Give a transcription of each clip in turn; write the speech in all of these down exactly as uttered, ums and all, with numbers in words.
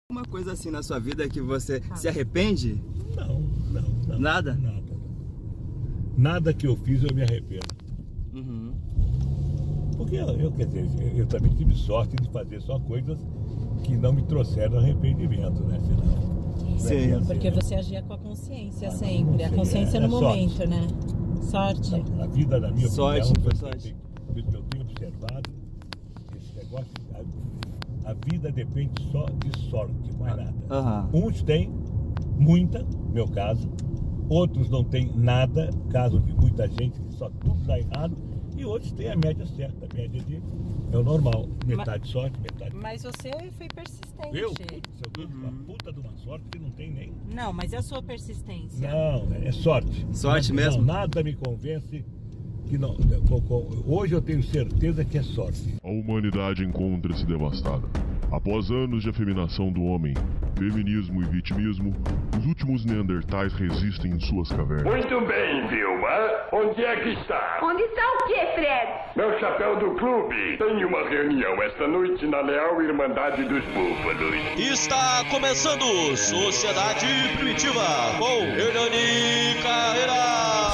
Uma coisa assim na sua vida que você ah. se arrepende? Não, não, não. Nada? Nada. Nada que eu fiz eu me arrependo. Uhum. Porque eu, eu, quer dizer, eu também tive sorte de fazer só coisas que não me trouxeram arrependimento, né? Senão, sim, assim, porque né? você agia com a consciência ah, sempre, a sei, consciência é, no é momento, sorte. né? Sorte. Na, na vida, na minha sorte, opinião, foi sorte. Pelo que eu tenho observado, esse negócio, a, a vida depende só de sorte, mais nada. Uhum. Uns têm muita, meu caso, outros não têm nada, caso de muita gente que só tudo dá errado, e outros têm a média certa, a média de é o normal, metade mas, sorte, metade. Mas você foi persistente. Eu? Putz, eu dou uhum. uma puta de uma sorte que não tem nem. Não, mas é a sua persistência. Não, é sorte. Sorte não, mesmo? Não, nada me convence que não. Hoje eu tenho certeza que é sorte. A humanidade encontra-se devastada. Após anos de afeminação do homem, feminismo e vitimismo, os últimos neandertais resistem em suas cavernas. Muito bem, Vilma. Onde é que está? Onde está o quê, Fred? Meu chapéu do clube. Tem uma reunião esta noite na Leal Irmandade dos Búfalos. Está começando Sociedade Primitiva com Hernani Carreira.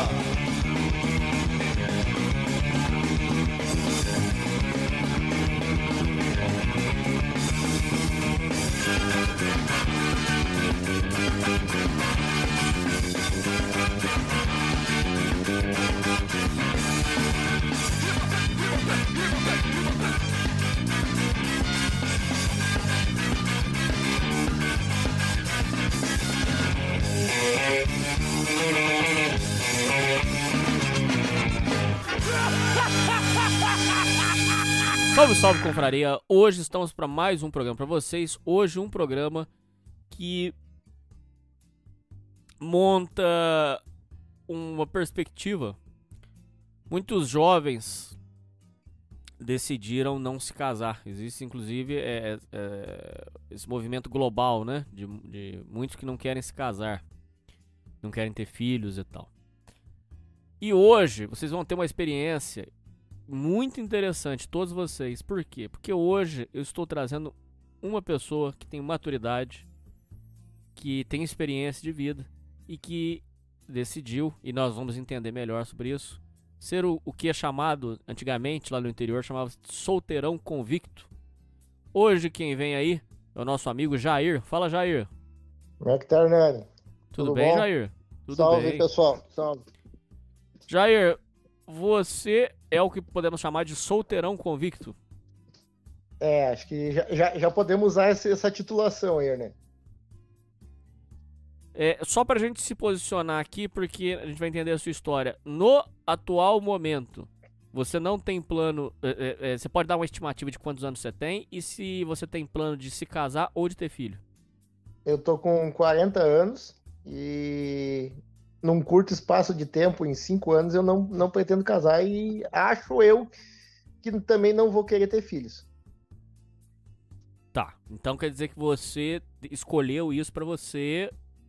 Salve, salve, confraria! Hoje estamos para mais um programa para vocês. Hoje um programa que monta uma perspectiva. Muitos jovens decidiram não se casar. Existe inclusive é, é, esse movimento global, né? De, de muitos que não querem se casar, não querem ter filhos e tal. E hoje vocês vão ter uma experiência muito interessante, todos vocês. Por quê? Porque hoje eu estou trazendo uma pessoa que tem maturidade, que tem experiência de vida e que decidiu, e nós vamos entender melhor sobre isso, ser o, o que é chamado antigamente lá no interior, chamava solteirão convicto. Hoje quem vem aí é o nosso amigo Jair. Fala, Jair. Como é que tá, Hernani? Tudo, Tudo bem, bom? Jair? Tudo Salve, bem. pessoal. Salve. Jair, você é o que podemos chamar de solteirão convicto? É, acho que já, já, já podemos usar essa, essa titulação aí, né? É, só pra gente se posicionar aqui, porque a gente vai entender a sua história. No atual momento, você não tem plano... É, é, você pode dar uma estimativa de quantos anos você tem e se você tem plano de se casar ou de ter filho? Eu tô com quarenta anos e... num curto espaço de tempo, em cinco anos, eu não, não pretendo casar e acho eu que também não vou querer ter filhos. Tá, então quer dizer que você escolheu isso pra você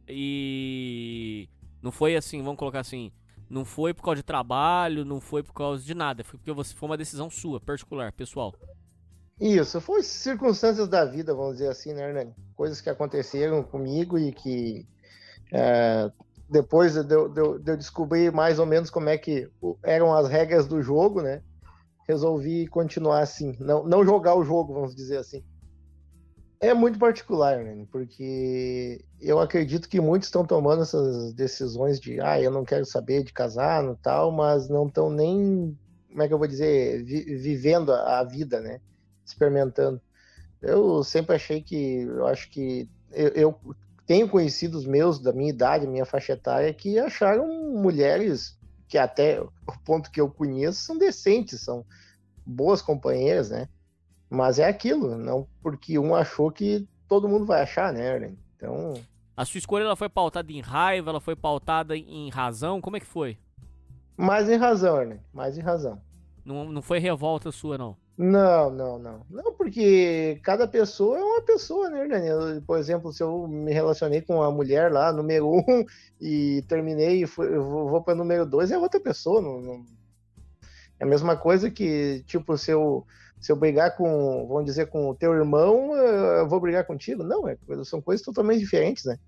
e não foi assim, vamos colocar assim, não foi por causa de trabalho, não foi por causa de nada, foi porque você foi uma decisão sua, particular, pessoal. Isso, foi circunstâncias da vida, vamos dizer assim, né, Hernani? Coisas que aconteceram comigo e que... É... depois de eu, de, eu, de eu descobrir mais ou menos como é que eram as regras do jogo, né? Resolvi continuar assim, não, não jogar o jogo, vamos dizer assim. É muito particular, né? Porque eu acredito que muitos estão tomando essas decisões de ah, eu não quero saber de casar e tal, mas não estão nem, como é que eu vou dizer, vi, vivendo a, a vida, né? Experimentando. Eu sempre achei que, eu acho que eu, eu tenho conhecidos meus da minha idade, minha faixa etária, que acharam mulheres que até o ponto que eu conheço são decentes, são boas companheiras, né? Mas é aquilo, não porque um achou que todo mundo vai achar, né? Então... A sua escolha ela foi pautada em raiva, ela foi pautada em razão, como é que foi? Mais em razão, né? Mais em razão. Não, não foi revolta sua, não? Não, não, não. Não, porque cada pessoa é uma pessoa, né, Daniel? Por exemplo, se eu me relacionei com uma mulher lá, número um, e terminei e fui, eu vou para número dois, é outra pessoa. Não, não... É a mesma coisa que, tipo, se eu, se eu brigar com, vamos dizer, com o teu irmão, eu vou brigar contigo. Não, é, são coisas totalmente diferentes, né?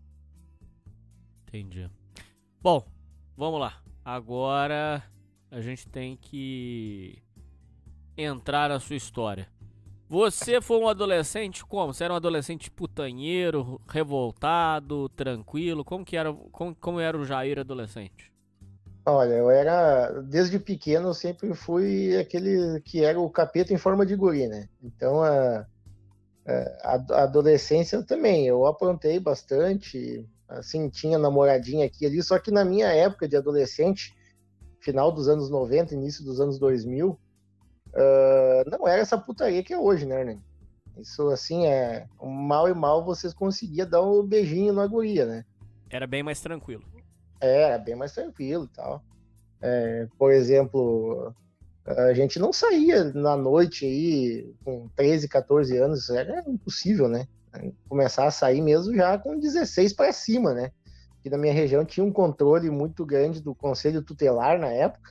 Entendi. Bom, vamos lá. Agora a gente tem que entrar na sua história. Você foi um adolescente como? Você era um adolescente putanheiro, revoltado, tranquilo? Como que era, como, como era o Jair adolescente? Olha, eu era, desde pequeno, eu sempre fui aquele que era o capeta em forma de guri, né? Então, a, a, a adolescência também, eu aprontei bastante, assim, tinha namoradinha aqui e ali, só que na minha época de adolescente, final dos anos noventa, início dos anos dois mil, uh, não era essa putaria que é hoje, né, né? Isso, assim, é mal e mal vocês conseguiam dar um beijinho na guria, né? Era bem mais tranquilo. É, era bem mais tranquilo e tal. É, por exemplo, a gente não saía na noite aí com treze, quatorze anos, era impossível, né? Começar a sair mesmo já com dezesseis para cima, né? Aqui na minha região tinha um controle muito grande do Conselho Tutelar na época,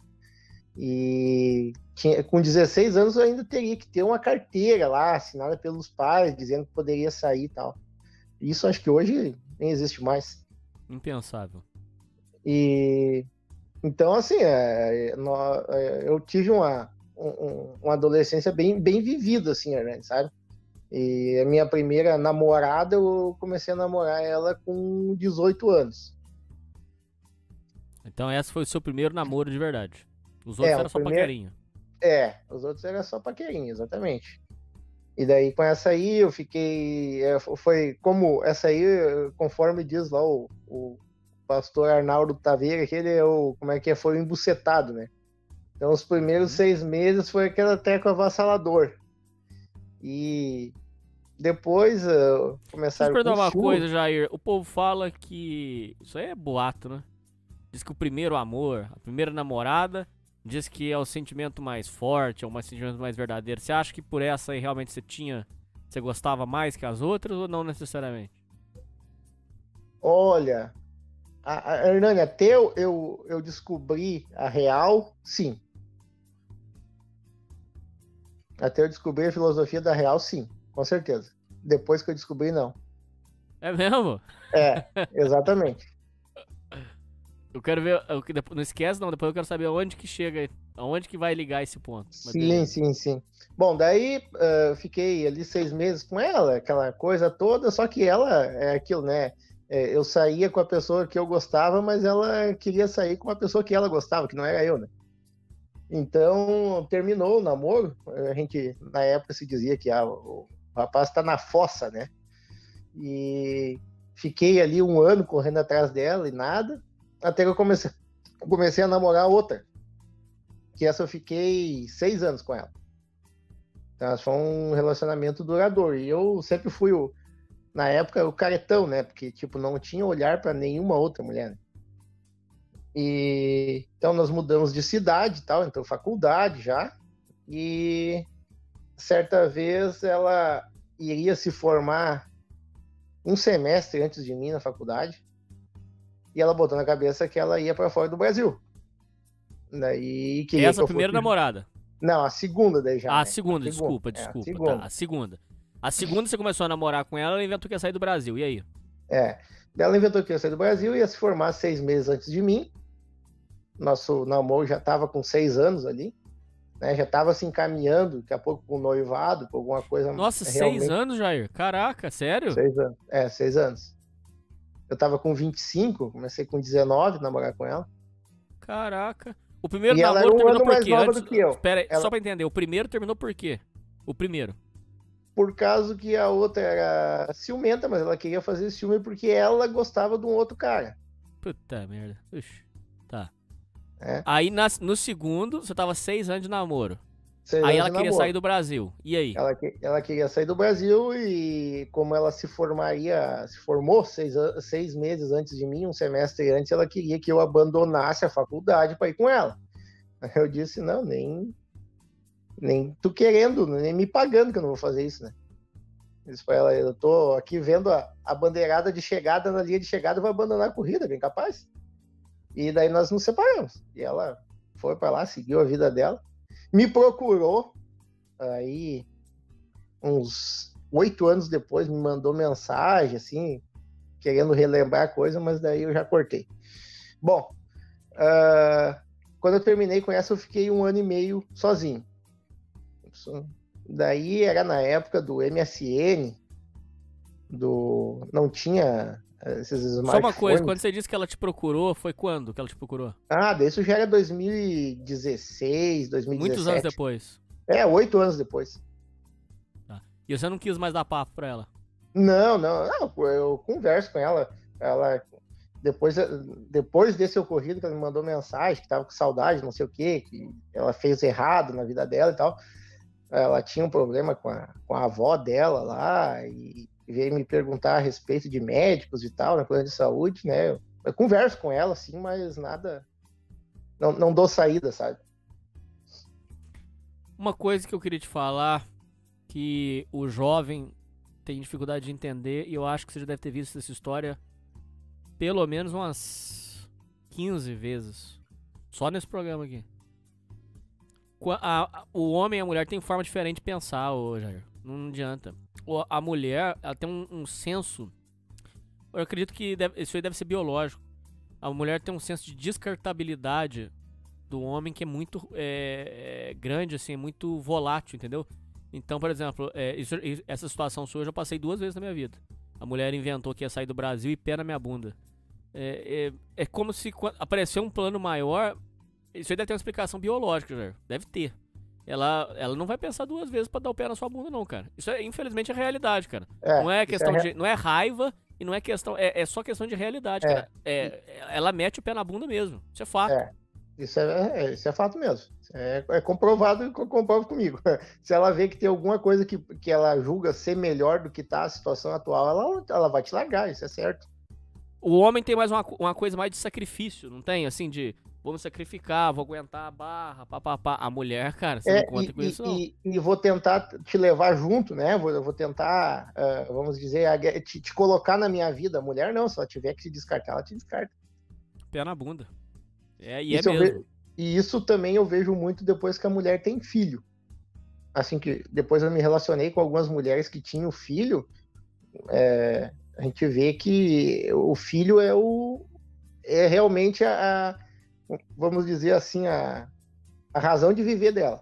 e tinha, com dezesseis anos eu ainda teria que ter uma carteira lá, assinada pelos pais, dizendo que poderia sair e tal. Isso acho que hoje nem existe mais. Impensável. E então, assim, é, no, é, eu tive uma, um, uma adolescência bem, bem vivida, assim, né, sabe? E a minha primeira namorada, eu comecei a namorar ela com dezoito anos. Então esse foi o seu primeiro namoro de verdade. Os outros é, eram só primeiro... paquerinha. É, os outros eram só paquerinha, exatamente. E daí com essa aí eu fiquei... É, foi como essa aí, conforme diz lá o... o pastor Arnaldo Taveira, que ele é o, como é que é, foi o embucetado, né? Então os primeiros uhum. seis meses foi aquela treco avassalador. E depois uh, começaram Deixa eu perguntar uma chuva. coisa, Jair. O povo fala que... Isso aí é boato, né? Diz que o primeiro amor, a primeira namorada, diz que é o sentimento mais forte, é o sentimento mais verdadeiro. Você acha que por essa aí realmente você tinha... Você gostava mais que as outras ou não necessariamente? Olha... A, a, Hernani, até eu, eu, eu descobri a real, sim. Até eu descobri a filosofia da real, sim, com certeza. Depois que eu descobri, não. É mesmo? É, exatamente. Eu quero ver, eu, não esquece não, depois eu quero saber aonde que chega, aonde que vai ligar esse ponto. Mas sim, beleza. sim, sim. Bom, daí uh, fiquei ali seis meses com ela, aquela coisa toda, só que ela é aquilo, né? Eu saía com a pessoa que eu gostava, mas ela queria sair com uma pessoa que ela gostava, que não era eu, né? Então, terminou o namoro. A gente, na época, se dizia que ah, o rapaz tá na fossa, né? E fiquei ali um ano correndo atrás dela e nada, até que eu comecei, comecei a namorar outra. Que essa eu fiquei seis anos com ela. Então, foi um relacionamento duradouro. E eu sempre fui o na época, o caretão, né? Porque, tipo, não tinha olhar para nenhuma outra mulher, né? E então nós mudamos de cidade e tal, então faculdade já. E certa vez ela iria se formar um semestre antes de mim na faculdade. E ela botou na cabeça que ela ia para fora do Brasil. Daí queria Essa que eu primeira fosse... namorada? Não, a segunda daí já. Ah, a né? segunda, a desculpa, segunda. desculpa. É, a segunda. Tá, a segunda. A segunda você começou a namorar com ela, ela inventou que ia sair do Brasil. E aí? É. Ela inventou que ia sair do Brasil, ia se formar seis meses antes de mim. Nosso namoro já estava com seis anos ali. Né? Já estava se encaminhando, daqui a pouco, com o noivado, por alguma coisa. Nossa, realmente... seis anos, Jair? Caraca, sério? Seis anos. É, seis anos. Eu estava com vinte e cinco, comecei com dezenove a namorar com ela. Caraca. O primeiro e namoro ela era um terminou ano por mais quê? nova Antes... do que eu. Espera aí, ela... só pra entender. O primeiro terminou por quê? O primeiro. Por causa que a outra era ciumenta, mas ela queria fazer ciúme porque ela gostava de um outro cara. Puta merda. Ixi, tá. É. Aí na, no segundo, você tava seis anos de namoro. Seis aí anos ela de queria namoro. sair do Brasil. E aí? Ela, ela queria sair do Brasil e como ela se formaria, se formou seis, seis meses antes de mim, um semestre antes, ela queria que eu abandonasse a faculdade para ir com ela. Eu disse, não, nem... Nem tu querendo, nem me pagando que eu não vou fazer isso, né? Eu disse pra ela, eu tô aqui vendo a, a bandeirada de chegada na linha de chegada, vai abandonar a corrida, bem capaz. E daí nós nos separamos. E ela foi pra lá, seguiu a vida dela, me procurou, Aí, uns oito anos depois, me mandou mensagem, assim, querendo relembrar a coisa, mas daí eu já cortei. Bom, uh, quando eu terminei com essa, eu fiquei um ano e meio sozinho. Daí era na época do M S N, do... não tinha esses smartphones. Só uma coisa, quando você disse que ela te procurou, foi quando que ela te procurou? Ah, daí isso já era dois mil e dezesseis, dois mil e dezessete. Muitos anos depois. É, oito anos depois. Tá. E você não quis mais dar papo pra ela? Não, não, não, eu converso com ela. Ela, depois, depois desse ocorrido, que ela me mandou mensagem, que tava com saudade, não sei o quê, que ela fez errado na vida dela e tal. Ela tinha um problema com a, com a avó dela lá, e veio me perguntar a respeito de médicos e tal, na plano de saúde, né? Eu, eu converso com ela, assim, mas nada... Não, não dou saída, sabe? Uma coisa que eu queria te falar, que o jovem tem dificuldade de entender, e eu acho que você já deve ter visto essa história pelo menos umas quinze vezes, só nesse programa aqui. A, a, o homem e a mulher têm forma diferente de pensar, ô Jair. Não adianta. A mulher, ela tem um, um senso, eu acredito que deve, isso aí deve ser biológico. A mulher tem um senso de descartabilidade do homem que é muito é, é, grande, assim, é muito volátil, entendeu? Então, por exemplo, é, isso, essa situação sua eu já passei duas vezes na minha vida. A mulher inventou que ia sair do Brasil e pé na minha bunda. É, é, é como se apareceu um plano maior. Isso aí deve ter uma explicação biológica, já. Deve ter. Ela, ela não vai pensar duas vezes pra dar o pé na sua bunda, não, cara. Isso é, infelizmente, é realidade, cara. É, não é questão é... de... Não é raiva e não é questão... É, é só questão de realidade, é. cara. É, ela mete o pé na bunda mesmo. Isso é fato. É. Isso é, isso é fato mesmo. É, é comprovado e comprova comigo. Se ela vê que tem alguma coisa que, que ela julga ser melhor do que tá a situação atual, ela, ela vai te largar, isso é certo. O homem tem mais uma, uma coisa mais de sacrifício, não tem? Assim, de vou me sacrificar, vou aguentar a barra, papapá. A mulher, cara, você é, não conta e, com isso, não. E, e vou tentar te levar junto, né? Vou, vou tentar, uh, vamos dizer, te, te colocar na minha vida. A mulher não, se ela tiver que se descartar, ela te descarta. Pé na bunda. É, e isso é mesmo. Ve... E isso também eu vejo muito depois que a mulher tem filho. Assim que depois eu me relacionei com algumas mulheres que tinham filho, é, a gente vê que o filho é o é realmente a, a vamos dizer assim, a, a razão de viver dela.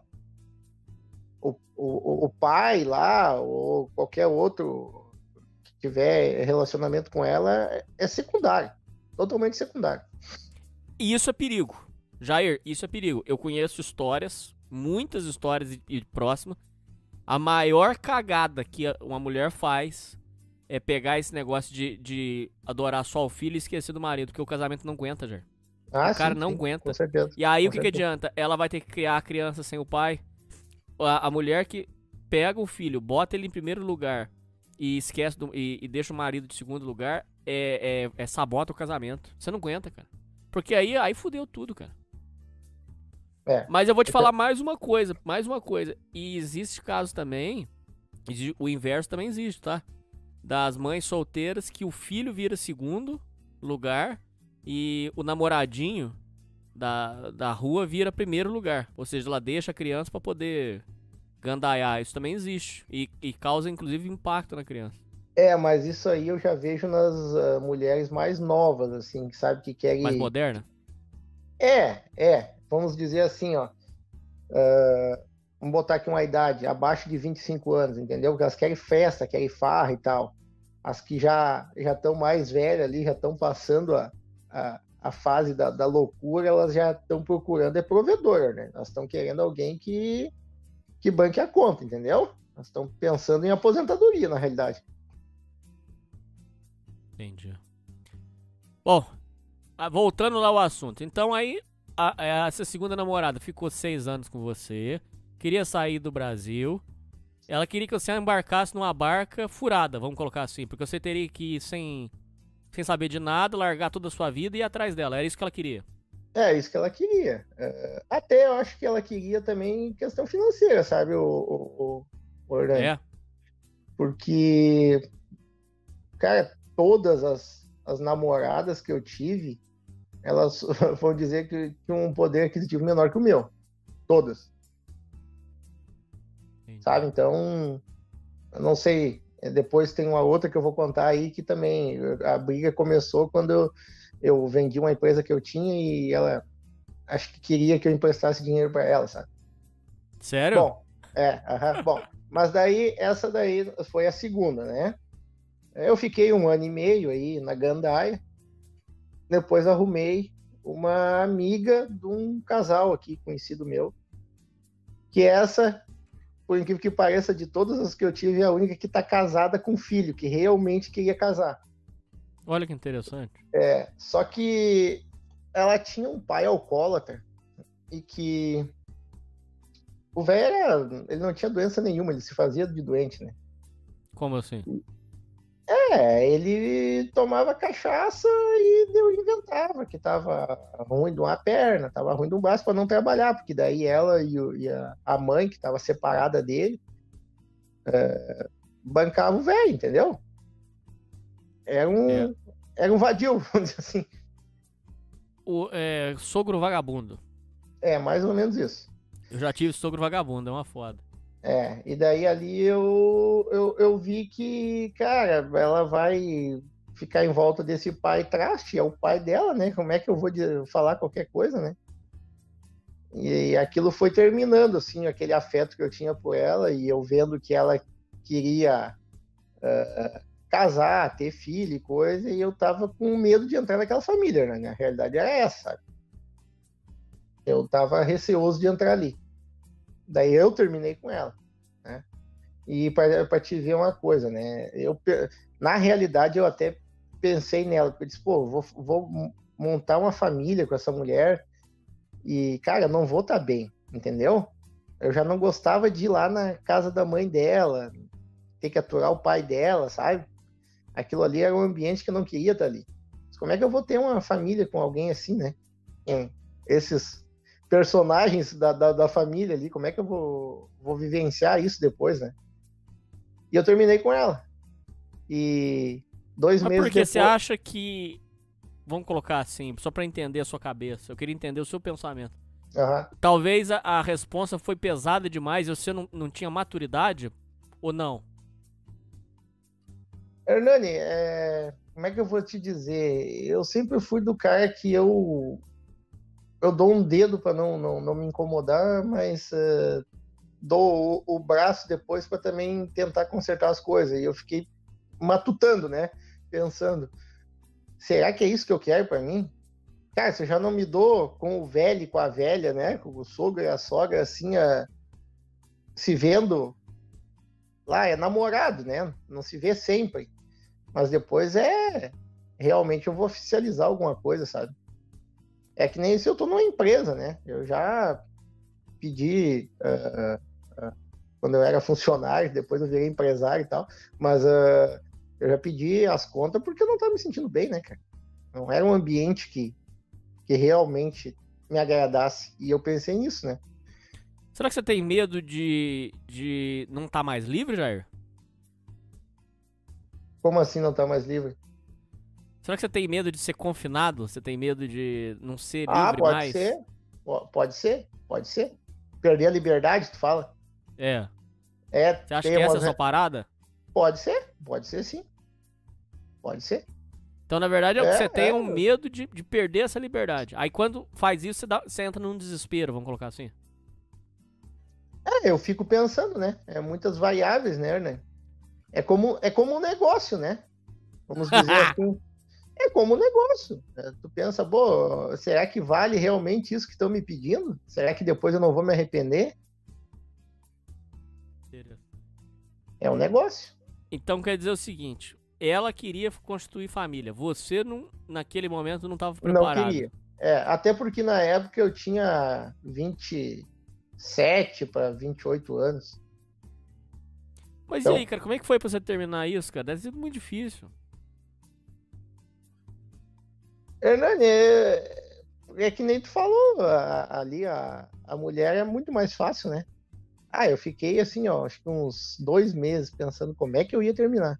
O, o, o pai lá, ou qualquer outro que tiver relacionamento com ela, é secundário. Totalmente secundário. E isso é perigo. Jair, isso é perigo. Eu conheço histórias, muitas histórias e, e próximas. A maior cagada que uma mulher faz é pegar esse negócio de, de adorar só o filho e esquecer do marido, porque o casamento não aguenta, Jair. Ah, o cara sim, não sim, aguenta. Com certeza. E aí com o que, que certeza. adianta? Ela vai ter que criar a criança sem o pai. A, a mulher que pega o filho, bota ele em primeiro lugar e esquece do, e, e deixa o marido de segundo lugar, é, é, é sabota o casamento. Você não aguenta, cara. Porque aí, aí fudeu tudo, cara. É. Mas eu vou te falar mais uma coisa, mais uma coisa. E existe casos também, o inverso também existe, tá? Das mães solteiras que o filho vira segundo lugar e o namoradinho da, da rua vira primeiro lugar. Ou seja, ela deixa a criança pra poder gandaiar. Isso também existe. E, e causa, inclusive, impacto na criança. É, mas isso aí eu já vejo nas uh, mulheres mais novas, assim, que sabe que querem... Mais moderna? É, é. Vamos dizer assim, ó. Uh, vamos botar aqui uma idade abaixo de vinte e cinco anos, entendeu? Porque elas querem festa, querem farra e tal. As que já já estão mais velhas ali, já estão passando a, a, a fase da, da loucura, elas já estão procurando é provedora, né? Elas estão querendo alguém que, que banque a conta, entendeu? Elas estão pensando em aposentadoria, na realidade. Entendi. Bom, voltando lá ao assunto. Então aí, a, a, essa segunda namorada ficou seis anos com você, queria sair do Brasil. Ela queria que você embarcasse numa barca furada, vamos colocar assim, porque você teria que ir sem, sem saber de nada, largar toda a sua vida e ir atrás dela. Era isso que ela queria. É, isso que ela queria. É, até eu acho que ela queria também questão financeira, sabe, o, o, o Orlando? É. Porque, cara, todas as, as namoradas que eu tive, elas vão dizer que tinham um poder aquisitivo menor que o meu. Todas. sabe? Então, eu não sei, depois tem uma outra que eu vou contar aí que também a briga começou quando eu, eu vendi uma empresa que eu tinha e ela acho que queria que eu emprestasse dinheiro para ela, sabe? Sério? Bom, é, aham, bom, mas daí essa daí foi a segunda, né? Eu fiquei um ano e meio aí na gandaia, depois arrumei uma amiga de um casal aqui, conhecido meu, que essa, por incrível que pareça, de todas as que eu tive, é a única que está casada com filho, que realmente queria casar. Olha que interessante. É, só que ela tinha um pai alcoólatra e que o velho era, ele não tinha doença nenhuma, ele se fazia de doente, né? Como assim? É, ele tomava cachaça e deu, inventava que tava ruim de uma perna, tava ruim de um braço para não trabalhar, porque daí ela e, o, e a, a mãe, que tava separada dele, é, bancava o velho, entendeu? Era um, é. era um vadio, vamos dizer assim. O é, sogro vagabundo. É, mais ou menos isso. Eu já tive sogro vagabundo, é uma foda. É, e daí ali eu, eu, eu vi que, cara, ela vai ficar em volta desse pai traste, é o pai dela, né? Como é que eu vou de, falar qualquer coisa, né? E aquilo foi terminando, assim, aquele afeto que eu tinha por ela, e eu vendo que ela queria uh, casar, ter filho e coisa, e eu tava com medo de entrar naquela família, né? Na realidade era essa, sabe? Eu tava receoso de entrar ali. Daí eu terminei com ela, né? E para te ver uma coisa, né? Eu, na realidade, eu até pensei nela, porque eu disse, pô, vou, vou montar uma família com essa mulher e, cara, não vou estar bem, entendeu? Eu já não gostava de ir lá na casa da mãe dela, ter que aturar o pai dela, sabe? Aquilo ali era um ambiente que eu não queria estar ali. Mas como é que eu vou ter uma família com alguém assim, né? Com esses personagens da, da, da família ali, como é que eu vou, vou vivenciar isso depois, né? E eu terminei com ela. E dois Mas meses por que depois... você acha que... Vamos colocar assim, só pra entender a sua cabeça. Eu queria entender o seu pensamento. Uhum. Talvez a, a responsa foi pesada demais e você não, não tinha maturidade? Ou não? Hernani, é... como é que eu vou te dizer? Eu sempre fui do cara que eu... Eu dou um dedo para não, não, não me incomodar, mas uh, dou o, o braço depois para também tentar consertar as coisas. E eu fiquei matutando, né? Pensando, será que é isso que eu quero para mim? Cara, se eu já não me dou com o velho e com a velha, né? Com o sogro e a sogra, assim, uh, se vendo lá, é namorado, né? Não se vê sempre. Mas depois é... Realmente eu vou oficializar alguma coisa, sabe? É que nem se eu tô numa empresa, né? Eu já pedi, uh, uh, quando eu era funcionário, depois eu virei empresário e tal, mas uh, eu já pedi as contas porque eu não tava me sentindo bem, né, cara? Não era um ambiente que, que realmente me agradasse. E eu pensei nisso, né? Será que você tem medo de, de não estar mais livre, Jair? Como assim não tá mais livre? Será que você tem medo de ser confinado? Você tem medo de não ser livre ah, pode mais? ser. Pode ser, pode ser. Perder a liberdade, tu fala? É. É, você acha que essa é a sua parada? Pode ser, pode ser sim. Pode ser. Então, na verdade, é, é que você tem é. um medo de, de perder essa liberdade. Aí, quando faz isso, você, dá, você entra num desespero, vamos colocar assim. É, eu fico pensando, né? É muitas variáveis, né, Hernani? É como, é como um negócio, né? Vamos dizer assim. É como um negócio. Né? Tu pensa, pô, será que vale realmente isso que estão me pedindo? Será que depois eu não vou me arrepender? É um negócio. Então quer dizer o seguinte, ela queria constituir família, você não, naquele momento não estava preparado. Não queria. É, até porque na época eu tinha vinte e sete para vinte e oito anos. Mas então... e aí, cara, como é que foi pra você terminar isso, cara? Deve ser muito difícil. Hernani, é, é que nem tu falou, a, ali a, a mulher é muito mais fácil, né? Ah, eu fiquei assim, ó, acho que uns dois meses pensando como é que eu ia terminar.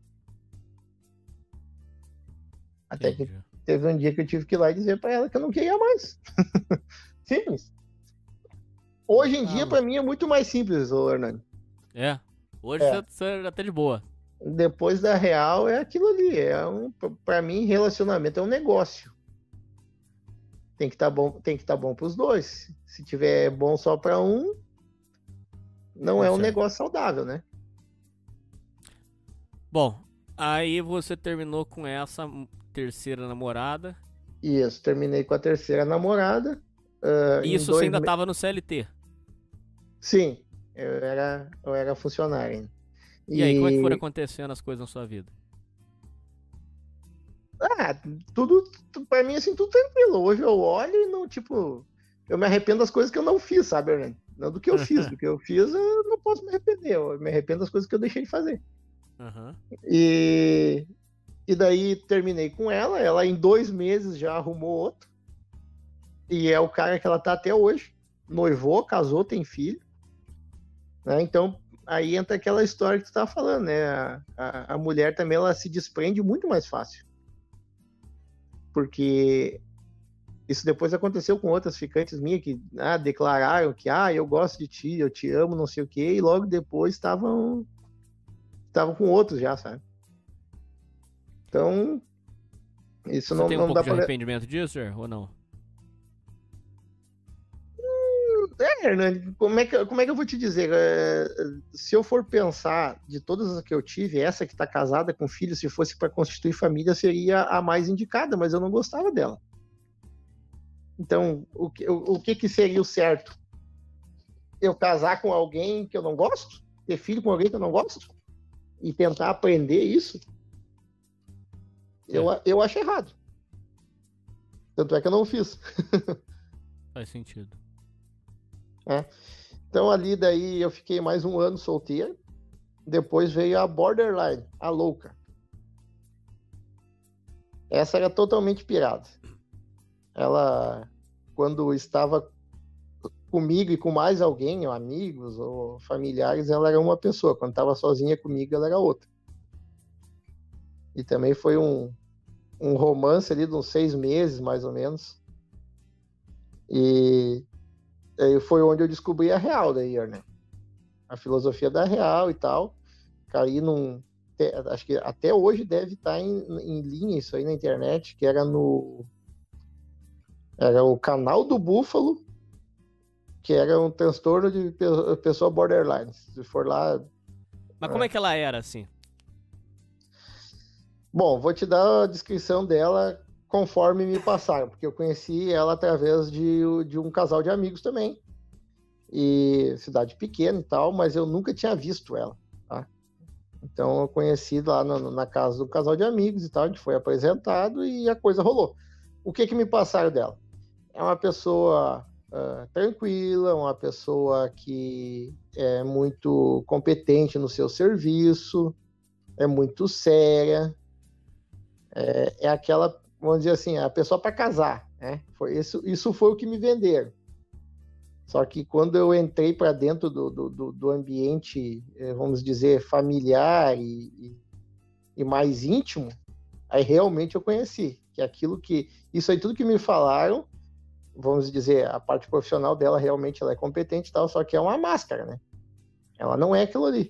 Até Entendi. Que teve um dia que eu tive que ir lá e dizer pra ela que eu não queria mais. Simples. Hoje em ah, dia, pra mim, é muito mais simples, ô Hernani. É. Hoje É. você, você já tá de boa. Depois da real é aquilo ali. É um, pra mim, relacionamento é um negócio. Tem que tá bom, tem que tá bom pros dois. Se tiver bom só pra um, não Tá é um certo. negócio saudável, né? Bom, aí você terminou com essa terceira namorada. Isso, terminei com a terceira namorada. ah, em Isso dois você ainda me- tava no C L T. Sim, eu era, eu era funcionário ainda. E, aí, como é que foram acontecendo as coisas na sua vida? Ah, tudo, tu- pra mim, assim, tudo tranquilo. Hoje eu olho e não, tipo, eu me arrependo das coisas que eu não fiz, sabe, Hernani? Não do que eu fiz, do que eu fiz eu não posso me arrepender, eu me arrependo das coisas que eu deixei de fazer. Aham. E, e daí terminei com ela, ela em dois meses já arrumou outro, e é o cara que ela tá até hoje, noivou, casou, tem filho, né? Então, aí entra aquela história que tu tava falando, né? A, a, a mulher também, ela se desprende muito mais fácil. Porque isso depois aconteceu com outras ficantes minhas que ah, declararam que ah, eu gosto de ti, eu te amo, não sei o quê, e logo depois estavam estavam com outros já, sabe? Então, isso Você não, tem um não pouco dá de pra... arrependimento disso, Jer, ou não? É, Hernani, como é, que, como é que eu vou te dizer? É, se eu for pensar de todas as que eu tive, essa que tá casada com filho, se fosse para constituir família, seria a mais indicada, mas eu não gostava dela. Então, o que, o, o que que seria o certo? Eu casar com alguém que eu não gosto? Ter filho com alguém que eu não gosto? E tentar aprender isso? Eu, eu acho errado. Tanto é que eu não fiz. Faz sentido. É. Então ali daí eu fiquei mais um ano solteiro. Depois veio a Borderline, a louca. Essa era totalmente pirada. Ela, quando estava comigo e com mais alguém, ou amigos ou familiares, ela era uma pessoa. Quando estava sozinha comigo, ela era outra. E também foi um, um romance ali de uns seis meses, mais ou menos. E aí foi onde eu descobri a real daí, né? A filosofia da real e tal. Caí num... Acho que até hoje deve estar em, em linha isso aí na internet, que era no... Era o canal do Búfalo, que era um transtorno de pe- pessoa borderline. Se for lá... Mas como é que ela era, assim? Bom, vou te dar a descrição dela conforme me passaram, porque eu conheci ela através de, de um casal de amigos também. E cidade pequena e tal, mas eu nunca tinha visto ela, tá? Então eu conheci lá na, na casa do casal de amigos e tal, a gente foi apresentado e a coisa rolou. O que que me passaram dela? É uma pessoa uh, tranquila, uma pessoa que é muito competente no seu serviço, é muito séria, é, é aquela, vamos dizer assim, a pessoa para casar, né? Foi isso, isso foi o que me venderam. Só que quando eu entrei para dentro do, do, do ambiente, vamos dizer, familiar e, e, e mais íntimo, aí realmente eu conheci que aquilo que, isso aí tudo que me falaram, vamos dizer, a parte profissional dela realmente ela é competente e tal, só que é uma máscara, né? Ela não é aquilo ali.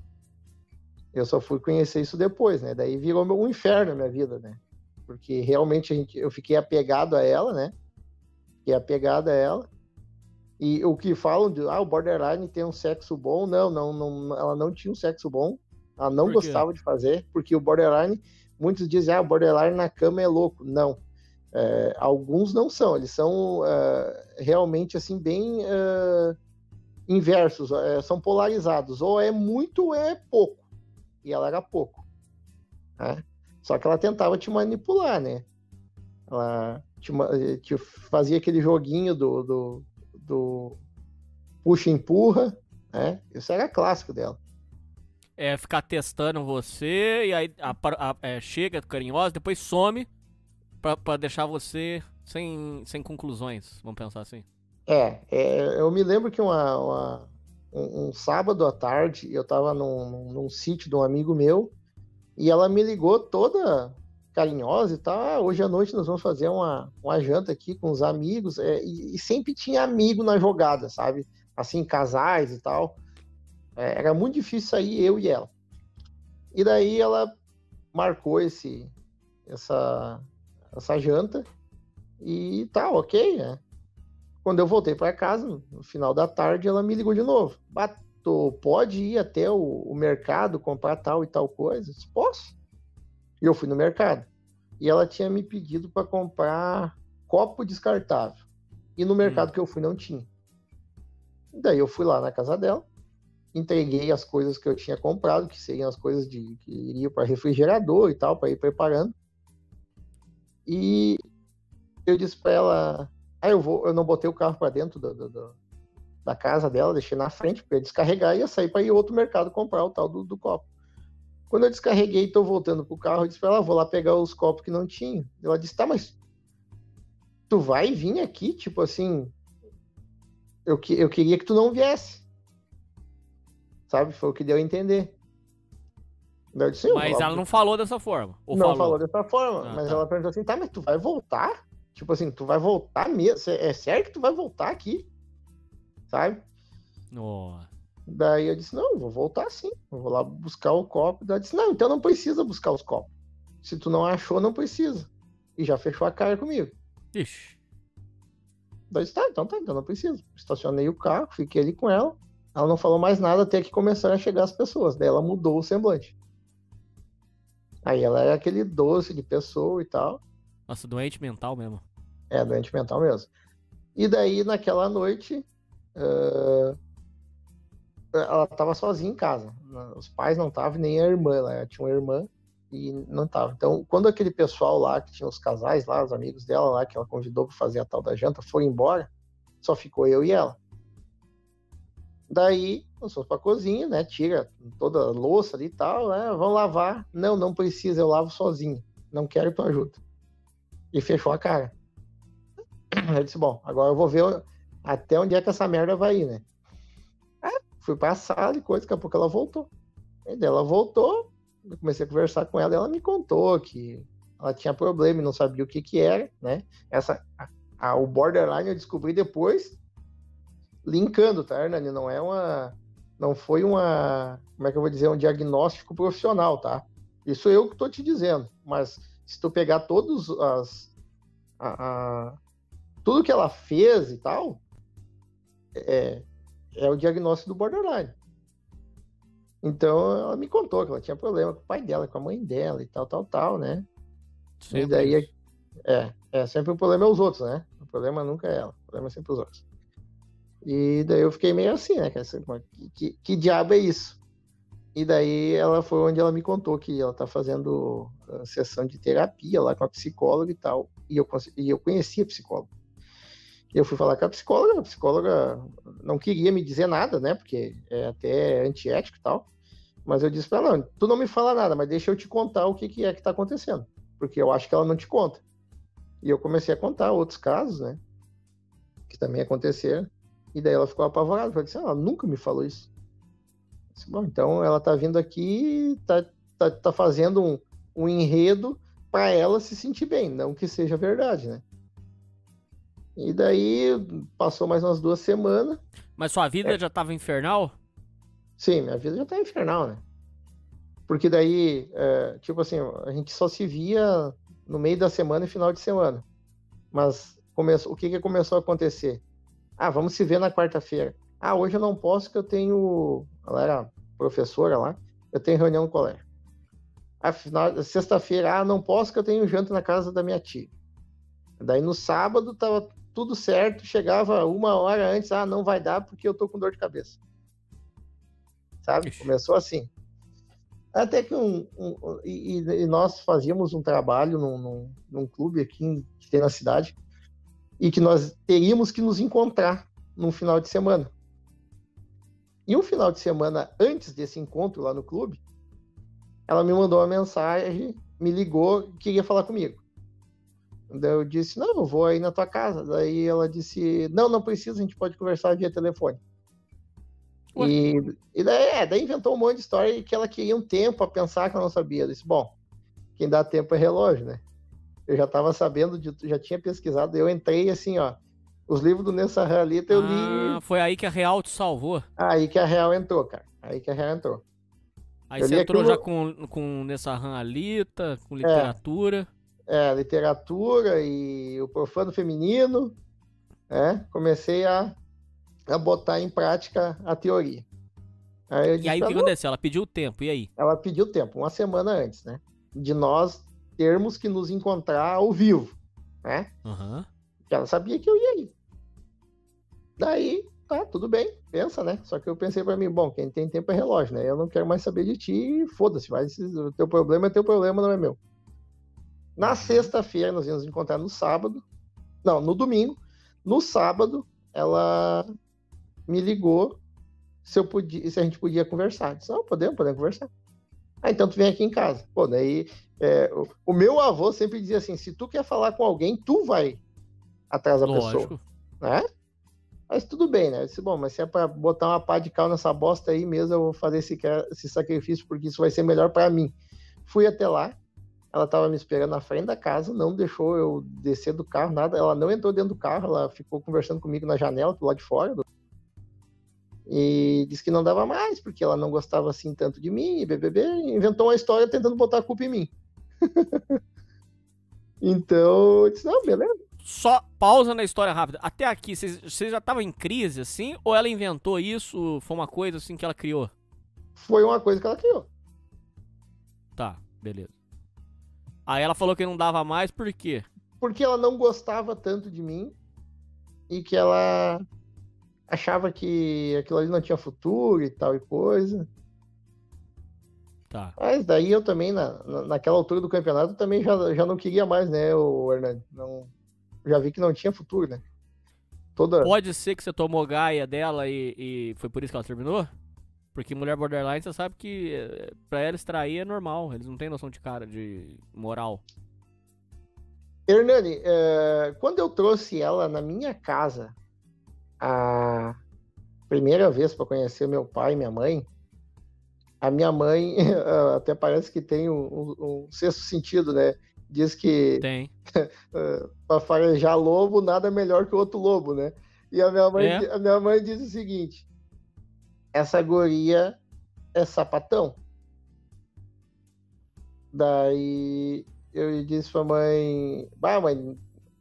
Eu só fui conhecer isso depois, né? Daí virou um inferno na minha vida, né? Porque realmente a gente, eu fiquei apegado a ela, né? Fiquei apegado a ela. E o que falam de, ah, o borderline tem um sexo bom, não, não, não, ela não tinha um sexo bom, ela não gostava de fazer, porque o borderline, muitos dizem, ah, o borderline na cama é louco. Não, é, alguns não são, eles são é, realmente, assim, bem é, inversos, é, são polarizados, ou é muito ou é pouco, e ela era pouco, né? Só que ela tentava te manipular, né? Ela te, te fazia aquele joguinho do... do do puxa e empurra, né? Isso era clássico dela. É ficar testando você e aí a, a, é, chega carinhosa, depois some pra, pra deixar você sem, sem conclusões, vamos pensar assim. É, é eu me lembro que uma, uma, um, um sábado à tarde eu tava num, num, num sítio de um amigo meu e ela me ligou toda carinhosa e tal, ah, hoje à noite nós vamos fazer uma, uma janta aqui com os amigos, é, e, e sempre tinha amigo na jogada, sabe? Assim, casais e tal. É, era muito difícil sair eu e ela. E daí ela marcou esse, essa, essa janta e tá, ok, né? Quando eu voltei para casa, no final da tarde, ela me ligou de novo. Bato, pode ir até o, o mercado comprar tal e tal coisa? Eu disse, posso? E eu fui no mercado. E ela tinha me pedido para comprar copo descartável. E no mercado hum. que eu fui não tinha. Daí eu fui lá na casa dela, entreguei as coisas que eu tinha comprado, que seriam as coisas de, que iriam para refrigerador e tal, para ir preparando. E eu disse para ela, ah, eu, vou, eu não botei o carro para dentro do, do, do, da casa dela, deixei na frente, para descarregar e ia sair para ir outro mercado comprar o tal do, do copo. Quando eu descarreguei e estou voltando pro carro, eu disse para ela, vou lá pegar os copos que não tinha. Ela disse, tá, mas tu vai vir aqui, tipo assim, eu, eu queria que tu não viesse. Sabe? Foi o que deu a entender. Eu disse, mas ela não falou dessa forma? Ou não falou? falou dessa forma, ah, mas tá. ela perguntou assim, tá, mas tu vai voltar? Tipo assim, tu vai voltar mesmo? É sério que tu vai voltar aqui? Sabe? Oh. Daí eu disse, não, eu vou voltar sim. Eu vou lá buscar o copo. Daí ela disse, não, então não precisa buscar os copos. Se tu não achou, não precisa. E já fechou a cara comigo. Ixi. Daí eu disse, tá, então tá, então não precisa. Estacionei o carro, fiquei ali com ela. Ela não falou mais nada até que começaram a chegar as pessoas. Daí ela mudou o semblante. Aí ela era aquele doce de pessoa e tal. Nossa, doente mental mesmo. É, doente mental mesmo. E daí, naquela noite, uh, ela tava sozinha em casa. Os pais não estavam, nem a irmã. Ela tinha uma irmã e não tava. Então, quando aquele pessoal lá, que tinha os casais lá, os amigos dela lá, que ela convidou para fazer a tal da janta, foi embora, só ficou eu e ela. Daí, nós fomos pra cozinha, né? Tira toda a louça ali e tal, né? Vamos lavar. Não, não precisa, eu lavo sozinho. Não quero tua ajuda. E fechou a cara. Eu disse, bom, agora eu vou ver até onde é que essa merda vai ir, né? Aí, fui pra sala e coisa, daqui a pouco ela voltou. E daí ela voltou, eu comecei a conversar com ela e ela me contou que ela tinha problema e não sabia o que que era, né? Essa, a, a, o borderline eu descobri depois, linkando, tá, Hernani? Não é uma... Não foi uma... Como é que eu vou dizer? Um diagnóstico profissional, tá? Isso eu que tô te dizendo. Mas se tu pegar todos as... A, a, tudo que ela fez e tal, é, é o diagnóstico do borderline. Então, ela me contou que ela tinha problema com o pai dela, com a mãe dela e tal, tal, tal, né? Sempre. E daí, é, é, sempre o problema é os outros, né? O problema nunca é ela, o problema é sempre os outros. E daí eu fiquei meio assim, né? Que, que, que diabo é isso? E daí ela foi onde ela me contou que ela tá fazendo a sessão de terapia lá com a psicóloga e tal. E eu, e eu conhecia a psicóloga. E eu fui falar com a psicóloga, a psicóloga não queria me dizer nada, né? Porque é até antiético e tal. Mas eu disse pra ela, não, tu não me fala nada, mas deixa eu te contar o que, que é que tá acontecendo. Porque eu acho que ela não te conta. E eu comecei a contar outros casos, né? Que também aconteceram. E daí ela ficou apavorada. Eu disse, ela nunca me falou isso. Eu disse, bom, então ela tá vindo aqui, tá, tá, tá fazendo um, um enredo para ela se sentir bem, não que seja verdade, né? E daí passou mais umas duas semanas. Mas sua vida é... já tava infernal? Sim, minha vida já tá infernal, né? Porque daí, é, tipo assim, a gente só se via no meio da semana e final de semana. Mas começou, o que que começou a acontecer? Ah, vamos se ver na quarta-feira. Ah, hoje eu não posso que eu tenho... Ela era professora lá. Eu tenho reunião no colégio. Ah, final... Sexta-feira, ah, não posso que eu tenho janta na casa da minha tia. Daí no sábado tava tudo certo. Chegava uma hora antes. Ah, não vai dar porque eu tô com dor de cabeça. Sabe? Começou assim. Até que um... um e, e nós fazíamos um trabalho num, num, num clube aqui que tem na cidade. E que nós teríamos que nos encontrar num final de semana. E um final de semana antes desse encontro lá no clube, ela me mandou uma mensagem, me ligou, queria falar comigo. Daí eu disse, não, eu vou aí na tua casa. Daí ela disse, não, não precisa, a gente pode conversar via telefone. E, e daí, é, daí inventou um monte de história e que ela queria um tempo a pensar que ela não sabia. Eu disse, bom, quem dá tempo é relógio, né? Eu já estava sabendo, de, já tinha pesquisado, eu entrei assim, ó, os livros do Nessa Realita eu li... Ah, foi aí que a Real te salvou. Aí que a Real entrou, cara. Aí que a Hera entrou. Aí Eu você li entrou aquilo- já com, com Nessarran Alita, com literatura. É, literatura e o profano feminino, né? Comecei a, a botar em prática a teoria. Aí eu E disse, aí o "Tá que bom." aconteceu? Ela pediu o tempo, e aí? Ela pediu tempo, uma semana antes, né? De nós termos que nos encontrar ao vivo, né? Aham. Porque ela sabia que eu ia ir. Daí, tá, tudo bem, pensa, né? Só que eu pensei pra mim, bom, quem tem tempo é relógio, né? Eu não quero mais saber de ti, foda-se, vai, se- o teu problema é teu problema, não é meu. Na sexta-feira, nós íamos nos encontrar no sábado, não, no domingo. No sábado, ela me ligou se, eu podia, se a gente podia conversar. Disse, não, podemos, podemos conversar. Ah, então tu vem aqui em casa. Pô, daí, é, o, o meu avô sempre dizia assim, se tu quer falar com alguém, tu vai atrás da Lógico. pessoa, né? Mas tudo bem, né? Eu disse, bom, mas se é pra botar uma pá de cal nessa bosta aí mesmo, eu vou fazer esse, esse sacrifício, porque isso vai ser melhor pra mim. Fui até lá, ela tava me esperando na frente da casa, não deixou eu descer do carro, nada. Ela não entrou dentro do carro, ela ficou conversando comigo na janela, do lado de fora. Do... E disse que não dava mais, porque ela não gostava assim tanto de mim, e B B B, inventou uma história tentando botar a culpa em mim. Então, eu disse, não, beleza. Só pausa na história rápida. Até aqui, vocês vocês já estavam em crise, assim? Ou ela inventou isso? Foi uma coisa, assim, que ela criou? Foi uma coisa que ela criou. Tá, beleza. Aí ela falou que não dava mais, por quê? Porque ela não gostava tanto de mim e que ela achava que aquilo ali não tinha futuro e tal e coisa. Tá. Mas daí eu também, na, na- naquela altura do campeonato, também já, já não queria mais, né, o Hernani? Não, já vi que não tinha futuro, né? Toda... Pode ser que você tomou gaia dela e, e foi por isso que ela terminou? Porque mulher borderline, você sabe que eh, pra ela extrair é normal. Eles não têm noção de cara, de moral. Hernani, é, quando eu trouxe ela na minha casa a primeira vez para conhecer meu pai e minha mãe, a minha mãe até parece que tem um, um- um sexto sentido, né? Diz que Tem. para farejar lobo, nada melhor que outro lobo, né? E a minha mãe, É. a minha mãe diz o seguinte: essa guria é sapatão. Daí eu disse pra mãe, bah, mãe,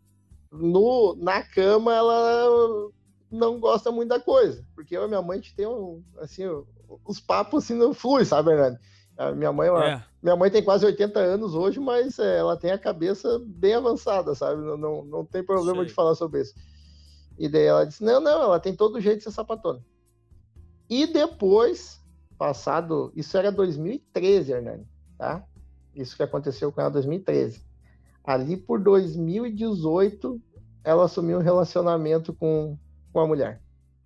no, na cama ela não gosta muito da coisa, porque eu e minha mãe a gente tem um, assim, os papos assim não flui, sabe, Hernani? A minha mãe, ela- É. minha mãe tem quase oitenta anos hoje, mas é, ela tem a cabeça bem avançada, sabe? Não, não, não tem problema Sei. de falar sobre isso. E daí ela disse, não, não, ela tem todo jeito de ser sapatona. E depois, passado, isso era dois mil e treze, Hernani, tá? Isso que aconteceu com ela em dois mil e treze. Ali por dois mil e dezoito, ela assumiu um relacionamento com, com a mulher.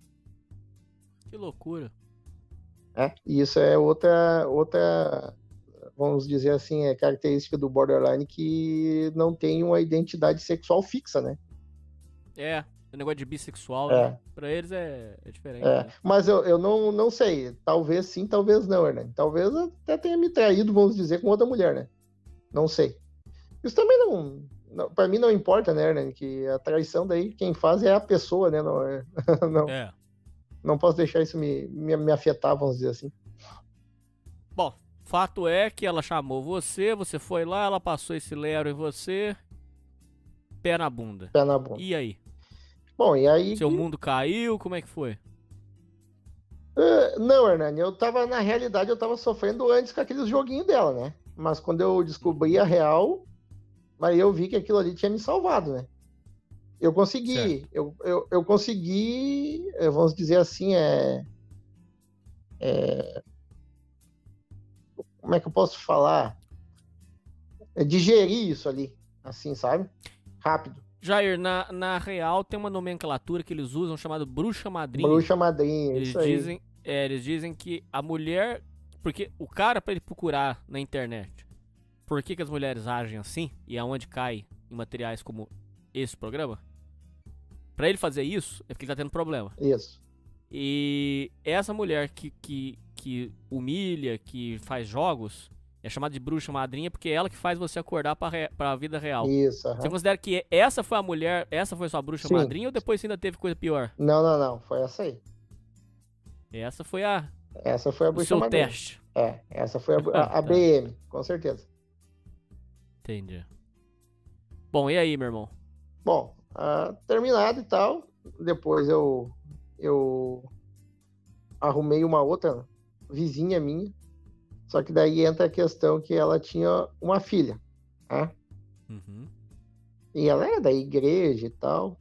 Que loucura. Né? E isso é outra, outra, vamos dizer assim, é característica do borderline, que não tem uma identidade sexual fixa, né? É, o negócio de bissexual, É. né? Pra eles é, é diferente. É, né? mas eu, eu não, não sei, talvez sim, talvez não, Hernani. Talvez eu até tenha me traído, vamos dizer, com outra mulher, né? Não sei. Isso também não, não para mim não importa, né, Hernani? Que a traição daí, quem faz é a pessoa, né? Não, é, não, É. não posso deixar isso me, me, me afetar, vamos dizer assim. Bom, fato é que ela chamou você, você foi lá, ela passou esse lero em você, pé na bunda. Pé na bunda. E aí? Bom, e aí... Seu mundo caiu, como é que foi? Uh, não, Hernani, eu tava, na realidade, eu tava sofrendo antes com aqueles joguinhos dela, né? Mas quando eu descobri a real, aí eu vi que aquilo ali tinha me salvado, né? Eu consegui, eu, eu, eu consegui, eh, vamos dizer assim, é, é... Como é que eu posso falar? É digerir isso ali, assim, sabe? Rápido. Jair, na, na real tem uma nomenclatura que eles usam chamada bruxa madrinha. Bruxa madrinha, Eles isso aí. dizem, é, eles dizem que a mulher... Porque o cara, pra ele procurar na internet por que, que as mulheres agem assim, e aonde cai em materiais como esse programa, pra ele fazer isso, é porque ele tá tendo problema. Isso. E essa mulher que, que, que humilha, que faz jogos, é chamada de bruxa madrinha porque é ela que faz você acordar pra, re, pra vida real. Isso, aham. Você considera que essa foi a mulher, essa foi sua bruxa Sim. madrinha ou depois você ainda teve coisa pior? Não, não, não, foi essa aí. Essa foi a, Essa foi a O bruxa seu magra. teste. É, essa foi a, a, a B M, com certeza. Entendi. Bom, e aí, meu irmão? Bom, ah, terminado e tal, depois eu, eu arrumei uma outra vizinha minha, só que daí entra a questão que ela tinha uma filha, né? Uhum. E ela era da igreja e tal.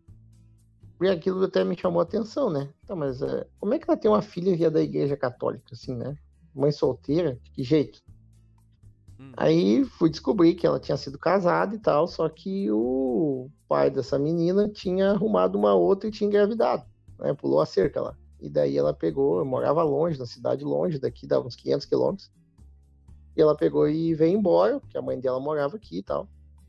E aquilo até me chamou a atenção, né? Então, mas é, como é que ela tem uma filha via da igreja católica, assim, né? Mãe solteira? De que jeito? Hum. Aí fui descobrir que ela tinha sido casada e tal, só que o pai dessa menina tinha arrumado uma outra e tinha engravidado, né? Pulou a cerca lá. E daí ela pegou, eu morava longe, na cidade longe, daqui dava uns quinhentos quilômetros. E ela pegou e veio embora, porque a mãe dela morava aqui e tal.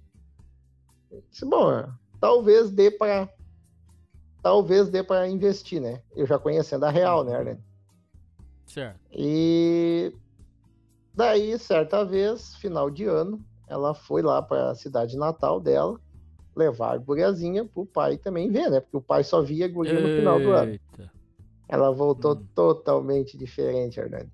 Eu disse, bom, talvez dê para talvez dê para investir, né? Eu já conhecendo a real, né, Arlene? Certo. E daí, certa vez, final de ano, ela foi lá para a cidade natal dela, levar a guriazinha pro pai também ver, né? Porque o pai só via a guria no final do ano. Eita. Ela voltou Hum. totalmente diferente, Arlene.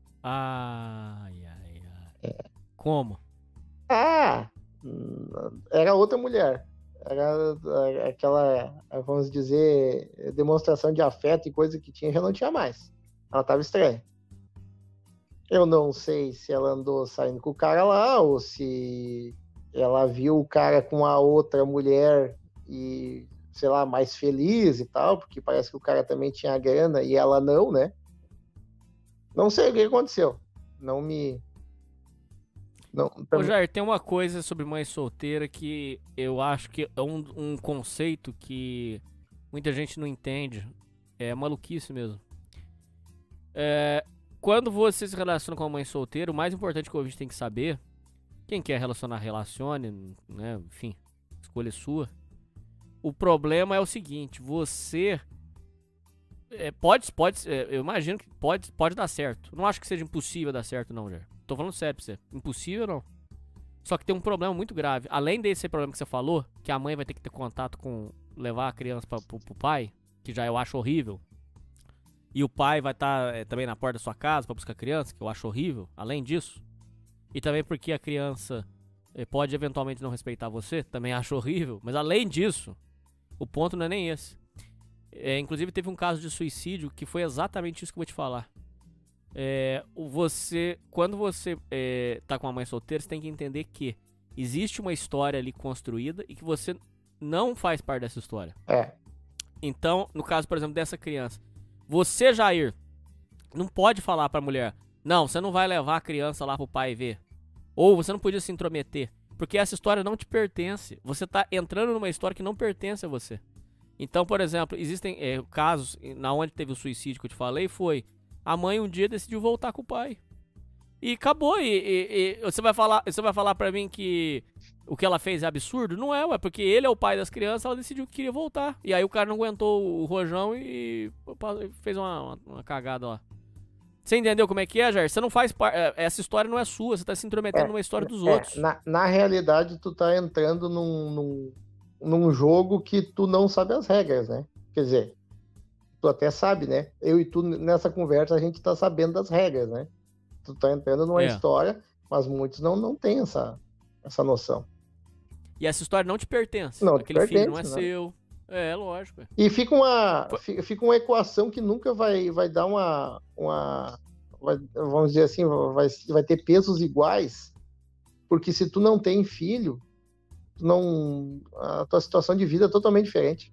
Ai, ai, ai. Como? Ah, hum, era outra mulher. Era era aquela, vamos dizer, demonstração de afeto e coisa que tinha, já não tinha mais. Ela tava estranha. Eu não sei se ela andou saindo com o cara lá, ou se ela viu o cara com a outra mulher e, sei lá, mais feliz e tal, porque parece que o cara também tinha grana e ela não, né? Não sei o que aconteceu. Não me... Não, Ô, também... Jair, tem uma coisa sobre mãe solteira que eu acho que é um, um conceito que muita gente não entende. É maluquice mesmo. É, quando você se relaciona com uma mãe solteira, o mais importante que o ouvinte tem que saber, quem quer relacionar, relacione, né? Enfim, escolha sua. O problema é o seguinte, você... É, pode, pode, é, eu imagino que pode, pode dar certo. Não acho que seja impossível dar certo, não, Jair. Tô falando sério pra você. Impossível, não. Só que tem um problema muito grave. Além desse problema que você falou, que a mãe vai ter que ter contato com... levar a criança pra, pro, pro pai, que já eu acho horrível. E o pai vai estar tá, é, também na porta da sua casa pra buscar a criança, que eu acho horrível. Além disso. E também porque a criança é, pode eventualmente não respeitar você, também acho horrível. Mas além disso, o ponto não é nem esse. É, inclusive teve um caso de suicídio que foi exatamente isso que eu vou te falar. É, você, quando você é, tá com uma mãe solteira, você tem que entender que existe uma história ali construída e que você não faz parte dessa história. É. Então, no caso, por exemplo, dessa criança, você, Jair, não pode falar pra mulher, não, você não vai levar a criança lá pro pai ver. Ou você não podia se intrometer, porque essa história não te pertence. Você tá entrando numa história que não pertence a você. Então, por exemplo, existem é, casos na onde teve o suicídio que eu te falei, foi a mãe um dia decidiu voltar com o pai. E acabou. E, e, e você vai falar, você vai falar pra mim que o que ela fez é absurdo? Não é, ué, porque ele é o pai das crianças, ela decidiu que queria voltar. E aí o cara não aguentou o rojão e fez uma, uma, uma cagada lá. Você entendeu como é que é, Jair? Você não faz parte. Essa história não é sua, você tá se intrometendo É, numa história dos é, outros. Na, na realidade, tu tá entrando num, num, num jogo que tu não sabe as regras, né? Quer dizer, tu até sabe, né? Eu e tu, nessa conversa, a gente tá sabendo das regras, né? Tu tá entrando numa É. história, mas muitos não, não têm essa, essa noção. E essa história não te pertence. Não te Aquele filho não é pertence, né? seu. É, lógico. é. E fica uma, Foi- fi- fica uma equação que nunca vai, vai dar uma... uma vai- vamos dizer assim, vai, vai ter pesos iguais, porque se tu não tem filho, tu não, a tua situação de vida é totalmente diferente.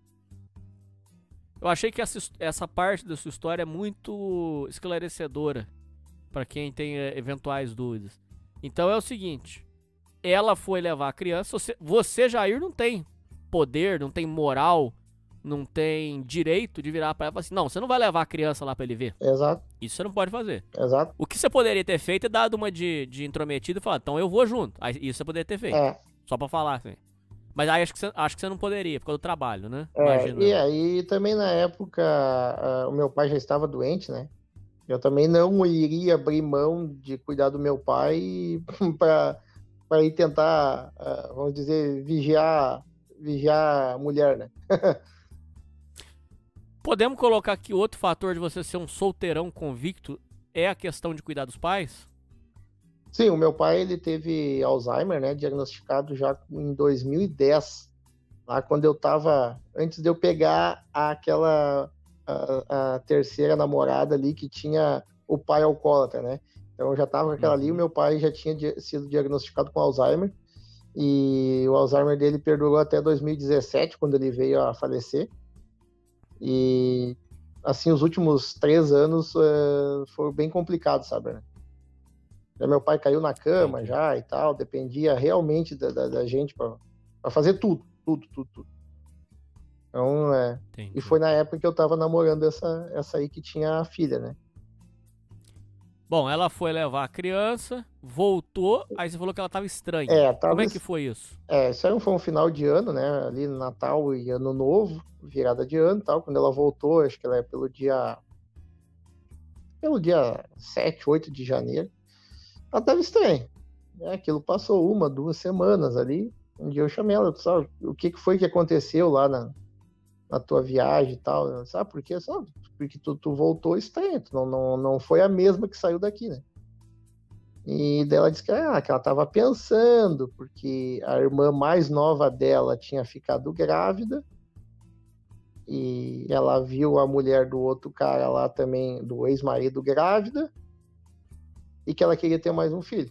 Eu achei que essa, his- essa parte da sua história é muito esclarecedora pra quem tem eh, eventuais dúvidas. Então é o seguinte, ela foi levar a criança, você, você, Jair, não tem poder, não tem moral, não tem direito de virar pra ela e falar assim, não, você não vai levar a criança lá pra ele ver. Exato, Isso você não pode fazer. exato. O que você poderia ter feito é dado uma de, de intrometido e falar, então eu vou junto. Aí, isso você poderia ter feito. É, Só pra falar, assim. Mas aí acho que, você, acho que você não poderia, por causa do trabalho, né? é, Imagino. e aí também na época ah, o meu pai já estava doente, né? Eu também não iria abrir mão de cuidar do meu pai para para ir tentar, ah, vamos dizer, vigiar, vigiar a mulher, né? Podemos colocar aqui outro fator de você ser um solteirão convicto é a questão de cuidar dos pais? Sim, o meu pai ele teve Alzheimer, né, diagnosticado já em dois mil e dez, lá quando eu tava, antes de eu pegar aquela a, a terceira namorada ali que tinha o pai alcoólatra, né? Então eu já tava com aquela ali, o meu pai já tinha di- sido diagnosticado com Alzheimer, e o Alzheimer dele perdurou até dois mil e dezessete, quando ele veio a falecer. E assim, os últimos três anos uh, foram bem complicados, sabe, né? Já meu pai caiu na cama já e tal, dependia realmente da, da, da gente para fazer tudo, tudo, tudo, tudo. Então, é, e foi na época que eu tava namorando essa, essa aí que tinha a filha, né? Bom, ela foi levar a criança, voltou, aí você falou que ela tava estranha. É, tava... Como é que foi isso? É, isso aí foi um final de ano, né? Ali no Natal e Ano Novo, virada de ano e tal. Quando ela voltou, acho que ela é pelo dia. Pelo dia sete, oito de janeiro. Ela tava estranha. Né? Aquilo passou uma, duas semanas ali. Um dia eu chamei ela, sabe, o que foi que aconteceu lá na, na tua viagem e tal. Ela, sabe por quê? Sabe? Porque tu, tu voltou estranho, tu não, não, não foi a mesma que saiu daqui, né? E daí ela disse que, ah, que ela estava pensando, porque a irmã mais nova dela tinha ficado grávida, e ela viu a mulher do outro cara lá também, do ex-marido, grávida, e que ela queria ter mais um filho.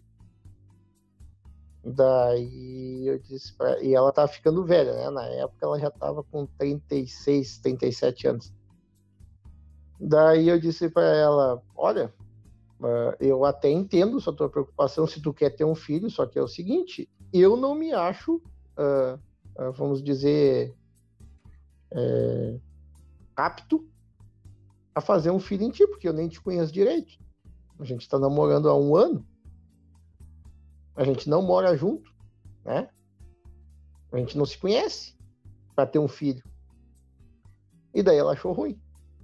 Daí eu disse pra... E ela tava ficando velha, né? Na época ela já tava com trinta e seis, trinta e sete anos. Daí eu disse para ela, olha, uh, eu até entendo sua tua preocupação se tu quer ter um filho, só que é o seguinte, eu não me acho, uh, uh, vamos dizer, é, apto a fazer um filho em ti, porque eu nem te conheço direito. A gente tá namorando há um ano, a gente não mora junto, né? A gente não se conhece para ter um filho. E daí ela achou ruim.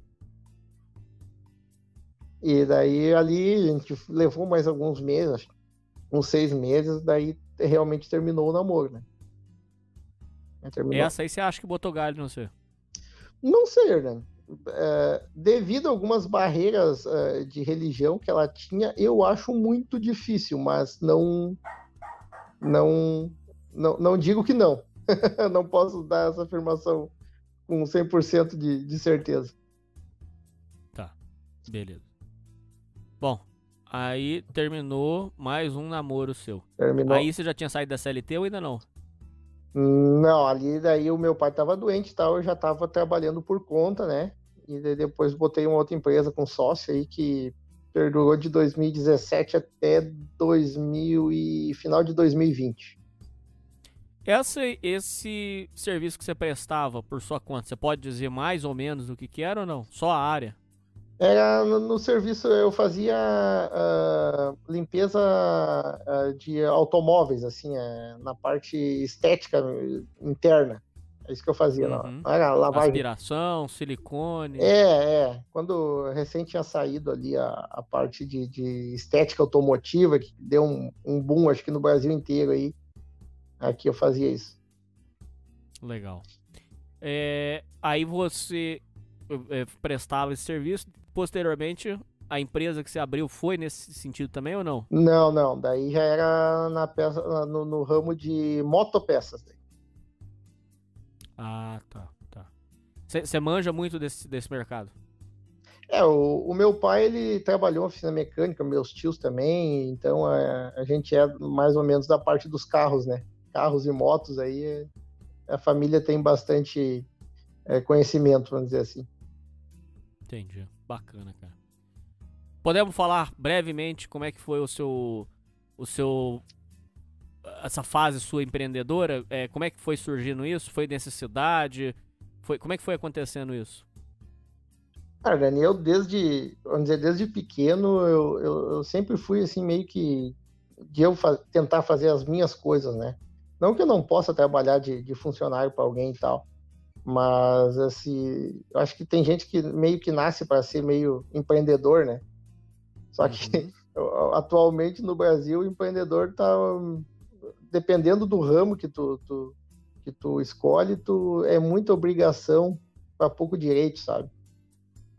E daí ali a gente levou mais alguns meses, uns seis meses, daí realmente terminou o namoro, né? Terminou. Essa aí você acha que botou galho no seu? Não sei, né? É, devido a algumas barreiras é, de religião que ela tinha, eu acho muito difícil, mas não não não, não digo que não. Não posso dar essa afirmação com cem por cento de, de certeza. Tá, beleza. Bom, aí terminou mais um namoro seu. Terminou. Aí você já tinha saído da C L T ou ainda não? Não, ali daí o meu pai estava doente e tal, eu já estava trabalhando por conta, né? E daí depois botei uma outra empresa com sócio aí que perdurou de dois mil e dezessete até dois mil e final de dois mil e vinte. Essa, esse serviço que você prestava por sua conta, você pode dizer mais ou menos o que que era ou não? Só a área? Era no, no serviço, eu fazia uh, limpeza uh, de automóveis, assim, uh, na parte estética interna. É isso que eu fazia. Uhum. Não era lavagem. Aspiração, silicone. É, é. Quando recém tinha saído ali a, a parte de, de estética automotiva, que deu um, um boom, acho que no Brasil inteiro aí, aqui eu fazia isso. Legal. É, aí você é, prestava esse serviço. Posteriormente, a empresa que você abriu foi nesse sentido também ou não? Não, não. Daí já era na peça, no, no ramo de motopeças. Daí. Ah, tá, tá. Você manja muito desse, desse mercado? É, o, o meu pai, ele trabalhou em oficina mecânica, meus tios também, então a, a gente é mais ou menos da parte dos carros, né? Carros e motos aí, a família tem bastante é, conhecimento, vamos dizer assim. Entendi. Bacana, cara. Podemos falar brevemente como é que foi o seu, o seu, essa fase sua empreendedora? É, como é que foi surgindo isso? Foi necessidade? Foi, como é que foi acontecendo isso? Cara, Daniel, desde, vamos dizer, desde pequeno, eu, eu, eu sempre fui assim, meio que de eu fa- tentar fazer as minhas coisas, né? Não que eu não possa trabalhar de, de funcionário para alguém e tal, mas, assim, eu acho que tem gente que meio que nasce para ser meio empreendedor, né? Só que, uhum. atualmente, no Brasil, o empreendedor tá... Dependendo do ramo que tu, tu, que tu escolhe, tu, é muita obrigação para pouco direito, sabe?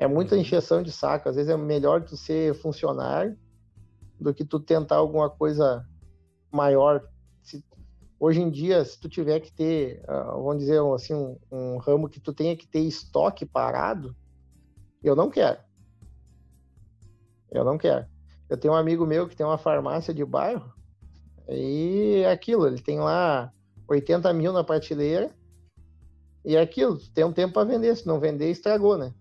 É muita encheção de saco. Às vezes é melhor tu ser funcionário do que tu tentar alguma coisa maior. Se, hoje em dia, se tu tiver que ter, uh, vamos dizer assim, um, um ramo que tu tenha que ter estoque parado, eu não quero. Eu não quero. Eu tenho um amigo meu que tem uma farmácia de bairro e é aquilo, ele tem lá oitenta mil na prateleira e é aquilo, tem um tempo para vender, se não vender, estragou, né?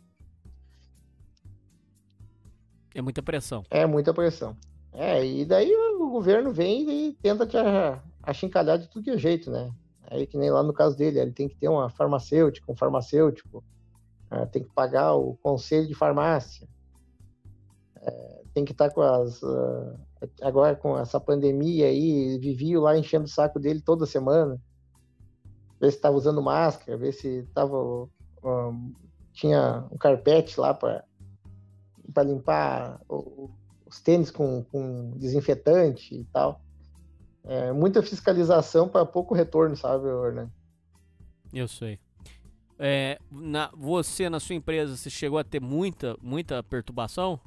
É muita pressão. É muita pressão. É, e daí o governo vem e tenta te achincalhar de tudo que é jeito, né? Aí que nem lá no caso dele, ele tem que ter uma farmacêutica, um farmacêutico, uh, tem que pagar o conselho de farmácia, uh, tem que estar com as... Uh, agora com essa pandemia aí, vivia lá enchendo o saco dele toda semana, ver se estava usando máscara, ver se estava... Um, tinha um carpete lá para para limpar o, os tênis com, com desinfetante e tal. É, muita fiscalização para pouco retorno, sabe, Orlando? Eu sei. É, na, você, na sua empresa, você chegou a ter muita, muita perturbação?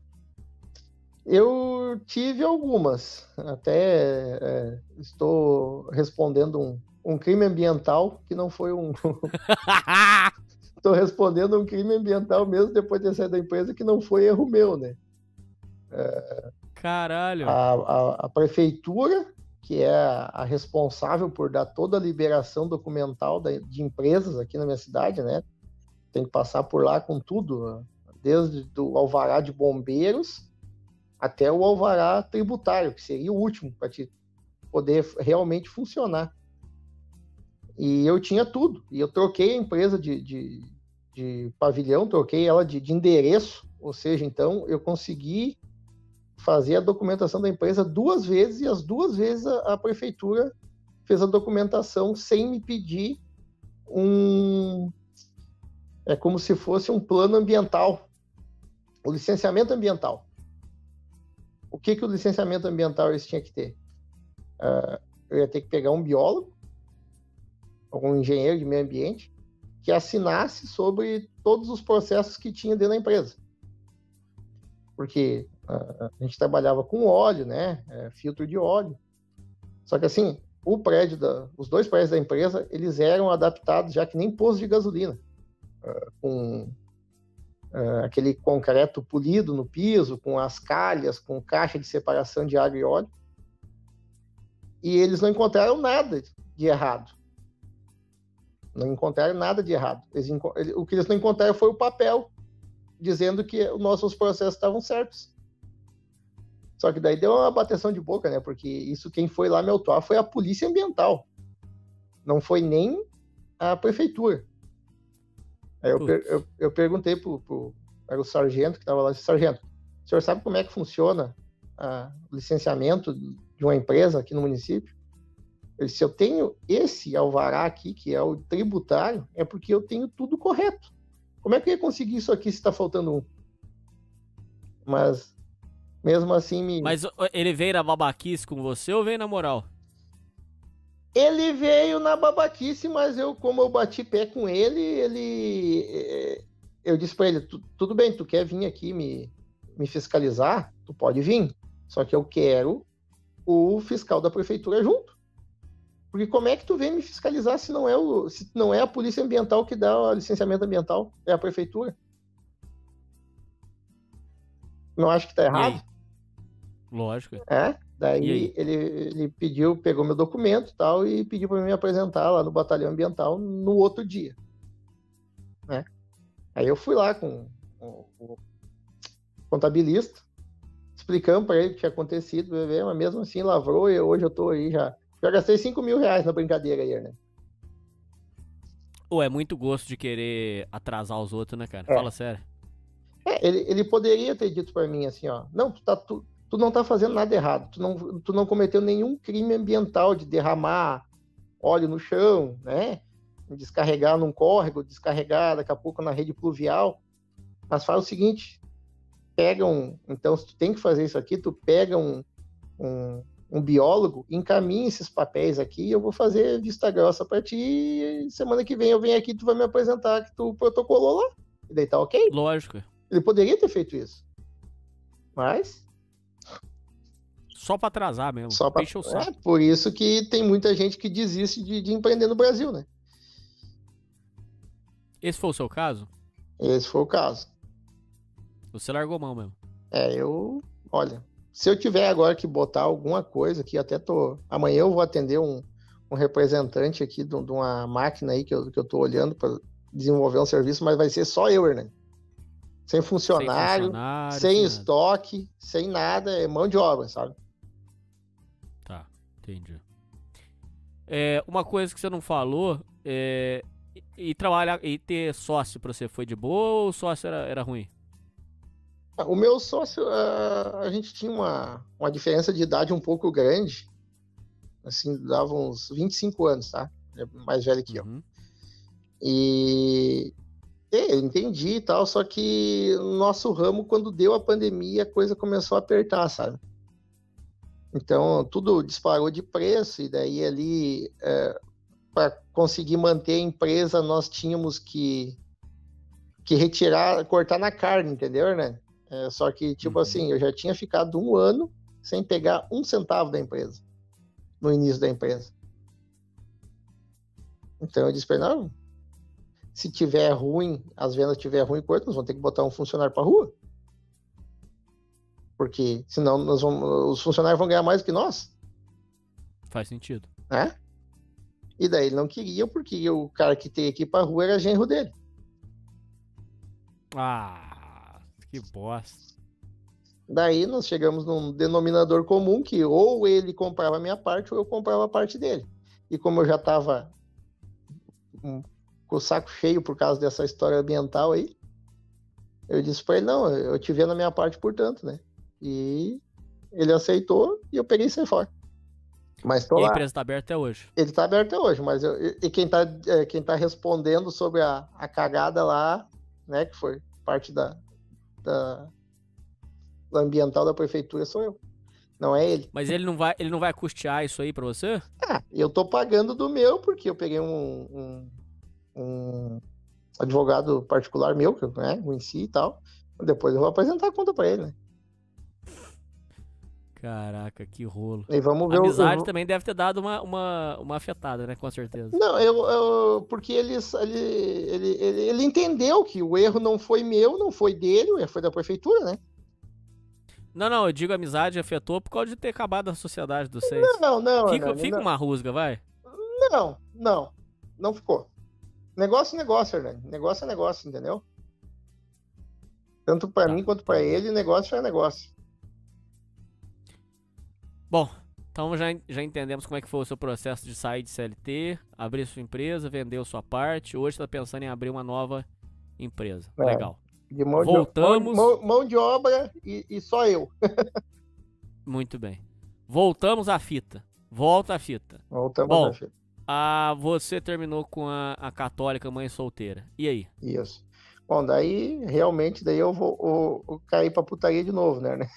Eu tive algumas. Até é, estou respondendo um, um crime ambiental que não foi um... Estou respondendo um crime ambiental mesmo depois de sair da empresa que não foi erro meu, né? É, Caralho! A, a, a prefeitura, que é a, a responsável por dar toda a liberação documental da, de empresas aqui na minha cidade, né? Tem que passar por lá com tudo, desde o alvará de bombeiros até o alvará tributário, que seria o último para te poder realmente funcionar. E eu tinha tudo. E eu troquei a empresa de, de, de pavilhão, troquei ela de, de endereço, ou seja, então eu consegui fazer a documentação da empresa duas vezes e as duas vezes a, a prefeitura fez a documentação sem me pedir um... É como se fosse um plano ambiental, o licenciamento ambiental. O que, que o licenciamento ambiental eles tinham que ter? Uh, eu ia ter que pegar um biólogo, algum engenheiro de meio ambiente, que assinasse sobre todos os processos que tinha dentro da empresa. Porque uh, a gente trabalhava com óleo, né? É, filtro de óleo. Só que assim, o prédio da, os dois prédios da empresa, eles eram adaptados já que nem posto de gasolina. Uh, com uh, aquele concreto polido no piso, com as calhas, com caixa de separação de água e óleo. E eles não encontraram nada de errado. Não encontraram nada de errado. Eles, o que eles não encontraram foi o papel, dizendo que os nossos processos estavam certos. Só que daí deu uma bateção de boca, né? Porque isso quem foi lá me autuar foi a polícia ambiental. Não foi nem a prefeitura. Aí eu, per, eu, eu perguntei pro, pro, para o sargento que estava lá, sargento, o senhor sabe como é que funciona a, o licenciamento de uma empresa aqui no município? Ele disse, se eu tenho esse alvará aqui, que é o tributário, é porque eu tenho tudo correto. Como é que eu ia conseguir isso aqui se está faltando um? Mas, mesmo assim... Me... Mas ele veio na babaquice com você ou veio na moral? Ele veio na babaquice, mas eu, como eu bati pé com ele, ele... Eu disse para ele, tudo bem, tu quer vir aqui me, me fiscalizar? Tu pode vir. Só que eu quero o fiscal da prefeitura junto. Porque como é que tu vem me fiscalizar se não é, o, se não é a polícia ambiental que dá o licenciamento ambiental? É a prefeitura? Não acho que tá errado? Lógico. É, daí ele, ele pediu, pegou meu documento e tal, e pediu para me apresentar lá no batalhão ambiental no outro dia. Né? Aí eu fui lá com o, o contabilista, explicando para ele o que tinha acontecido, mas mesmo assim lavrou e hoje eu tô aí já... Já gastei cinco mil reais na brincadeira aí, né? Pô, é muito gosto de querer atrasar os outros, né, cara? É. Fala sério. É, ele, ele poderia ter dito pra mim assim, ó, não, tu, tá, tu, tu não tá fazendo nada errado, tu não, tu não cometeu nenhum crime ambiental de derramar óleo no chão, né? Descarregar num córrego, descarregar daqui a pouco na rede pluvial. Mas faz o seguinte, pega um... Então, se tu tem que fazer isso aqui, tu pega um... um um biólogo, encaminhe esses papéis aqui, eu vou fazer vista grossa para ti, e semana que vem eu venho aqui, tu vai me apresentar que tu protocolou lá. E daí tá ok. Lógico. Ele poderia ter feito isso. Mas... Só pra atrasar mesmo. Só pra... Enche o saco. É por isso que tem muita gente que desiste de, de empreender no Brasil, né? Esse foi o seu caso? Esse foi o caso. Você largou mão mesmo. É, eu... Olha, se eu tiver agora que botar alguma coisa aqui, até tô... Amanhã eu vou atender um, um representante aqui de, de uma máquina aí que eu, que eu tô olhando para desenvolver um serviço, mas vai ser só eu, Hernani. Sem funcionário, sem, funcionário, sem, sem estoque, nada. Sem nada, é mão de obra, sabe? Tá, entendi. É, uma coisa que você não falou, é... E, e trabalhar, e ter sócio pra você foi de boa ou o sócio era, era ruim? O meu sócio, uh, a gente tinha uma, uma diferença de idade um pouco grande, assim, dava uns vinte e cinco anos, tá? É mais velho que uhum. eu. E é, eu entendi e tal, só que no nosso ramo, quando deu a pandemia, a coisa começou a apertar, sabe? Então, tudo disparou de preço, e daí ali, é, para conseguir manter a empresa, nós tínhamos que, que retirar, cortar na carne, entendeu, né? É, só que, tipo uhum. assim, eu já tinha ficado um ano sem pegar um centavo da empresa, no início da empresa. Então eu disse pra ele, não, se tiver ruim, as vendas tiver ruim, corta, nós vamos ter que botar um funcionário pra rua. Porque senão nós vamos, os funcionários vão ganhar mais do que nós. Faz sentido. É? E daí ele não queria, porque o cara que tem aqui pra rua era genro dele. Ah, que bosta. Daí nós chegamos num denominador comum que ou ele comprava a minha parte ou eu comprava a parte dele. E como eu já tava um, com o saco cheio por causa dessa história ambiental aí, eu disse pra ele, não, eu te vendo a minha parte, portanto, né? E ele aceitou e eu peguei e saí fora. Mas tô e lá. A empresa tá aberta até hoje? Ele tá aberto até hoje, mas eu, e quem tá, é, quem tá respondendo sobre a, a cagada lá, né, que foi parte da, da, da ambiental da prefeitura, sou eu. Não é ele. Mas ele não vai, ele não vai custear isso aí pra você? Ah, eu tô pagando do meu, porque eu peguei um, um, um advogado particular meu, que eu né, conheci e tal. Depois eu vou apresentar a conta pra ele, né? Caraca, que rolo. E vamos ver a amizade o... também deve ter dado uma, uma, uma afetada, né? Com certeza. Não, eu, eu porque ele, ele, ele, ele, ele entendeu que o erro não foi meu, não foi dele, o erro foi da prefeitura, né? Não, não, eu digo a amizade afetou por causa de ter acabado a sociedade dos seis. Não, não, Fica, Hernani, fica não. uma rusga, vai? Não, não, não ficou. Negócio é negócio, Hernani. Negócio é negócio, entendeu? Tanto pra Tá. mim quanto pra ele, negócio é negócio. Bom, então já, já entendemos como é que foi o seu processo de sair de C L T, abrir sua empresa, vender sua parte. Hoje está pensando em abrir uma nova empresa. É, Legal. De mão Voltamos. De, mão, mão de obra e, e só eu. Muito bem. Voltamos à fita. Volta à fita. Voltamos Bom, à fita. A, você terminou com a, a católica mãe solteira. E aí? Isso. Bom, daí realmente daí eu vou, vou, vou cair pra putaria de novo, né? né?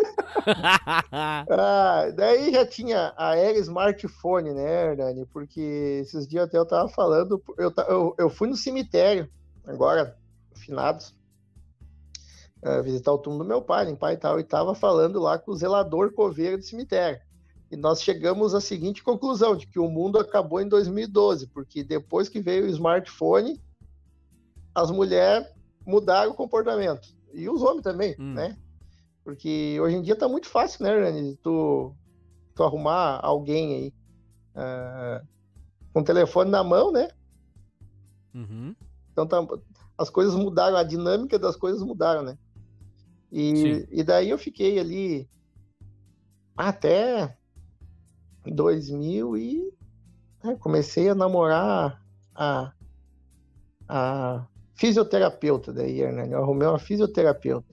ah, daí já tinha a era smartphone, né, Hernani? Porque esses dias até eu tava falando, eu, eu, eu fui no cemitério, agora, finados, uh, visitar o túmulo do meu pai, limpar e tal, e tava falando lá com o zelador coveiro do cemitério. E nós chegamos à seguinte conclusão, de que o mundo acabou em dois mil e doze, porque depois que veio o smartphone, as mulheres mudaram o comportamento. E os homens também, hum. né? Porque hoje em dia tá muito fácil, né, Rani? Tu, tu arrumar alguém aí uh, com o telefone na mão, né? Uhum. Então tá, as coisas mudaram, a dinâmica das coisas mudaram, né? E, e daí eu fiquei ali até dois mil e né, comecei a namorar a, a fisioterapeuta daí, Hernani. Eu arrumei uma fisioterapeuta.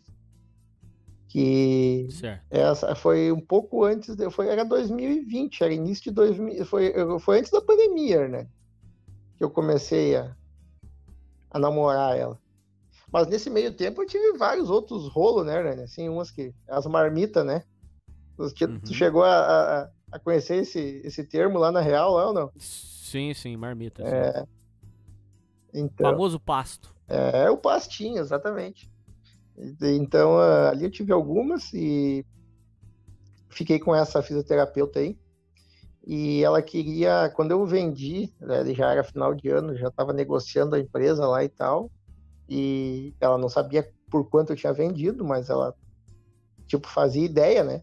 Que certo. Essa foi um pouco antes, de, foi, era dois mil e vinte, era início de dois mil, foi, foi antes da pandemia, né? Que eu comecei a, a namorar ela. Mas nesse meio tempo eu tive vários outros rolos, né, né? Assim, umas que, as marmitas, né? Que uhum. Tu chegou a, a, a conhecer esse, esse termo lá na Real, lá ou não? Sim, sim, marmita. É, sim. Então, Famoso pasto. é o pastinho, exatamente. Então, ah, ali eu tive algumas e fiquei com essa fisioterapeuta aí. E ela queria, quando eu vendi, né, já era final de ano, já estava negociando a empresa lá e tal. E ela não sabia por quanto eu tinha vendido, mas ela, tipo, fazia ideia, né?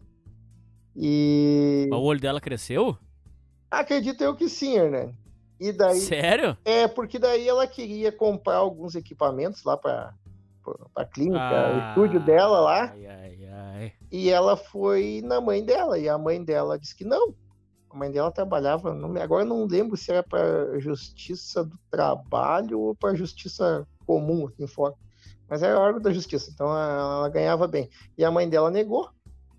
E... O olho dela cresceu? Acredito eu que sim, Hernani. E daí... Sério? É, porque daí ela queria comprar alguns equipamentos lá para a clínica, Ah, o estúdio dela lá. Ai, ai, ai. E ela foi na mãe dela, e a mãe dela disse que não. A mãe dela trabalhava, não, agora não lembro se era para Justiça do Trabalho ou para Justiça Comum, assim fora. Mas era órgão da Justiça, então ela, ela ganhava bem. E a mãe dela negou,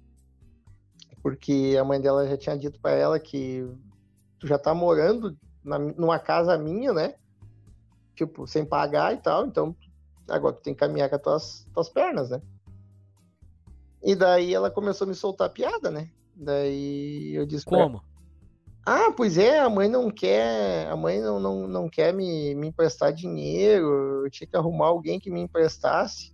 porque a mãe dela já tinha dito para ela que tu já tá morando na, numa casa minha, né? Tipo, sem pagar e tal, então agora tu tem que caminhar com as tuas, tuas pernas, né? E daí ela começou a me soltar piada, né? Daí eu disse pra ela, Como? ah, pois é, a mãe não quer, a mãe não, não, não quer me, me emprestar dinheiro, eu tinha que arrumar alguém que me emprestasse.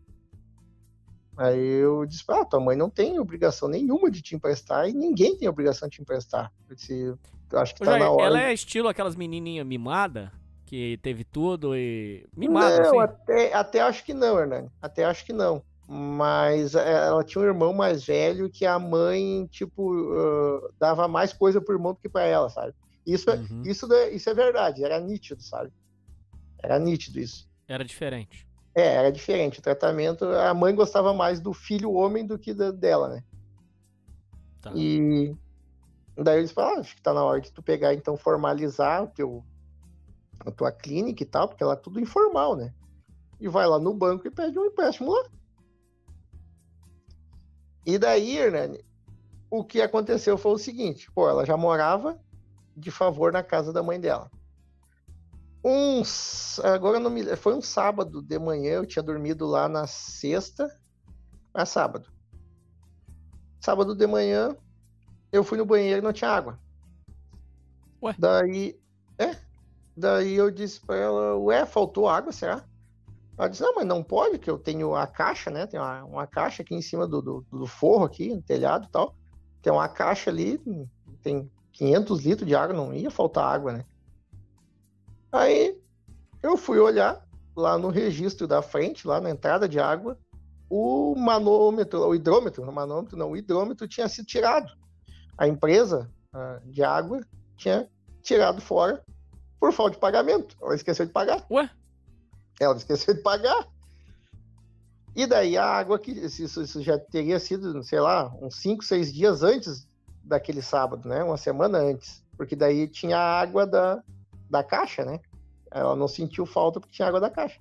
Aí eu disse, ah, tua mãe não tem obrigação nenhuma de te emprestar e ninguém tem obrigação de te emprestar. Eu disse, eu acho que Ô, tá Jair, na hora. ela é estilo aquelas menininhas mimada, que teve tudo e... Mimada, Não, assim? até, até acho que não, Hernani, até acho que não. Mas ela tinha um irmão mais velho que a mãe, tipo, uh, dava mais coisa pro irmão do que pra ela, sabe? Isso, é- Uhum. isso, é- isso é verdade, era nítido, sabe? Era nítido isso. Era diferente. É, era diferente. O tratamento, a mãe gostava mais do filho homem do que da- dela, né? Tá. E daí eles falaram, ah, acho que tá na hora de tu pegar, então, formalizar o teu, a tua clínica e tal, porque ela é tudo informal, né? E vai lá no banco e pede um empréstimo lá. E daí, Hernani, o que aconteceu foi o seguinte, pô, ela já morava de favor na casa da mãe dela. Um, s- agora eu não me, foi um sábado de manhã, eu tinha dormido lá na sexta, a sábado. Sábado de manhã, eu fui no banheiro e não tinha água. Ué? Daí, é, daí eu disse pra ela, ué, faltou água, será? Ela disse, não, mas não pode, que eu tenho a caixa, né? Tem uma, uma caixa aqui em cima do, do, do forro aqui, no telhado e tal. Tem uma caixa ali, tem quinhentos litros de água, não ia faltar água, né? Aí eu fui olhar lá no registro da frente, lá na entrada de água, o manômetro, o hidrômetro, não manômetro não, o hidrômetro tinha sido tirado. A empresa ah, de água tinha tirado fora por falta de pagamento. Ela esqueceu de pagar. Ué? Ela esqueceu de pagar. E daí a água que isso, isso já teria sido, sei lá, uns cinco, seis dias antes daquele sábado, né? Uma semana antes. Porque daí tinha a água da, da caixa, né? Ela não sentiu falta porque tinha água da caixa.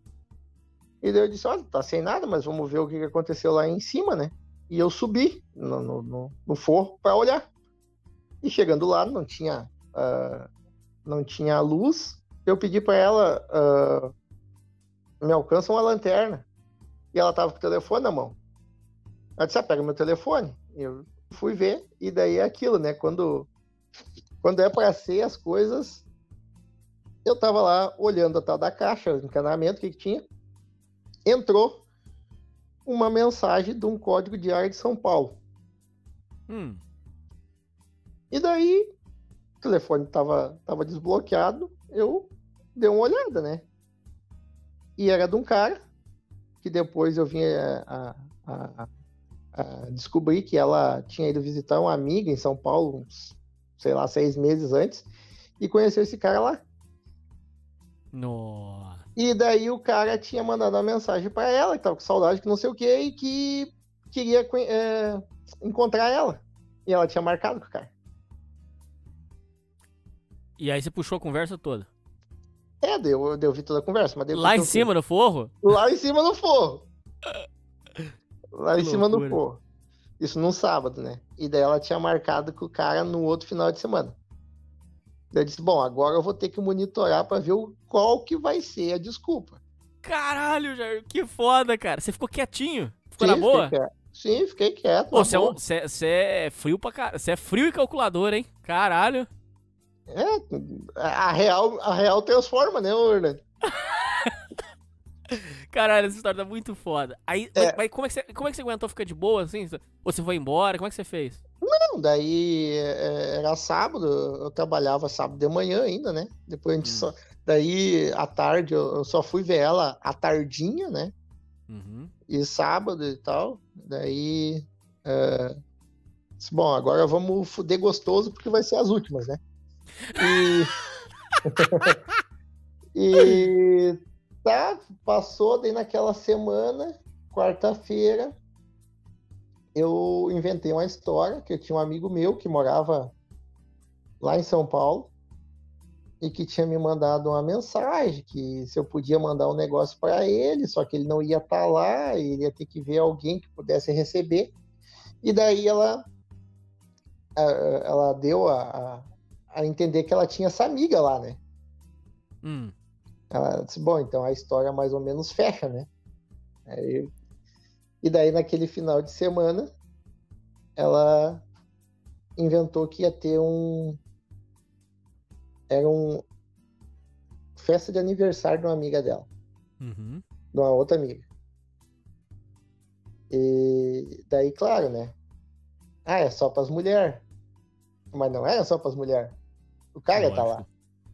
E daí eu disse, olha, tá sem nada, mas vamos ver o que aconteceu lá em cima, né? E eu subi no, no, no, no forro para olhar. E chegando lá, não tinha, uh, não tinha luz. Eu pedi para ela, uh, me alcança uma lanterna. E ela tava com o telefone na mão. Ela disse, ah, pega meu telefone. Eu fui ver, e daí é aquilo, né? Quando, quando é para ser as coisas, eu tava lá olhando a tal da caixa, o encanamento, o que, que tinha. Entrou uma mensagem de um código de área de São Paulo. Hum. E daí, o telefone tava, tava desbloqueado, eu dei uma olhada, né? E era de um cara, que depois eu vim a, a, a, a descobrir que ela tinha ido visitar uma amiga em São Paulo, uns, sei lá, seis meses antes, e conheceu esse cara lá. Nossa. E daí o cara tinha mandado uma mensagem para ela, que tava com saudade, que não sei o que, e que queria é, encontrar ela. E ela tinha marcado com o cara. E aí você puxou a conversa toda? É, deu, deu vi toda a conversa. Mas Lá em cima no forro? Lá em cima no forro. Lá em Que cima no loucura. forro. Isso num sábado, né? E daí ela tinha marcado com o cara no outro final de semana. Daí eu disse, bom, agora eu vou ter que monitorar pra ver o, qual que vai ser a desculpa. Caralho, Jair, que foda, cara. Você ficou quietinho? Ficou Sim, na boa? Fiquei quieto. Sim, fiquei quieto. Pô, na você é, boa. um, você- você é frio pra caralho. Você é frio e calculador, hein? Caralho. É, a real, a real transforma, né, Orlando? Caralho, essa história tá muito foda. Aí, É. mas, mas como, é que você, como é que você aguentou ficar de boa, assim? Ou você foi embora? Como é que você fez? Não, daí é, era sábado, eu trabalhava sábado de manhã ainda, né? Depois a gente Hum. só. Daí, à tarde, eu, eu só fui ver ela à tardinha, né? Uhum. E sábado e tal. Daí. é, disse, bom, agora vamos fuder gostoso porque vai ser as últimas, né? E. e. Tá, passou, daí naquela semana, quarta-feira, eu inventei uma história que eu tinha um amigo meu que morava lá em São Paulo e que tinha me mandado uma mensagem que se eu podia mandar um negócio para ele, só que ele não ia estar lá, e ele ia ter que ver alguém que pudesse receber. E daí ela ela deu a, a, a entender que ela tinha essa amiga lá, né? Hum. Ela disse, bom, então a história mais ou menos fecha, né? Aí, e daí, naquele final de semana, ela inventou que ia ter um... Era um... festa de aniversário de uma amiga dela. Uhum. De uma outra amiga. E daí, claro, né? Ah, é só pras mulheres. Mas não é só pras mulheres. O cara tá lá.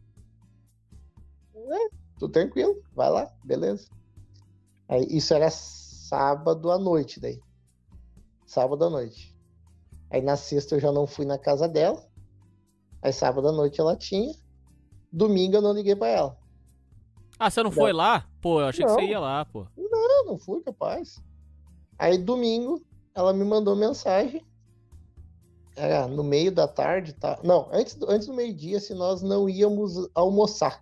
É, tudo tranquilo, vai lá, beleza. Aí, isso era sábado à noite daí. Sábado à noite. Aí na sexta eu já não fui na casa dela. Aí sábado à noite ela tinha. Domingo eu não liguei pra ela. Ah, você não foi lá? Pô, eu achei Não. que você ia lá, pô. Não, não fui, capaz. Aí domingo ela me mandou mensagem. Era no meio da tarde, tá? Não, antes do, antes do meio-dia, se nós não íamos almoçar.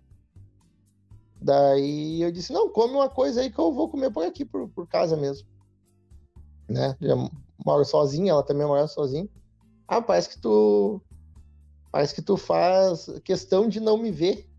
Daí eu disse, não, come uma coisa aí que eu vou comer por aqui, por, por casa mesmo. Né? Já moro sozinha, ela também mora sozinha. Ah, parece que tu... Parece que tu faz questão de não me ver.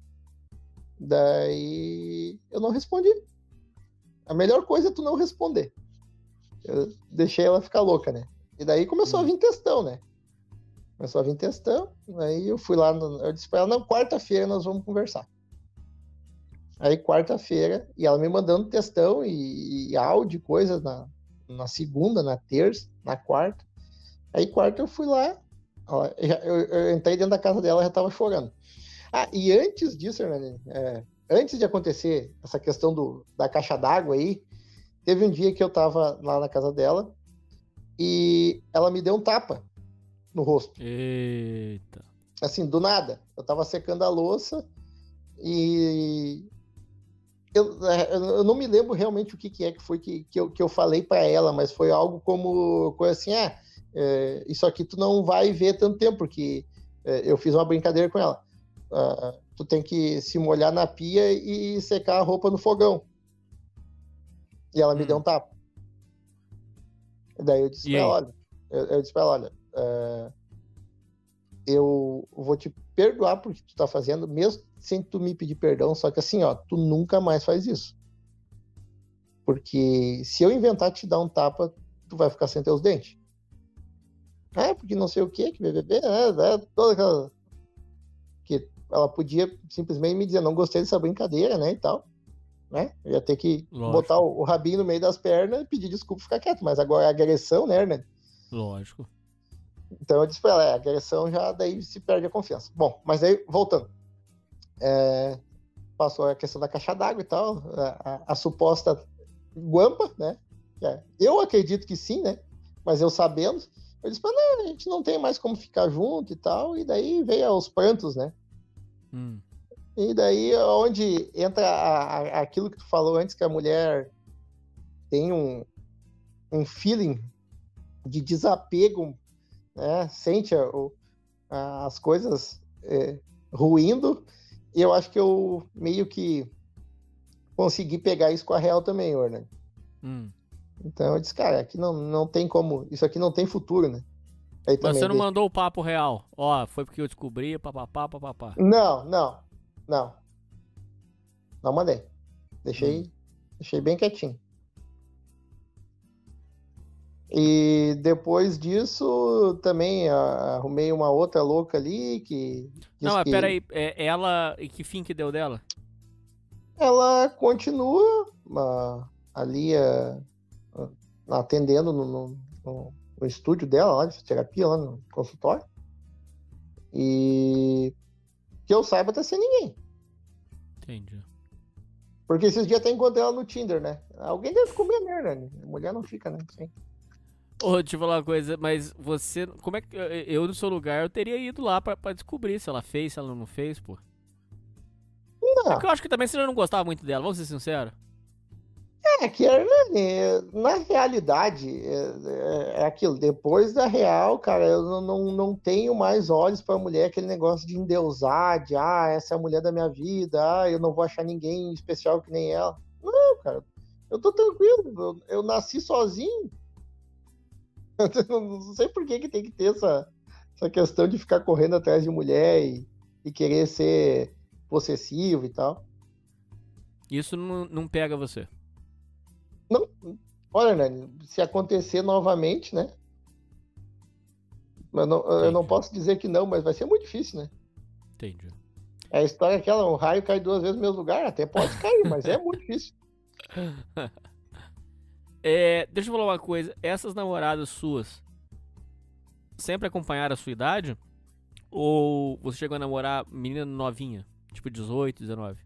Daí eu não respondi. A melhor coisa é tu não responder. Eu deixei ela ficar louca, né? E daí começou a vir textão, né? Começou a vir textão. Aí eu fui lá, no, eu disse pra ela, não, quarta-feira nós vamos conversar. Aí quarta-feira, e ela me mandando textão e, e áudio, coisas na, na segunda, na terça, na quarta. Aí quarta eu fui lá, ó, eu, eu, eu entrei dentro da casa dela, ela já tava chorando. Ah, e antes disso, Hernani, é, antes de acontecer essa questão do, da caixa d'água aí, teve um dia que eu tava lá na casa dela e ela me deu um tapa no rosto. Eita. Assim, do nada. Eu tava secando a louça e eu, eu não me lembro realmente o que, que é que foi que, que, eu, que eu falei para ela, mas foi algo como coisa assim, ah, é, isso aqui tu não vai ver tanto tempo, porque é, eu fiz uma brincadeira com ela. Uh, tu tem que se molhar na pia e secar a roupa no fogão. E ela me Hum. deu um tapa. E daí eu disse E pra ela, aí? olha, eu, eu disse pra ela, olha, uh, eu vou te perdoar por que tu tá fazendo, mesmo sem tu me pedir perdão, só que assim, ó, tu nunca mais faz isso. Porque se eu inventar te dar um tapa, tu vai ficar sem teus dentes. É, porque não sei o que, que B B B, é, é, toda aquela... que ela podia simplesmente me dizer, não gostei dessa brincadeira, né, e tal, né, eu ia ter que Lógico. botar o, o rabinho no meio das pernas e pedir desculpa e ficar quieto, mas agora é agressão, né, né? Lógico. Então eu disse pra ela, é, agressão já daí se perde a confiança. Bom, mas aí, voltando, é, passou a questão da caixa d'água e tal, a, a, a suposta guampa, né, é, eu acredito que sim, né, mas eu sabendo, eu disse pra ela, não, a gente não tem mais como ficar junto e tal, e daí veio aos prantos, né. Hum. E daí onde entra a, a, aquilo que tu falou antes, que a mulher tem um, um feeling de desapego, né? Sente a, o, a, as coisas é, ruindo, e eu acho que eu meio que consegui pegar isso com a Real também, Orna. Hum. Então eu disse, cara, aqui não, não tem como, isso aqui não tem futuro, né? Aí Mas também você não deixa... mandou o papo real. Ó, foi porque eu descobri, papapá, papapá. Não, não, não. Não mandei. Deixei, Hum. deixei bem quietinho. E depois disso, também ah, arrumei uma outra louca ali que... Não, mas que... peraí, é, ela... E que fim que deu dela? Ela continua uh, ali uh, uh, atendendo no, no, no, no estúdio dela, lá de terapia, lá no consultório. E que eu saiba, tá sem ninguém. Entendi. Porque esses dias até encontrei ela no Tinder, né? Alguém deve comer merda, né? A mulher não fica, né? Sim. Ô, deixa eu falar uma coisa, mas você, como é que, eu no seu lugar, eu teria ido lá pra, pra descobrir se ela fez, se ela não fez, pô. Não. É que eu acho que também você já não gostava muito dela, vamos ser sinceros. É, que é, na realidade, é, é aquilo, depois da real, cara, eu não, não, não tenho mais olhos pra mulher, aquele negócio de endeusar, de, ah, essa é a mulher da minha vida, ah, eu não vou achar ninguém especial que nem ela. Não, cara, eu tô tranquilo, eu, eu nasci sozinho. Eu não sei por que, que tem que ter essa, essa questão de ficar correndo atrás de mulher e, e querer ser possessivo e tal. Isso não, não pega você? Não, olha, Nani, se acontecer novamente, né? Eu não, eu não posso dizer que não, mas vai ser muito difícil, né? Entendi. É a história aquela, um raio cai duas vezes no mesmo lugar, até pode cair, mas é muito difícil. É, deixa eu falar uma coisa, essas namoradas suas sempre acompanharam a sua idade? Ou você chegou a namorar menina novinha, tipo dezoito, dezenove?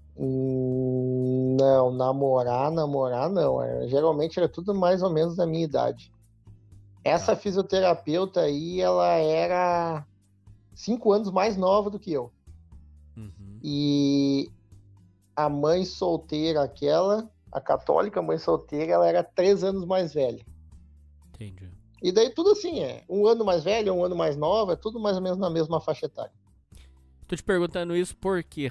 Hum, não, namorar, namorar não. É, geralmente era tudo mais ou menos da minha idade. Essa fisioterapeuta aí, ela era cinco anos mais nova do que eu. Uhum. E a mãe solteira, aquela, a católica mãe solteira, ela era três anos mais velha. Entendi. E daí tudo assim, é um ano mais velha, um ano mais nova, é tudo mais ou menos na mesma faixa etária. Tô te perguntando isso porque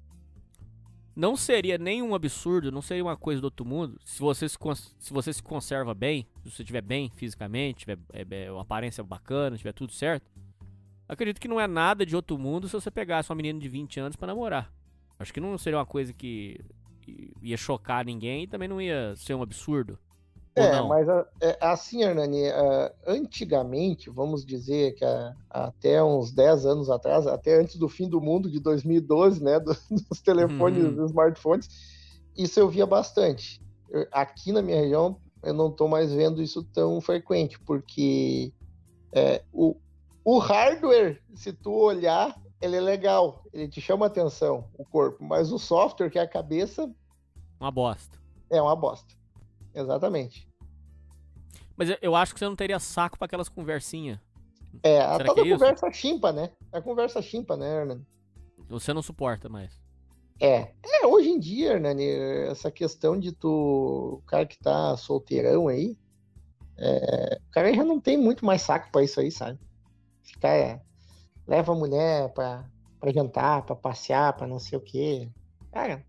não seria nenhum absurdo, não seria uma coisa do outro mundo, se você se, se, você se conserva bem, se você estiver bem fisicamente, tiver é, é, uma aparência bacana, tiver tudo certo, acredito que não é nada de outro mundo se você pegasse uma menina de vinte anos pra namorar. Acho que não seria uma coisa que ia chocar ninguém e também não ia ser um absurdo. É, mas é, assim, Hernani, antigamente, vamos dizer que até uns dez anos atrás, até antes do fim do mundo de dois mil e doze, né, dos telefones, uhum. dos smartphones, isso eu via bastante. Aqui na minha região, eu não estou mais vendo isso tão frequente, porque é, o, o hardware, se tu olhar, ele é legal, ele te chama atenção, o corpo, mas o software, que é a cabeça... Uma bosta. É uma bosta. Exatamente. Mas eu, eu acho que você não teria saco pra aquelas conversinhas. É, a Será tal que da é isso? conversa chimpa, né? A conversa chimpa, né, Hernani? Você não suporta mais. É. É, hoje em dia, Hernani, essa questão de tu... O cara que tá solteirão aí, é, o cara já não tem muito mais saco pra isso aí, sabe? Ficar... É, leva a mulher pra, pra jantar, pra passear, pra não sei o quê. Cara...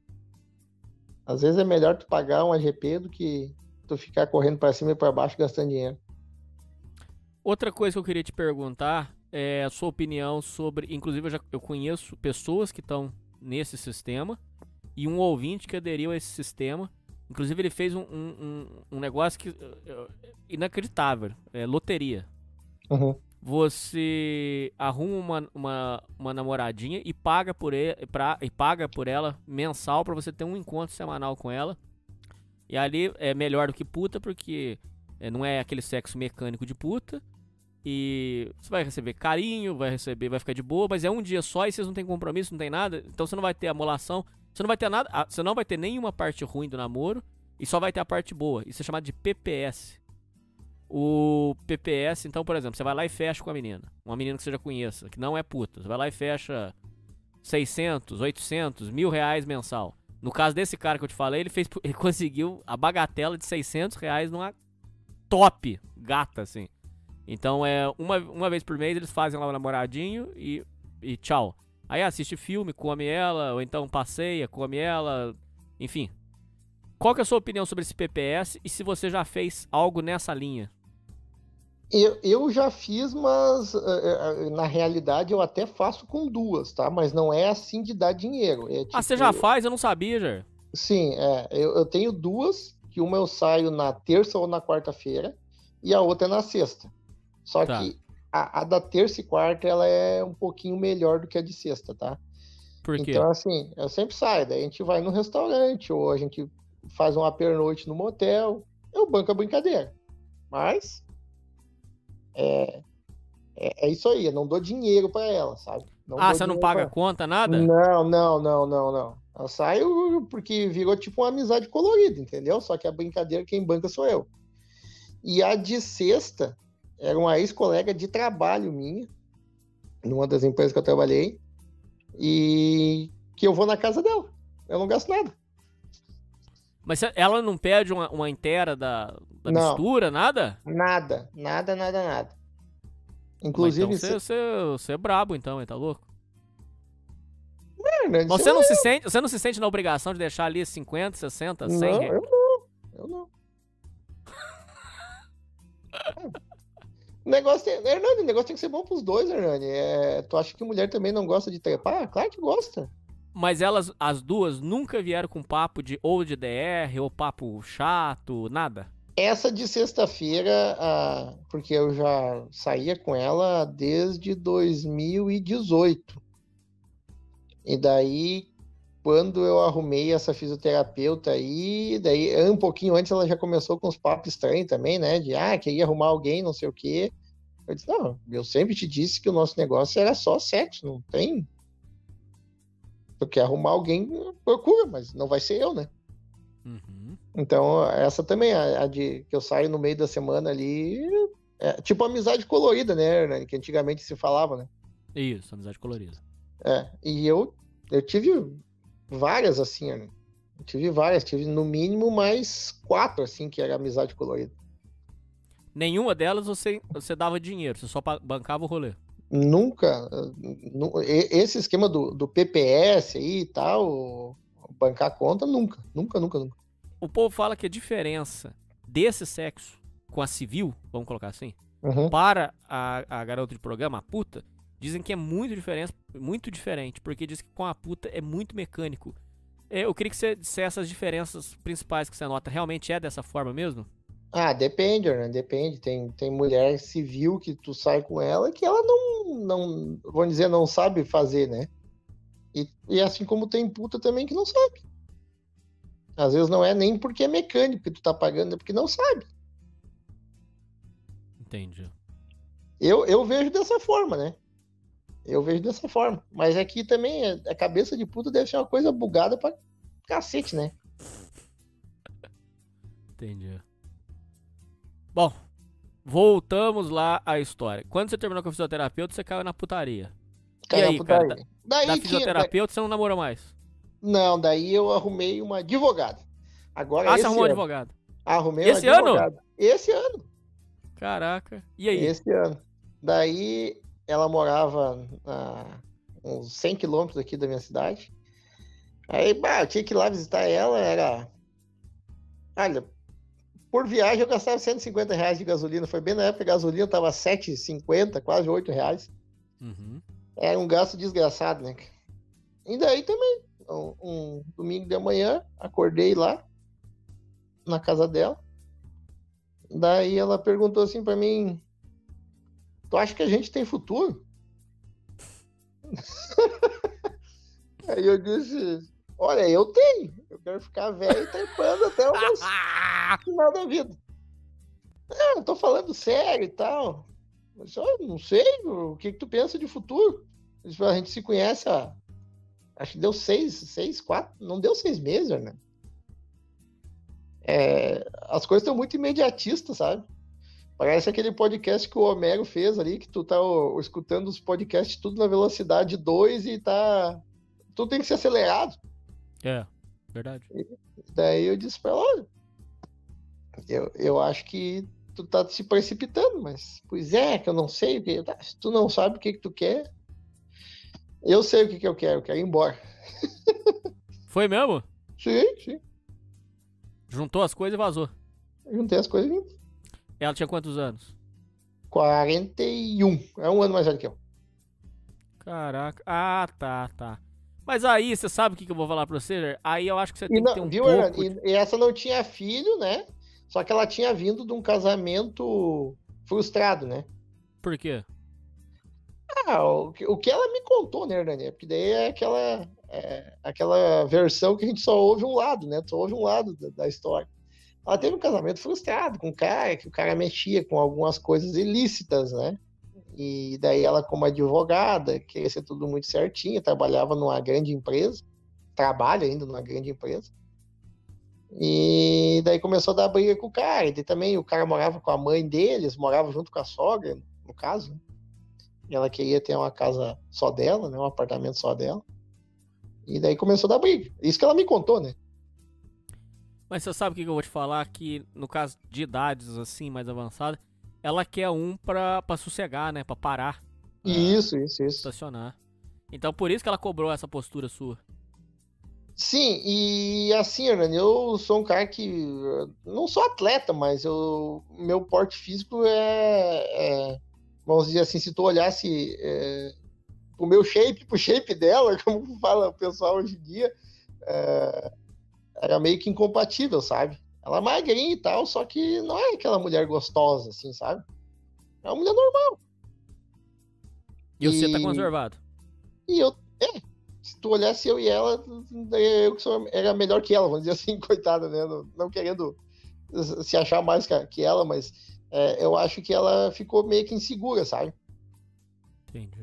Às vezes é melhor tu pagar um A G P do que tu ficar correndo para cima e para baixo gastando dinheiro. Outra coisa que eu queria te perguntar é a sua opinião sobre... Inclusive, eu, já, eu conheço pessoas que estão nesse sistema e um ouvinte que aderiu a esse sistema. Inclusive, ele fez um, um, um negócio que, inacreditável. É loteria. Uhum. Você arruma uma, uma, uma namoradinha e paga, por ele, pra, e paga por ela mensal pra você ter um encontro semanal com ela. E ali é melhor do que puta, porque é, não é aquele sexo mecânico de puta. E você vai receber carinho, vai receber, vai ficar de boa, mas é um dia só e vocês não tem compromisso, não tem nada. Então você não vai ter amolação, você não vai ter nada, você não vai ter nenhuma parte ruim do namoro e só vai ter a parte boa. Isso é chamado de P P S. O P P S, então, por exemplo, você vai lá e fecha com a menina. Uma menina que você já conheça, que não é puta. Você vai lá e fecha seiscentos, oitocentos, mil reais mensal. No caso desse cara que eu te falei, ele, fez, ele conseguiu a bagatela de seiscentos reais numa top gata, assim. Então, é uma, uma vez por mês eles fazem lá o namoradinho e, e tchau. Aí assiste filme, come ela, ou então passeia, come ela, enfim. Qual que é a sua opinião sobre esse P P S e se você já fez algo nessa linha? Eu, eu já fiz, mas uh, na realidade eu até faço com duas, tá? Mas não é assim de dar dinheiro. É, tipo, ah, você já faz? Eu não sabia, já. Sim, é. Eu, eu tenho duas, que uma eu saio na terça ou na quarta-feira e a outra é na sexta. Só tá. que a, a da terça e quarta ela é um pouquinho melhor do que a de sexta, tá? Por quê? Então, assim, eu sempre saio. Daí a gente vai no restaurante, ou a gente faz uma pernoite no motel. Eu banco a brincadeira. Mas é, é, é isso aí, eu não dou dinheiro pra ela, sabe? Não ah, dou você não dinheiro paga pra... conta, nada? Não, não, não, não, não. Eu saio porque virou tipo uma amizade colorida, entendeu? Só que a brincadeira quem banca sou eu. E a de sexta era uma ex-colega de trabalho minha, numa das empresas que eu trabalhei, e que eu vou na casa dela. Eu não gasto nada. Mas ela não pede uma, uma inteira da, da mistura, nada? Nada, nada, nada, nada. Inclusive... Mas então você, você, você é brabo então, hein? Tá louco? Não, você, não se sente, você não se sente na obrigação de deixar ali cinquenta, sessenta, cem? Não, eu não. Eu não. O negócio tem, Hernani, o negócio tem que ser bom pros dois, Hernani. É, tu acha que mulher também não gosta de trepar? Claro que gosta. Mas elas, as duas, nunca vieram com papo de ou de D R, ou papo chato, nada? Essa de sexta-feira, ah, porque eu já saía com ela desde dois mil e dezoito. E daí, quando eu arrumei essa fisioterapeuta aí, daí um pouquinho antes ela já começou com uns papos estranhos também, né? De, ah, queria arrumar alguém, não sei o quê. Eu disse, não, eu sempre te disse que o nosso negócio era só sexo, não tem... Tu quer arrumar alguém, procura, mas não vai ser eu, né? Uhum. Então, essa também, a, a de que eu saio no meio da semana ali, é tipo amizade colorida, né, Hernani? Que antigamente se falava, né? Isso, amizade colorida. É, e eu, eu tive várias, assim, Hernani. Eu tive várias, tive no mínimo mais quatro, assim, que era amizade colorida. Nenhuma delas você, você dava dinheiro, você só bancava o rolê? Nunca. Esse esquema do, do P P S aí e tal, bancar conta, nunca. Nunca, nunca, nunca. O povo fala que a diferença desse sexo com a civil, vamos colocar assim, uhum. para a, a garota de programa, a puta, dizem que é muito diferente, muito diferente, porque diz que com a puta é muito mecânico. Eu queria que você dissesse as diferenças principais que você nota. Realmente é dessa forma mesmo? Ah, depende, né? Depende. Tem, tem mulher civil que tu sai com ela que ela não, não, vamos dizer, não sabe fazer, né? E, e assim como tem puta também que não sabe. Às vezes não é nem porque é mecânico que tu tá pagando, é porque não sabe. Entendi. Eu, eu vejo dessa forma, né? Eu vejo dessa forma. Mas aqui também, a cabeça de puta deve ser uma coisa bugada pra cacete, né? Entendi. Bom, voltamos lá à história. Quando você terminou com a fisioterapeuta, você caiu na putaria. Caiu e aí, na putaria. cara, da, daí da que, fisioterapeuta daí... você não namorou mais? Não, daí eu arrumei uma advogada. Agora, ah, esse você arrumou um ano. advogado? Arrumei esse uma advogada. ano? Esse ano. Caraca. E aí? Esse ano. Daí ela morava a uns cem quilômetros aqui da minha cidade. Aí, bah, eu tinha que ir lá visitar ela, era... Olha, por viagem eu gastava cento e cinquenta reais de gasolina. Foi bem na época que a gasolina tava sete reais e cinquenta centavos, quase oito reais. Uhum. Era um gasto desgraçado, né? E daí também, um, um domingo de manhã, acordei lá, na casa dela. Daí ela perguntou assim pra mim, tu acha que a gente tem futuro? Aí eu disse, olha, eu tenho. Eu quero ficar velho e trepando até o final da vida. Não, eu tô falando sério e tal. Mas eu não sei, o que, que tu pensa de futuro? A gente se conhece há, acho que deu seis, seis, quatro, não deu seis meses, né? É, as coisas estão muito imediatistas, sabe? Parece aquele podcast que o Homero fez ali, que tu tá ó, escutando os podcasts tudo na velocidade dois e tá... Tudo tem que ser acelerado. É, verdade. E daí eu disse pra ela, olha, eu, eu acho que tu tá se precipitando, mas... Pois é, que eu não sei o que... Se tu não sabe o que que tu quer, eu sei o que que eu quero, eu quero ir embora. Foi mesmo? Sim, sim. Juntou as coisas e vazou. Juntei as coisas e... Ela tinha quantos anos? quarenta e um. É um ano mais velho que eu. Caraca. Ah, tá, tá. Mas aí, você sabe o que, que eu vou falar pra você? Aí eu acho que você tem E não, que ter um viu, pouco... e, e essa não tinha filho, né? Só que ela tinha vindo de um casamento frustrado, né? Por quê? Ah, o, que- o que ela me contou, né, Hernani? Porque daí é aquela, é, aquela versão que a gente só ouve um lado, né? Só ouve um lado da, da história. Ela teve um casamento frustrado com o cara, que o cara mexia com algumas coisas ilícitas, né? E daí ela, como advogada, queria ser tudo muito certinho, trabalhava numa grande empresa, trabalha ainda numa grande empresa. E daí começou a dar briga com o cara. E daí também o cara morava com a mãe deles, morava junto com a sogra, no caso, né? E ela queria ter uma casa só dela, né? Um apartamento só dela. E daí começou a dar briga. Isso que ela me contou, né? Mas você sabe o que eu vou te falar? Que no caso de idades assim, mais avançadas, ela quer um pra, pra sossegar, né? Pra parar. Pra Isso, isso, isso. estacionar. Então por isso que ela cobrou essa postura sua. Sim, e assim, Hernani, eu sou um cara que eu não sou atleta, mas eu, meu porte físico é, é, vamos dizer assim, se tu olhasse é, o meu shape pro shape dela, como fala o pessoal hoje em dia, é, era meio que incompatível, sabe? Ela é magrinha e tal, só que não é aquela mulher gostosa, assim, sabe? É uma mulher normal. E, você tá E- conservado. E eu, é, se tu olhasse eu e ela, daí eu que sou, era melhor que ela, vamos dizer assim, coitada, né? Não, não querendo se achar mais que, que ela, mas é, eu acho que ela ficou meio que insegura, sabe? Entendi.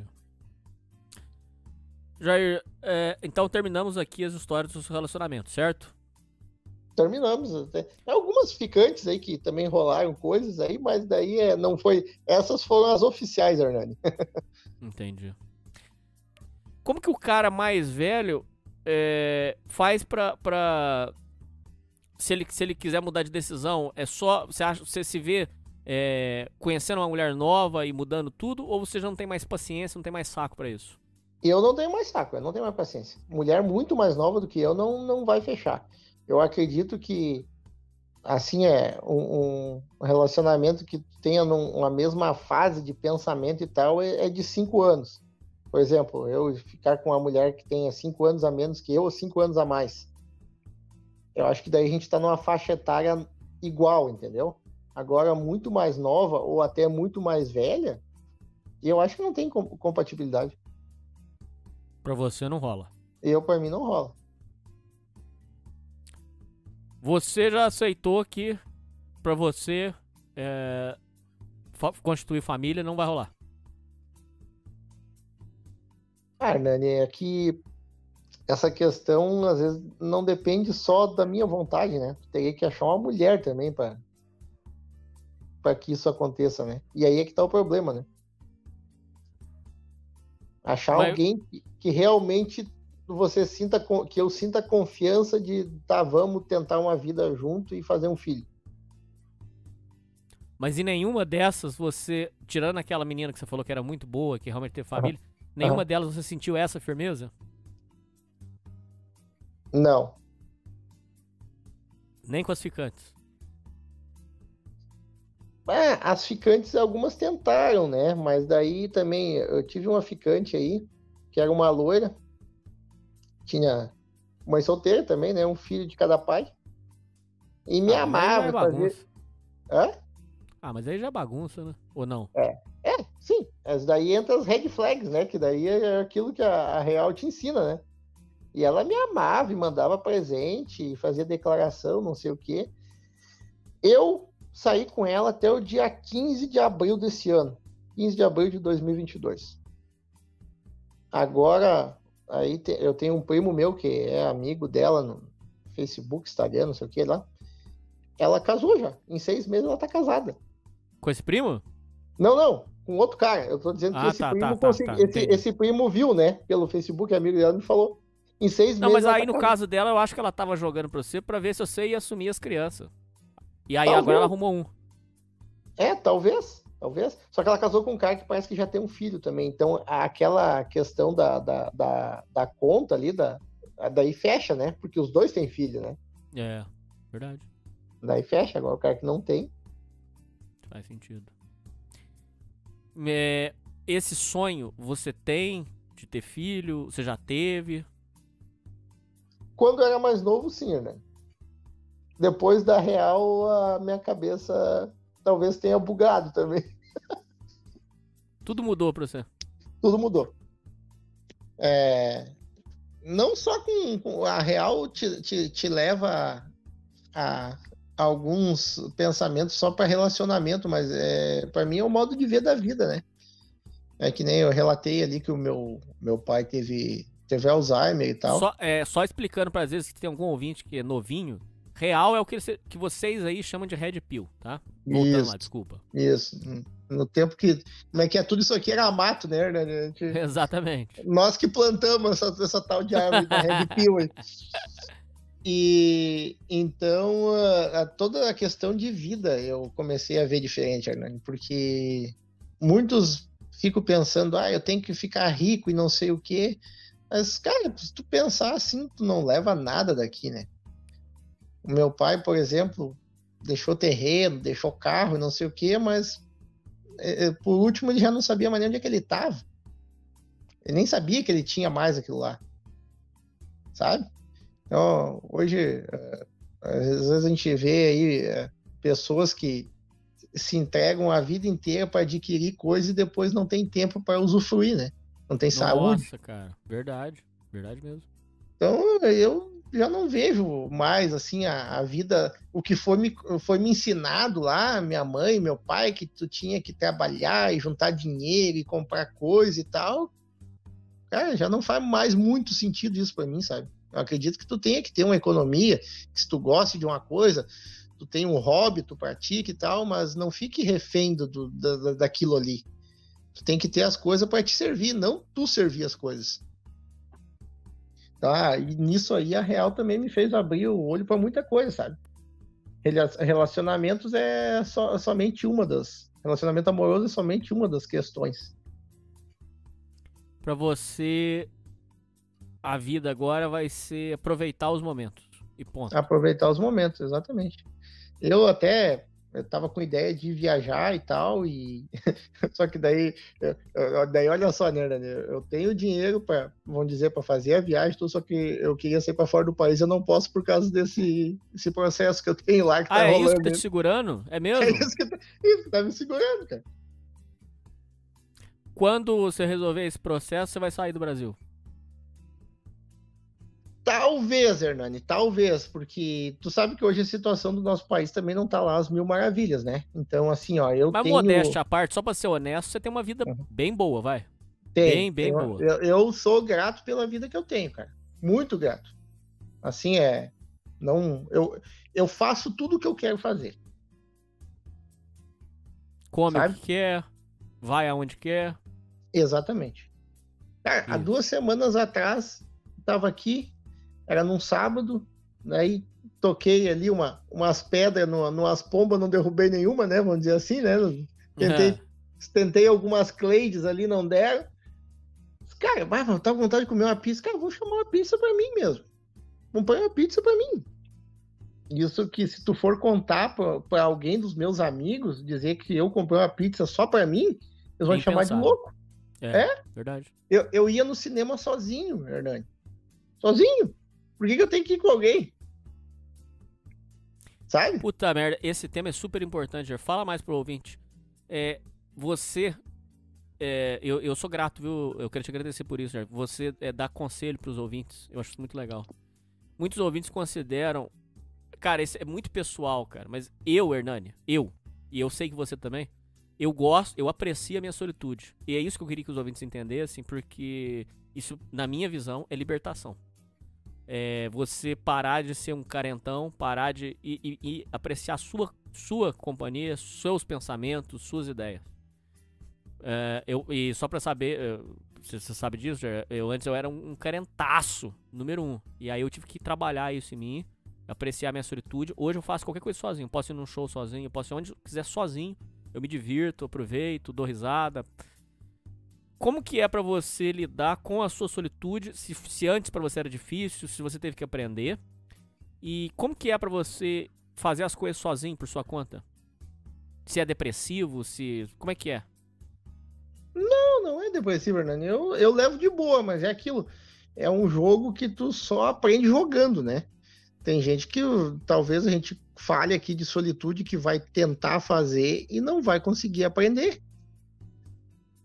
Jair, é, então terminamos aqui as histórias dos relacionamentos, certo? Terminamos. Até. Algumas ficantes aí que também rolaram coisas aí, mas daí é, não foi. Essas foram as oficiais, Hernani. Entendi. Como que o cara mais velho é, faz pra, pra se, ele, se ele quiser mudar de decisão? É só, você acha, você se vê é, conhecendo uma mulher nova e mudando tudo? Ou você já não tem mais paciência, não tem mais saco pra isso? Eu não tenho mais saco, eu não tenho mais paciência. Mulher muito mais nova do que eu não, não vai fechar. Eu acredito que, assim, é um, um relacionamento que tenha num- uma mesma fase de pensamento e tal é, é de cinco anos. Por exemplo, eu ficar com uma mulher que tenha cinco anos a menos que eu ou cinco anos a mais. Eu acho que daí a gente tá numa faixa etária igual, entendeu? Agora, muito mais nova ou até muito mais velha, eu acho que não tem com- compatibilidade. Pra você não rola. Eu, pra mim, não rola. Você já aceitou que pra você é, fa- constituir família não vai rolar. Ah, Nani, é que essa questão, às vezes, não depende só da minha vontade, né? Teria que achar uma mulher também para para que isso aconteça, né? E aí é que tá o problema, né? Achar Mas- alguém que, que realmente você sinta, con- que eu sinta confiança de, tá, vamos tentar uma vida junto e fazer um filho. Mas em nenhuma dessas você, tirando aquela menina que você falou que era muito boa, que realmente teve família, nenhuma aham. delas você sentiu essa firmeza? Não. Nem com as ficantes. Ah, as ficantes, algumas tentaram, né? Mas daí também, eu tive uma ficante aí, que era uma loira, tinha mãe solteira também, né? Um filho de cada pai. E me Ah, mas aí já amava. é Fazia... bagunça. Hã? Ah, mas aí já é bagunça, né? Ou não? É, sim. Mas daí entra as red flags, né? Que daí é aquilo que a, a Real te ensina, né? E ela me amava e mandava presente, e fazia declaração, não sei o quê. Eu saí com ela até o dia quinze de abril desse ano. quinze de abril de dois mil e vinte e dois. Agora, aí te- eu tenho um primo meu que é amigo dela no Facebook, Instagram, não sei o que lá. Ela casou já. Em seis meses ela tá casada. Com esse primo? Não, não, com outro cara. Eu tô dizendo que Ah, esse tá, primo tá, tá, consegui- tá, esse, entendi. esse primo viu, né? Pelo Facebook, amigo dela me falou. Em seis Não, meses. mas ela aí tá no casada. caso dela, eu acho que ela tava jogando pra você pra ver se você ia assumir as crianças. E aí Talvez. agora ela arrumou um. É, talvez, talvez. Só que ela casou com um cara que parece que já tem um filho também. Então, aquela questão da, da, da, da conta ali, da, daí fecha, né? Porque os dois têm filho, né? É, verdade. Daí fecha. Agora o cara que não tem. Faz sentido. É, esse sonho você tem de ter filho? Você já teve? Quando eu era mais novo, sim, né? Depois da real, a minha cabeça talvez tenha bugado também. Tudo mudou pra você. tudo mudou. É, não só com, com a real te, te, te leva a, a alguns pensamentos só para relacionamento, mas é, para mim é o modo de ver da vida, né? É que nem eu relatei ali que o meu, meu pai teve, teve Alzheimer e tal. Só, é, só explicando para às vezes que tem algum ouvinte que é novinho, real é o que, que vocês aí chamam de Red Pill, tá? Voltando isso, lá, desculpa. Isso. No tempo que... Como é que é? Tudo isso aqui era mato, né? Gente, exatamente. Nós que plantamos essa, essa tal de árvore da Red Pill aí. E então, a, a, toda a questão de vida eu comecei a ver diferente, Hernani, porque muitos ficam pensando, ah, eu tenho que ficar rico e não sei o quê. Mas, cara, se tu pensar assim, tu não leva nada daqui, né? O meu pai, por exemplo, deixou terreno, deixou carro e não sei o quê, mas é, por último ele já não sabia mais nem onde é que ele estava. Ele nem sabia que ele tinha mais aquilo lá. Sabe? Então, hoje, às vezes a gente vê aí pessoas que se entregam a vida inteira para adquirir coisas e depois não tem tempo para usufruir, né? Não tem Nossa, saúde. Nossa, cara, verdade, verdade mesmo. Então, eu já não vejo mais, assim, a, a vida, o que foi me, foi me ensinado lá, minha mãe, meu pai, que tu tinha que trabalhar e juntar dinheiro e comprar coisa e tal. Cara, já não faz mais muito sentido isso para mim, sabe? Eu acredito que tu tenha que ter uma economia, que se tu gosta de uma coisa, tu tem um hobby, tu pratica e tal, mas não fique refém do, do, da, daquilo ali. Tu tem que ter as coisas para te servir, não tu servir as coisas. Tá? E nisso aí a Real também me fez abrir o olho para muita coisa, sabe? Relacionamentos é so, somente uma das... Relacionamento amoroso é somente uma das questões. Para você... A vida agora vai ser aproveitar os momentos e ponto. Aproveitar os momentos, exatamente. Eu até eu tava com ideia de viajar e tal, e só que daí, eu, daí olha só, né, eu tenho dinheiro para, vamos dizer, para fazer a viagem, só que eu queria sair para fora do país, eu não posso por causa desse esse processo que eu tenho lá que tá ah, é rolando. isso que tá te segurando? É mesmo? É isso que, tá, isso que tá me segurando, cara. Quando você resolver esse processo, você vai sair do Brasil? Talvez, Hernani, talvez, porque tu sabe que hoje a situação do nosso país também não tá lá às mil maravilhas, né? Então, assim, ó, eu Mas tenho... modéstia à parte, só pra ser honesto, você tem uma vida uhum. bem boa, vai. Tem, bem, bem tem, boa. Eu, eu sou grato pela vida que eu tenho, cara. Muito grato. Assim, é... Não, eu, eu faço tudo o que eu quero fazer. Come o que quer, vai aonde quer. Exatamente. Cara, há duas semanas atrás, tava aqui, era num sábado, aí toquei ali uma, umas pedras, numa, numas pombas, não derrubei nenhuma, né? Vamos dizer assim, né? Tentei, é. tentei algumas cleides ali, não deram. Cara, mas eu tava com vontade de comer uma pizza. Cara, vou chamar uma pizza pra mim mesmo. Comprei uma pizza pra mim. Isso que se tu for contar pra, pra alguém dos meus amigos, dizer que eu comprei uma pizza só pra mim, eles vão Bem me chamar pensado. de louco. É, é? verdade. Eu, eu ia no cinema sozinho, Hernani. Sozinho. Por que, que eu tenho que ir com alguém? Sabe? Puta merda, esse tema é super importante. Fala mais pro ouvinte. É, você... É, eu, eu sou grato, viu? Eu quero te agradecer por isso, Jair. Você é, dá conselho pros ouvintes. Eu acho isso muito legal. Muitos ouvintes consideram... Cara, isso é muito pessoal, cara. Mas eu, Hernani, eu, e eu sei que você também, eu gosto, eu aprecio a minha solitude. E é isso que eu queria que os ouvintes entendessem, porque isso, na minha visão, é libertação. É você parar de ser um carentão, parar de e, e, e apreciar sua, sua companhia, seus pensamentos, suas ideias. É, eu, e só pra saber, você sabe disso, eu antes eu era um, um carentaço, número um. E aí eu tive que trabalhar isso em mim, apreciar minha solitude. Hoje eu faço qualquer coisa sozinho. Posso ir num show sozinho, posso ir onde eu quiser sozinho. Eu me divirto, aproveito, dou risada. Como que é pra você lidar com a sua solitude? Se, se antes pra você era difícil, se você teve que aprender. E como que é pra você fazer as coisas sozinho por sua conta? Se é depressivo, se... Como é que é? Não, não é depressivo, Hernani. Eu, eu levo de boa, mas é aquilo. É um jogo que tu só aprende jogando, né? Tem gente que talvez a gente fale aqui de solitude que vai tentar fazer e não vai conseguir aprender.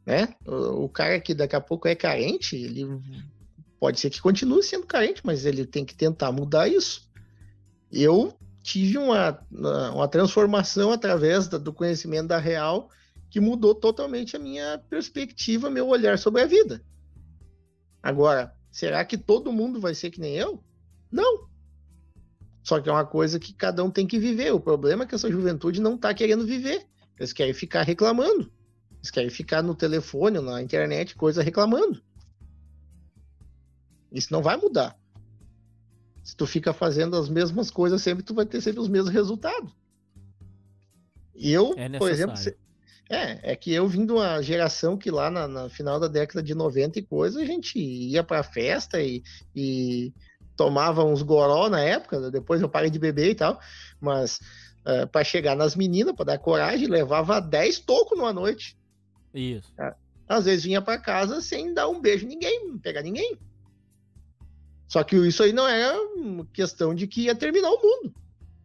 né? O, o cara que daqui a pouco é carente, ele pode ser que continue sendo carente, mas ele tem que tentar mudar isso. Eu tive uma, uma transformação através da, do conhecimento da real que mudou totalmente a minha perspectiva, meu olhar sobre a vida. Agora, será que todo mundo vai ser que nem eu? Não. Só que é uma coisa que cada um tem que viver. O problema é que essa juventude não está querendo viver. Eles querem ficar reclamando. Eles querem ficar no telefone, na internet, coisa reclamando. Isso não vai mudar. Se tu fica fazendo as mesmas coisas sempre, tu vai ter sempre os mesmos resultados. E eu, É por exemplo, necessário. se- é, é que eu vim de uma geração que lá na, na final da década de noventa e coisa, a gente ia pra festa e, e tomava uns goró na época, depois eu parei de beber e tal, mas uh, para chegar nas meninas, para dar coragem, levava dez tocos numa noite. Isso. Às vezes vinha para casa sem dar um beijo em ninguém, não pegar ninguém. Só que isso aí não é uma questão de que ia terminar o mundo.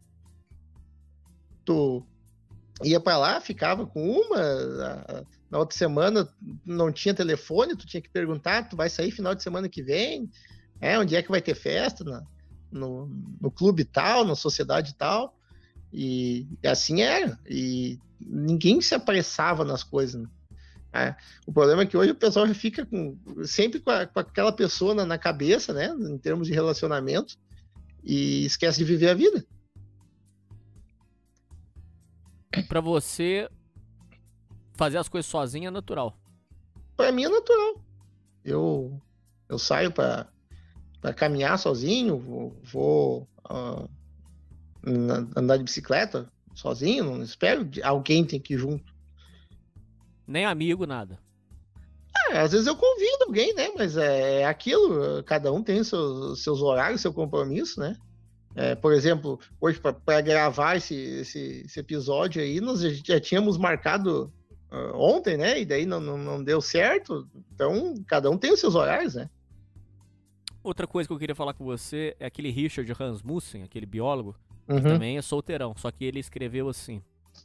Tu ia para lá, ficava com uma, a- na outra semana não tinha telefone, tu tinha que perguntar, tu vai sair final de semana que vem, é, onde é que vai ter festa, na, no, no clube tal, na sociedade tal, e, e assim era, e ninguém se apressava nas coisas, né? É, o problema é que hoje o pessoal já fica com, sempre com, a- com aquela pessoa na, na cabeça, né, em termos de relacionamento, e esquece de viver a vida. Pra você fazer as coisas sozinho é natural. Para mim é natural. Eu, eu saio para caminhar sozinho, vou, vou ah, na- andar de bicicleta sozinho, não espero de- alguém tem que ir junto. Nem amigo, nada. É, às vezes eu convido alguém, né? Mas é aquilo, cada um tem seus, seus horários, seu compromisso, né? É, por exemplo, hoje para gravar esse, esse, esse episódio aí, nós já, já tínhamos marcado ah, ontem, né? E daí não, não, não deu certo. Então, cada um tem os seus horários, né? Outra coisa que eu queria falar com você é aquele Richard Rasmussen, aquele biólogo, que Uhum. também é solteirão, só que ele escreveu assim.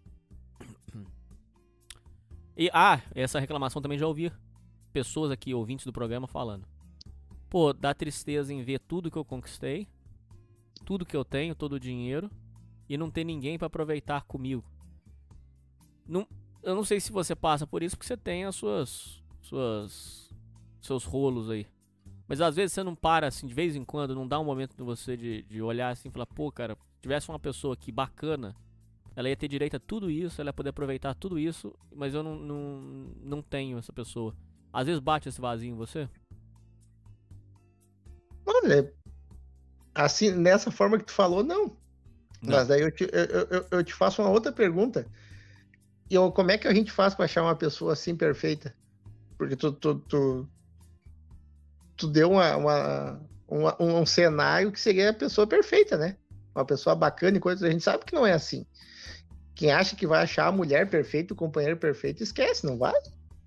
E, ah, essa reclamação também já ouvi pessoas aqui, ouvintes do programa, falando. Pô, dá tristeza em ver tudo que eu conquistei, tudo que eu tenho, todo o dinheiro, e não ter ninguém pra aproveitar comigo. Não, eu não sei se você passa por isso, porque você tem as suas, suas, seus rolos aí. Mas às vezes você não para assim, de vez em quando, não dá um momento de você de, de olhar assim e falar, pô, cara, se tivesse uma pessoa aqui bacana, ela ia ter direito a tudo isso, ela ia poder aproveitar tudo isso, mas eu não, não, não tenho essa pessoa. Às vezes bate esse vazio em você? Olha, assim, nessa forma que tu falou, não. Não. Mas daí eu te, eu, eu, eu te faço uma outra pergunta. E eu, como é que a gente faz para achar uma pessoa assim perfeita? Porque tu, tu, tu, tu deu uma, uma, uma- um cenário que seria a pessoa perfeita, né? Uma pessoa bacana e coisa. A gente sabe que não é assim. Quem acha que vai achar a mulher perfeita, o companheiro perfeito, esquece, não vai?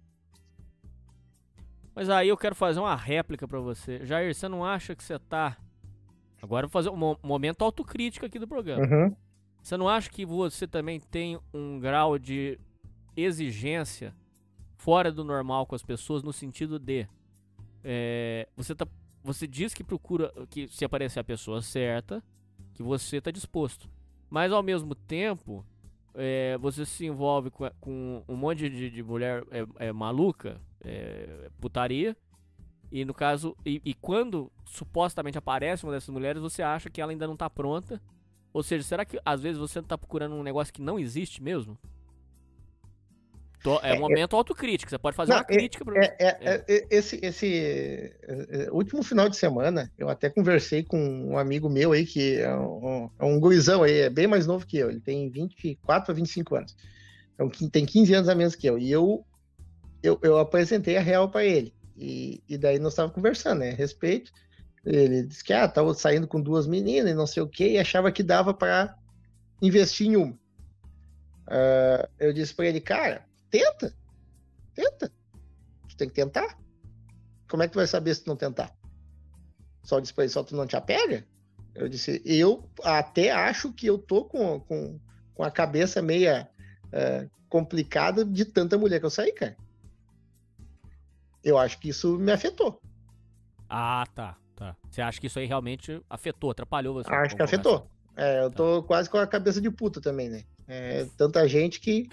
Mas aí eu quero fazer uma réplica pra você. Jair, você não acha que você tá... Agora eu vou fazer um mo- momento autocrítica aqui do programa. Uhum. Você não acha que você também tem um grau de exigência fora do normal com as pessoas, no sentido de... é, você, tá, você diz que procura que se aparecer a pessoa certa, que você tá disposto. Mas ao mesmo tempo, é, você se envolve com, com um monte de, de mulher é, é, maluca, é, putaria, e no caso, e, e quando supostamente aparece uma dessas mulheres, você acha que ela ainda não tá pronta. Ou seja, será que às vezes você tá procurando um negócio que não existe mesmo? Tô- é um É, momento autocrítico, você pode fazer Não, uma crítica pra... É, é, é, esse, esse é, é, último final de semana, eu até conversei com um amigo meu aí, que é um, é um gurizão aí, é bem mais novo que eu, ele tem vinte e quatro a vinte e cinco anos. Então, quin- tem quinze anos a menos que eu. E eu, eu, eu apresentei a real para ele. E, e daí nós estávamos conversando, né, a respeito. Ele disse que ah, tava saindo com duas meninas e não sei o quê, e achava que dava para investir em uma. Ah, eu disse para ele, cara, tenta, tenta. Tu tem que tentar. Como é que tu vai saber se tu não tentar? Só disse pra ele, só tu não te apega? Eu disse, eu até acho que eu tô com, com, com a cabeça meia é, complicada de tanta mulher que eu saí, cara. Eu acho que isso me afetou. Ah, tá, tá. Você acha que isso aí realmente afetou, atrapalhou você? Acho que afetou. É, eu tô tá. quase com a cabeça de puta também, né? É, tanta gente que...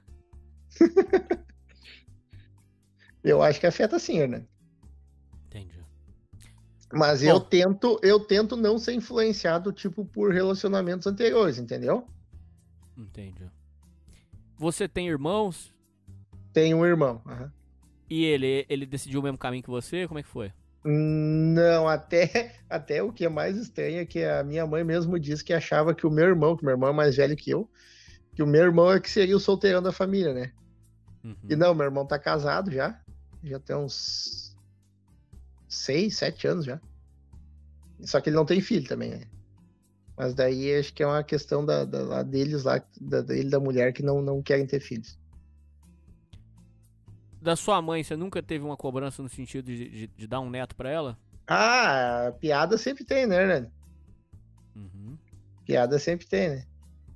Eu acho que afeta sim, né? Entendi. Mas Bom, eu tento, eu tento não ser influenciado, tipo, por relacionamentos anteriores, entendeu? Entendi. Você tem irmãos? Tenho um irmão. Uhum. E ele, ele decidiu o mesmo caminho que você? Como é que foi? Não, até, até o que é mais estranho é que a minha mãe mesmo disse que achava que o meu irmão, que meu irmão é mais velho que eu, que o meu irmão é que seria o solteirão da família, né? Uhum. E não, meu irmão tá casado já, já tem uns seis, sete anos já. Só que ele não tem filho também, né? Mas daí acho que é uma questão da, da, lá deles lá, da, dele da mulher que não, não querem ter filhos. Da sua mãe, você nunca teve uma cobrança no sentido de, de, de dar um neto pra ela? Ah, piada sempre tem, né, Hernani? Uhum. Piada sempre tem, né?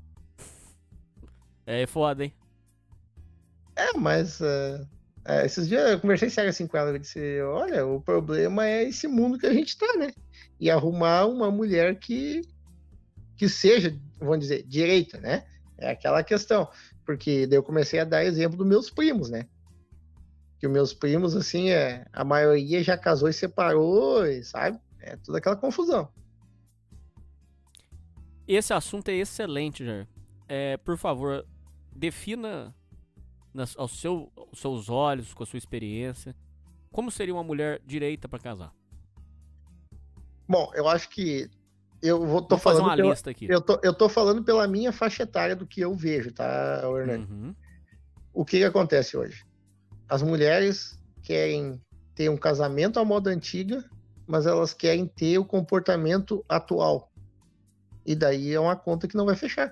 É foda, hein? É, mas uh, uh, esses dias eu conversei sério assim com ela, eu disse, olha, o problema é esse mundo que a gente tá, né? E arrumar uma mulher que, que seja, vamos dizer, direita, né? É aquela questão. Porque daí eu comecei a dar exemplo dos meus primos, né? Que os meus primos, assim, é, a maioria já casou e separou, e, sabe? É toda aquela confusão. Esse assunto é excelente, Jair. É, por favor, defina nas, ao seu, aos seus olhos, com a sua experiência, como seria uma mulher direita para casar? Bom, eu acho que eu vou tô vou fazer falando uma pela, lista aqui. Eu tô, eu tô falando pela minha faixa etária do que eu vejo, tá, Hernani? Uhum. O que, que acontece hoje? As mulheres querem ter um casamento à moda antiga, mas elas querem ter o comportamento atual. E daí é uma conta que não vai fechar.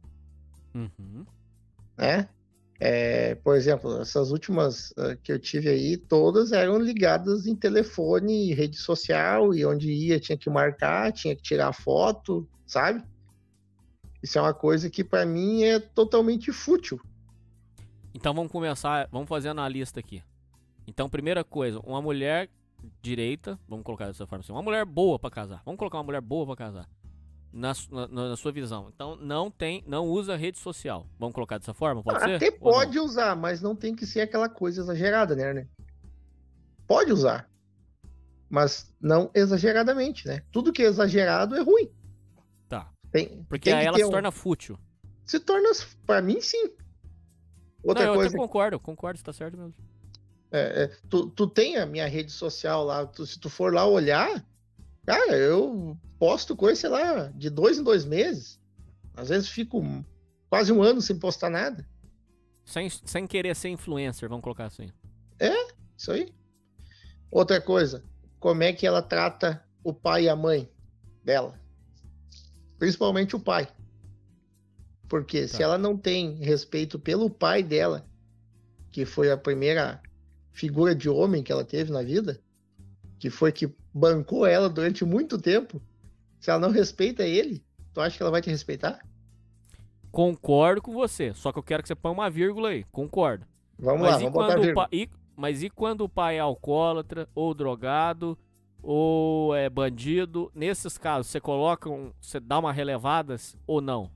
Uhum. Né? É, por exemplo, essas últimas uh, que eu tive aí, todas eram ligadas em telefone, rede social, e onde ia tinha que marcar, tinha que tirar foto, sabe? Isso é uma coisa que para mim é totalmente fútil. Então vamos começar, vamos fazendo a lista aqui. Então, primeira coisa, uma mulher direita, vamos colocar dessa forma assim, uma mulher boa pra casar. Vamos colocar uma mulher boa pra casar. Na, na, na sua visão. Então, não tem, não usa rede social. Vamos colocar dessa forma, pode ah, ser? Até pode usar, mas não tem que ser aquela coisa exagerada, né, né? Pode usar, mas não exageradamente, né? Tudo que é exagerado é ruim. Tá. Tem, Porque tem aí ela se um... torna fútil. Se torna, pra mim, sim. Outra não, eu coisa... até concordo, concordo, você tá certo mesmo. É, é, tu, tu tem a minha rede social lá, tu, se tu for lá olhar, cara, eu posto coisa, sei lá, de dois em dois meses. Às vezes fico quase um ano sem postar nada. Sem, sem querer ser influencer, vamos colocar assim. É, isso aí. Outra coisa, como é que ela trata o pai e a mãe dela? Principalmente o pai. Porque tá. Se ela não tem respeito pelo pai dela, que foi a primeira figura de homem que ela teve na vida, que foi que bancou ela durante muito tempo, se ela não respeita ele, tu acha que ela vai te respeitar? Concordo com você, só que eu quero que você ponha uma vírgula aí, concordo. Vamos mas lá, e vamos quando botar o vírgula. pa... e... Mas e quando o pai é alcoólatra, ou drogado, ou é bandido? Nesses casos, você coloca um... você dá uma relevada ou não?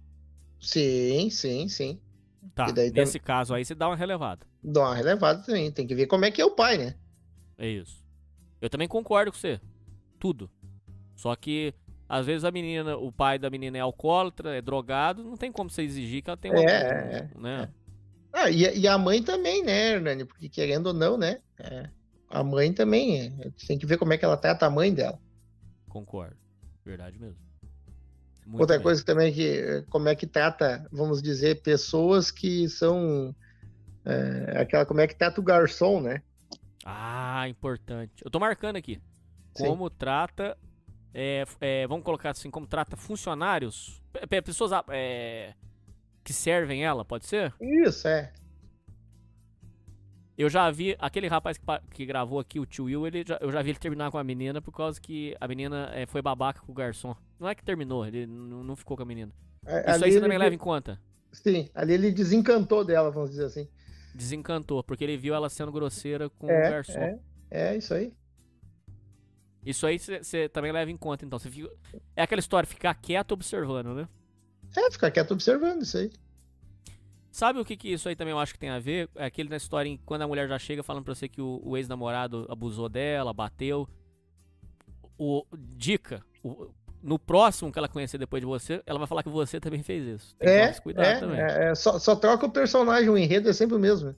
Sim, sim, sim. Tá, daí nesse tem... caso aí você dá uma relevada. Dá uma relevada também, tem que ver como é que é o pai, né? É isso. Eu também concordo com você. Tudo. Só que, às vezes, a menina, o pai da menina é alcoólatra, é drogado, não tem como você exigir que ela tenha uma... É, um, né? é. Ah, e, e a mãe também, né, Hernani? Porque querendo ou não, né? É, a mãe também, é, tem que ver como é que ela trata a mãe dela. Concordo. Verdade mesmo. Muito Outra bem. coisa também que, como é que trata, vamos dizer, pessoas que são... É, aquela, como é que trata o garçom, né? Ah, importante. Eu tô marcando aqui. Como Sim. trata, é, é, vamos colocar assim, como trata funcionários, pessoas é, que servem ela, pode ser? Isso, é. Eu já vi, aquele rapaz que, que gravou aqui, o tio Will, ele, eu já vi ele terminar com a menina por causa que a menina é, foi babaca com o garçom. Não é que terminou, ele não, não ficou com a menina. É, Isso aí você também ele... leva em conta? Sim, ali ele desencantou dela, vamos dizer assim. Desencantou, porque ele viu ela sendo grosseira com é, o garçom. É, É isso aí. Isso aí você também leva em conta, então. Você fica... É aquela história, ficar quieto observando, né? É, ficar quieto observando isso aí. Sabe o que, que isso aí também eu acho que tem a ver? É aquele na história em quando a mulher já chega falando pra você que o, o ex-namorado abusou dela, bateu. O, dica, o, no próximo que ela conhecer depois de você, ela vai falar que você também fez isso. Tem que É, tomar esse cuidado é, também. é, é só, só troca o personagem, o enredo é sempre o mesmo.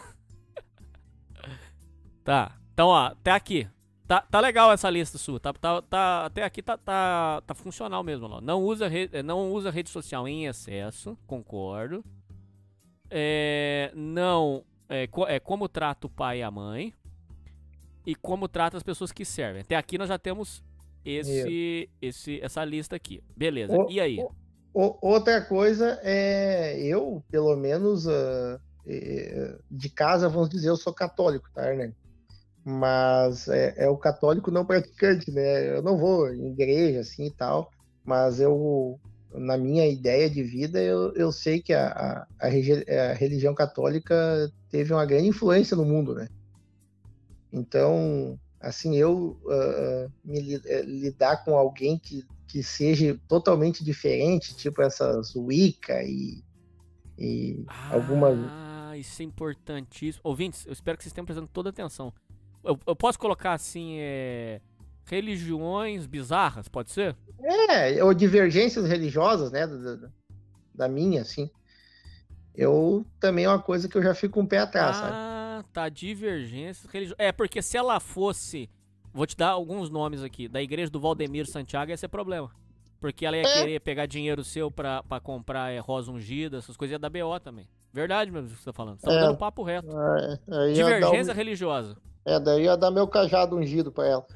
Tá, então ó, até aqui. Tá, tá legal essa lista sua, tá, tá, tá, até aqui tá, tá, tá funcional mesmo. Ó. Não, usa rede, não usa rede social em excesso, concordo. É, não, é, é como trata o pai e a mãe. E como trata as pessoas que servem. Até aqui nós já temos esse, esse, essa lista aqui. Beleza, O, e aí? o, o, outra coisa é, eu, pelo menos, uh, de casa, vamos dizer, eu sou católico, tá, né? Mas é, é o católico não praticante, né? Eu não vou em igreja assim e tal, mas eu, na minha ideia de vida, eu, eu sei que a, a, a, a religião católica teve uma grande influência no mundo, né? Então, assim, eu uh, me lidar com alguém que, que seja totalmente diferente, tipo essas Wicca e, e ah, algumas... Ah, isso é importantíssimo. Ouvintes, eu espero que vocês tenham prestando toda atenção. Eu, eu posso colocar assim, é, religiões bizarras, pode ser? É, ou divergências religiosas, né, da, da minha, assim. Eu também é uma coisa que eu já fico com um pé atrás, ah, sabe? Ah, tá, divergências religiosas. É, porque se ela fosse, vou te dar alguns nomes aqui, da igreja do Valdemiro Santiago ia ser problema. Porque ela ia é. querer pegar dinheiro seu pra, pra comprar é, rosa ungida, essas coisas, ia dar B O também. Verdade mesmo o que você tá falando. Você tá é, dando papo reto. É, divergência um... religiosa. É, daí ia dar meu cajado ungido pra ela.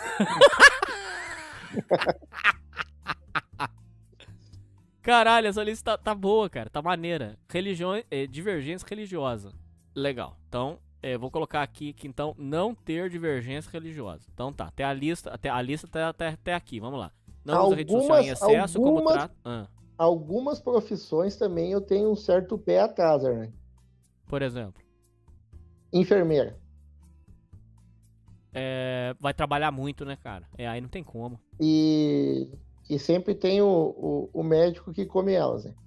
Caralho, essa lista tá, tá boa, cara. Tá maneira. Religião, é, divergência religiosa. Legal. Então, é, vou colocar aqui que, então, não ter divergência religiosa. Então tá, até a lista, até a lista tá até, até aqui. Vamos lá. Não algumas, usa rede social em excesso, algumas, como trata... Ah. Algumas profissões também eu tenho um certo pé atrás, né? Por exemplo? Enfermeira. É, vai trabalhar muito, né, cara? É, aí não tem como. E, e sempre tem o, o, o médico que come elas, né?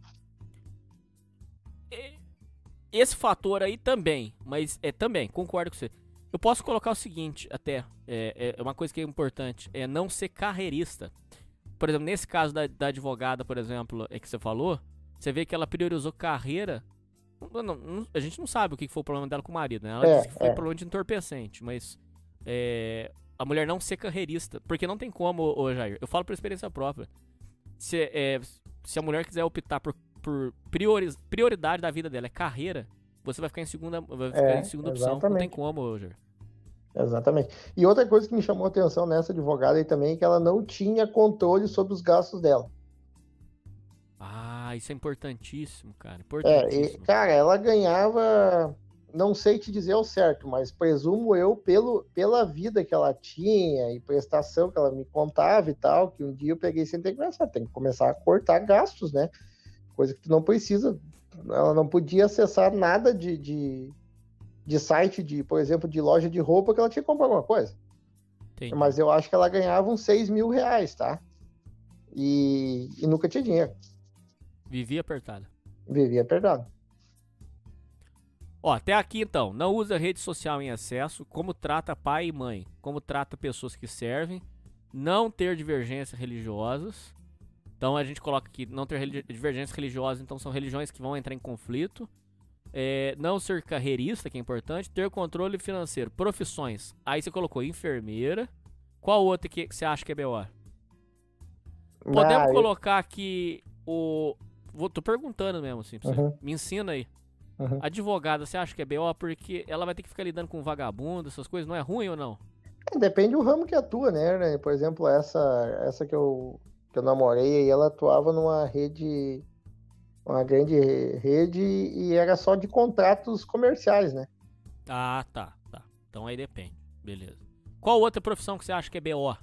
Esse fator aí também, mas é também, concordo com você. Eu posso colocar o seguinte, até, é, é uma coisa que é importante, é não ser carreirista. Por exemplo, nesse caso da, da advogada, por exemplo, é que você falou, você vê que ela priorizou carreira. Não, não, a gente não sabe o que foi o problema dela com o marido, né? Ela é, disse que foi é. problema de entorpecente, mas é, a mulher não ser carreirista, porque não tem como, ô Jair, eu falo por experiência própria. Se, é, se a mulher quiser optar por, por priori, prioridade da vida dela é carreira, você vai ficar em segunda, vai ficar é, em segunda opção. Não tem como, ô Jair. Exatamente. E outra coisa que me chamou a atenção nessa advogada aí também é que ela não tinha controle sobre os gastos dela. Ah, isso é importantíssimo, cara. Importantíssimo. É, e, cara, ela ganhava, não sei te dizer ao certo, mas presumo eu, pelo, pela vida que ela tinha e prestação que ela me contava e tal, que um dia eu peguei e sentei e pensei, tem que começar a cortar gastos, né? Coisa que tu não precisa. Ela não podia acessar nada de... de de site, de, por exemplo, de loja de roupa que ela tinha que comprar alguma coisa. Entendi. Mas eu acho que ela ganhava uns seis mil reais, tá? E, e nunca tinha dinheiro. Vivia apertada. Vivia apertado. Ó, até aqui então, não usa rede social em excesso, como trata pai e mãe, como trata pessoas que servem, não ter divergências religiosas. Então a gente coloca aqui, não ter religi- divergências religiosas, então são religiões que vão entrar em conflito. É, não ser carreirista, que é importante. Ter controle financeiro. Profissões. Aí você colocou enfermeira. Qual outra que você acha que é B O? Podemos ah, colocar eu... aqui o... Vou, tô perguntando mesmo assim pra você. Uhum. Me ensina aí. Uhum. Advogada, você acha que é B O? Porque ela vai ter que ficar lidando com vagabundo, essas coisas. Não é ruim ou não? É, depende do ramo que atua, né? Por exemplo, essa, essa que, eu, que eu namorei, ela atuava numa rede... uma grande rede e era só de contratos comerciais, né? Ah, tá, tá. Então aí depende. Beleza. Qual outra profissão que você acha que é B O?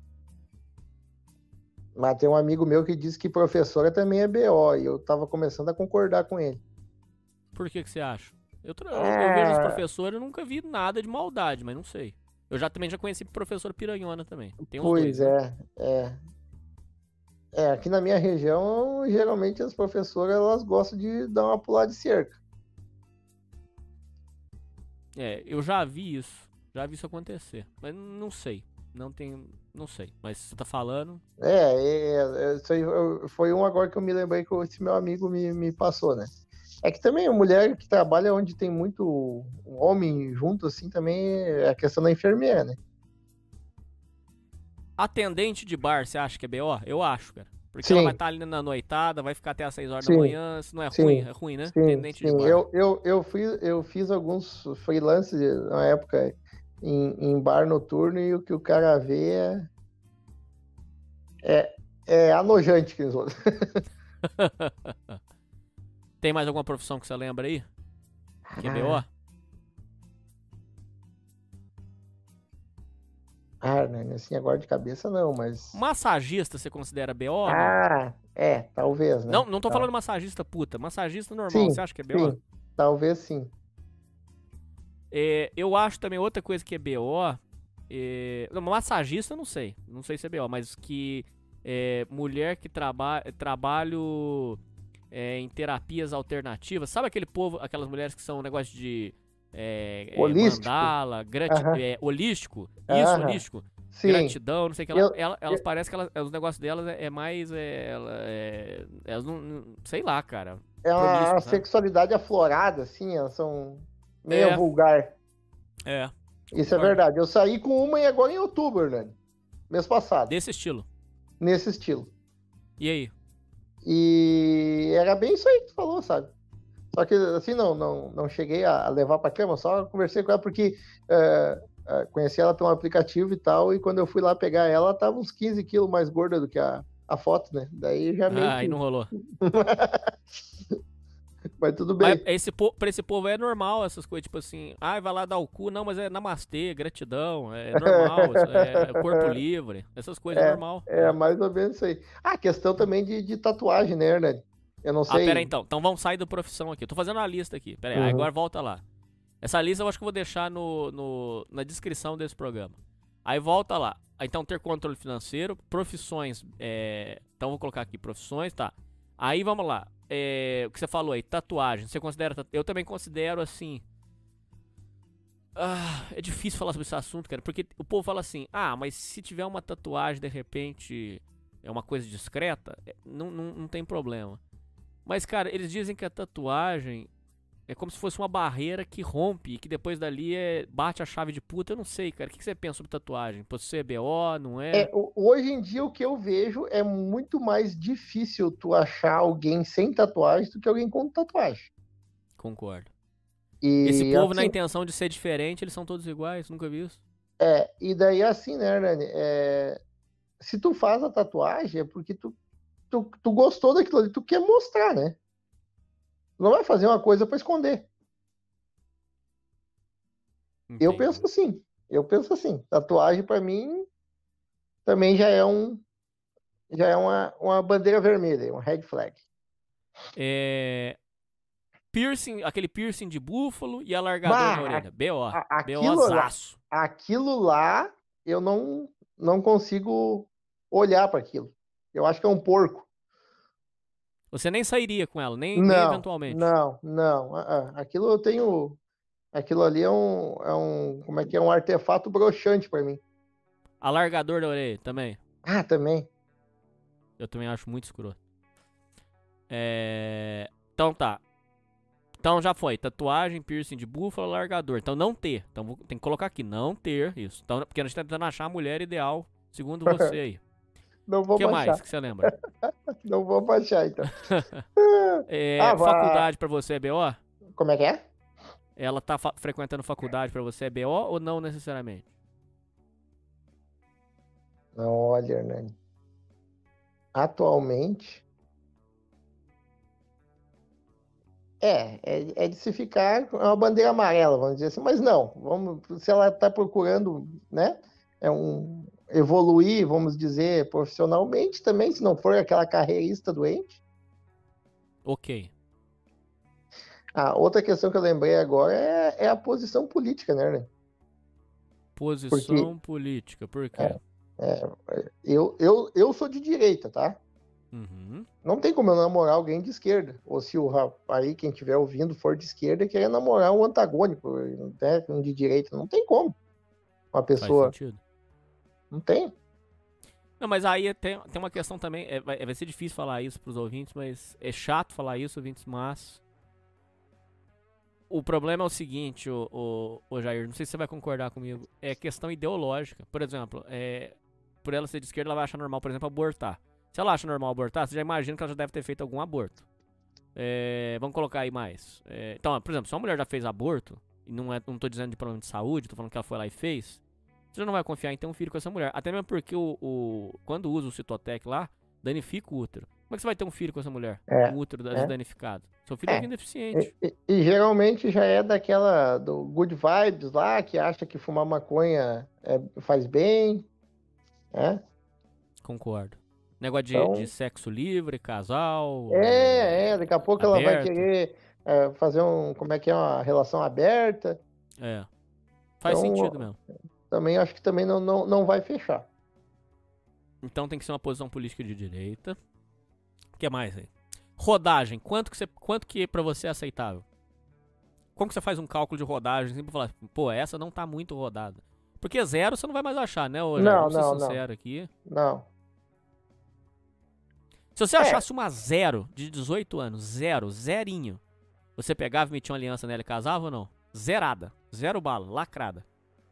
Mas tem um amigo meu que disse que professora também é B O e eu tava começando a concordar com ele. Por que que você acha? Eu, tra... é... eu vejo os professores e nunca vi nada de maldade, mas não sei. Eu já também já conheci professor piranhona também. Tem uns Pois dois, é, é. É, aqui na minha região, geralmente as professoras elas gostam de dar uma pulada de cerca. É, eu já vi isso. Já vi isso acontecer. Mas não sei. Não tem. Não sei. Mas você tá falando. É, é, é, isso aí foi um agora que eu me lembrei que esse meu amigo me, me passou, né? É que também a mulher que trabalha onde tem muito homem junto, assim, também é a questão da enfermeira, né? Atendente de bar, você acha que é B O? Eu acho, cara. Porque Sim. ela vai estar ali na noitada, vai ficar até às seis horas Sim. da manhã. Isso não é Sim. ruim? É ruim, né? Sim, Atendente de sim. bar. Eu, eu, eu, fui, eu fiz alguns freelances na época em, em bar noturno e o que o cara vê é, é, é anojante, que eles falam. Tem mais alguma profissão que você lembra aí? Que é B O? Ah, né, assim, agora de cabeça não, mas... Massagista você considera B O? Ah, é, talvez, né? Não, não tô Tal- falando massagista puta. Massagista normal, Sim, você acha que é B O? sim, talvez sim. É, eu acho também outra coisa que é B O. É, não, massagista eu não sei. Não sei se é B O, mas que é, mulher que traba, trabalho é, em terapias alternativas. Sabe aquele povo, aquelas mulheres que são um negócio de é, é, Holístico. mandala, grati, Aham. é, holístico? Isso, Aham. holístico. Sim. Gratidão, não sei o que. Ela, Eu- ela- elas eu- parecem que elas, os negócios delas é, é mais. É, ela- é, elas não, não- sei lá, cara. É uma, Promíscuo, uma sabe? sexualidade aflorada, assim, elas são meio É. vulgar. É. Isso é Concordo. verdade. Eu saí com uma e agora em outubro, Hernani. Mês passado. Desse estilo. Nesse estilo. E aí? E era bem isso aí que tu falou, sabe? Só que assim, não, não, não cheguei a levar pra cama, só conversei com ela porque é, é, conheci ela pelo aplicativo e tal, e quando eu fui lá pegar ela, ela tava uns quinze quilos mais gorda do que a, a foto, né? Daí já meio Ah, aí que... não rolou. Mas tudo bem. Mas esse, po- pra esse povo é normal essas coisas, tipo assim, ah, vai lá dar o cu, não, mas é namastê, gratidão, é normal, é corpo livre, essas coisas é, normal. É, mais ou menos isso aí. Ah, questão também de, de tatuagem, né, Hernani? Eu não Ah, sei. pera aí, então, então vamos sair da profissão aqui, eu tô fazendo uma lista aqui, pera aí, Uhum. agora volta lá. Essa lista eu acho que eu vou deixar no, no, na descrição desse programa. Aí volta lá, Aí, então ter controle financeiro, profissões, é... então vou colocar aqui profissões, tá. Aí vamos lá. É, o que você falou aí, tatuagem. Você considera. Eu também considero assim. Ah, é difícil falar sobre esse assunto, cara. Porque o povo fala assim: ah, mas se tiver uma tatuagem, de repente, é uma coisa discreta, não, não, não tem problema. Mas, cara, eles dizem que a tatuagem é como se fosse uma barreira que rompe e que depois dali é, bate a chave de puta. Eu não sei, cara. O que você pensa sobre tatuagem? Pode ser B O, não é? É, hoje em dia o que eu vejo é muito mais difícil tu achar alguém sem tatuagem do que alguém com tatuagem. Concordo. E, Esse povo, assim, na intenção de ser diferente, eles são todos iguais. Nunca vi isso. É, e daí assim, né, Hernani? É, se tu faz a tatuagem é porque tu, tu, tu gostou daquilo ali, tu quer mostrar, né? Não vai fazer uma coisa para esconder. Entendi. Eu penso assim. Eu penso assim. Tatuagem para mim também já é um já é uma, uma bandeira vermelha, um red flag. É... Piercing, aquele piercing de búfalo e alargador Bah, na orelha. B O. a- aquilo B.O.zaço. Aquilo lá eu não não consigo olhar para aquilo. Eu acho que é um porco. Você nem sairia com ela, nem, nem Não, eventualmente. não, não. ah, ah, Aquilo eu tenho. Aquilo ali é um, é um. Como é que é? Um artefato broxante para mim. Alargador da orelha também. Ah, também. Eu também acho muito escroto. É... Então tá. Então já foi. Tatuagem, piercing de búfalo, alargador. Então não ter. Então vou- tem que colocar aqui. Não ter isso. Então, porque a gente tá tentando achar a mulher ideal, segundo você aí. Não O vou que baixar. mais que você lembra? Não vou baixar, então. É, Ah, vá. faculdade pra você é B O? Como é que é? Ela tá fa- frequentando faculdade pra você é B O ou não necessariamente? Não, olha, Hernani. Atualmente. É, é, é de se ficar com uma bandeira amarela, vamos dizer assim, mas não, vamos, se ela está procurando, né, é um, evoluir, vamos dizer, profissionalmente também, se não for aquela carreirista doente. Ok. A outra questão que eu lembrei agora é, é a posição política, né, Hernani? Posição política, por quê? É, é, eu, eu, eu sou de direita, tá? Uhum. Não tem como eu namorar alguém de esquerda. Ou se o rapaz, quem estiver ouvindo, for de esquerda, querer namorar um antagônico, né, um de direita. Não tem como. Uma pessoa. Faz sentido. Não tem. Não, mas aí tem, tem uma questão também. É, vai, vai ser difícil falar isso pros ouvintes, mas é chato falar isso, ouvintes, mas. O problema é o seguinte, o, o, o Jair, não sei se você vai concordar comigo. É questão ideológica. Por exemplo, é, por ela ser de esquerda, ela vai achar normal, por exemplo, abortar. Se ela acha normal abortar, você já imagina que ela já deve ter feito algum aborto. É, vamos colocar aí mais. É, então, por exemplo, se uma mulher já fez aborto, e não, é, não tô dizendo de problema de saúde, tô falando que ela foi lá e fez, você já não vai confiar em ter um filho com essa mulher. Até mesmo porque o, o, quando usa o Citotec lá, danifica o útero. Como é que você vai ter um filho com essa mulher? É, o útero é. danificado. Seu filho é, é deficiente. E, e, e geralmente já é daquela do good vibes lá, que acha que fumar maconha é, faz bem, né? Concordo. Negócio de, Então, de sexo livre, casal. É, é, daqui a pouco aberto. ela vai querer é, fazer um, como é que é, uma relação aberta. É, faz então, sentido mesmo. Também acho que também não, não, não vai fechar. Então tem que ser uma posição política de direita. O que mais aí? Rodagem, quanto que, você, quanto que pra você é aceitável? Como que você faz um cálculo de rodagem assim pra falar, pô, essa não tá muito rodada? Porque zero você não vai mais achar, né, hoje? Não, Vamos ser não, sincero não. aqui. Não. Se você É. achasse uma zero de dezoito anos, zero, zerinho, você pegava e metia uma aliança nela e casava ou não? Zerada, zero bala, lacrada.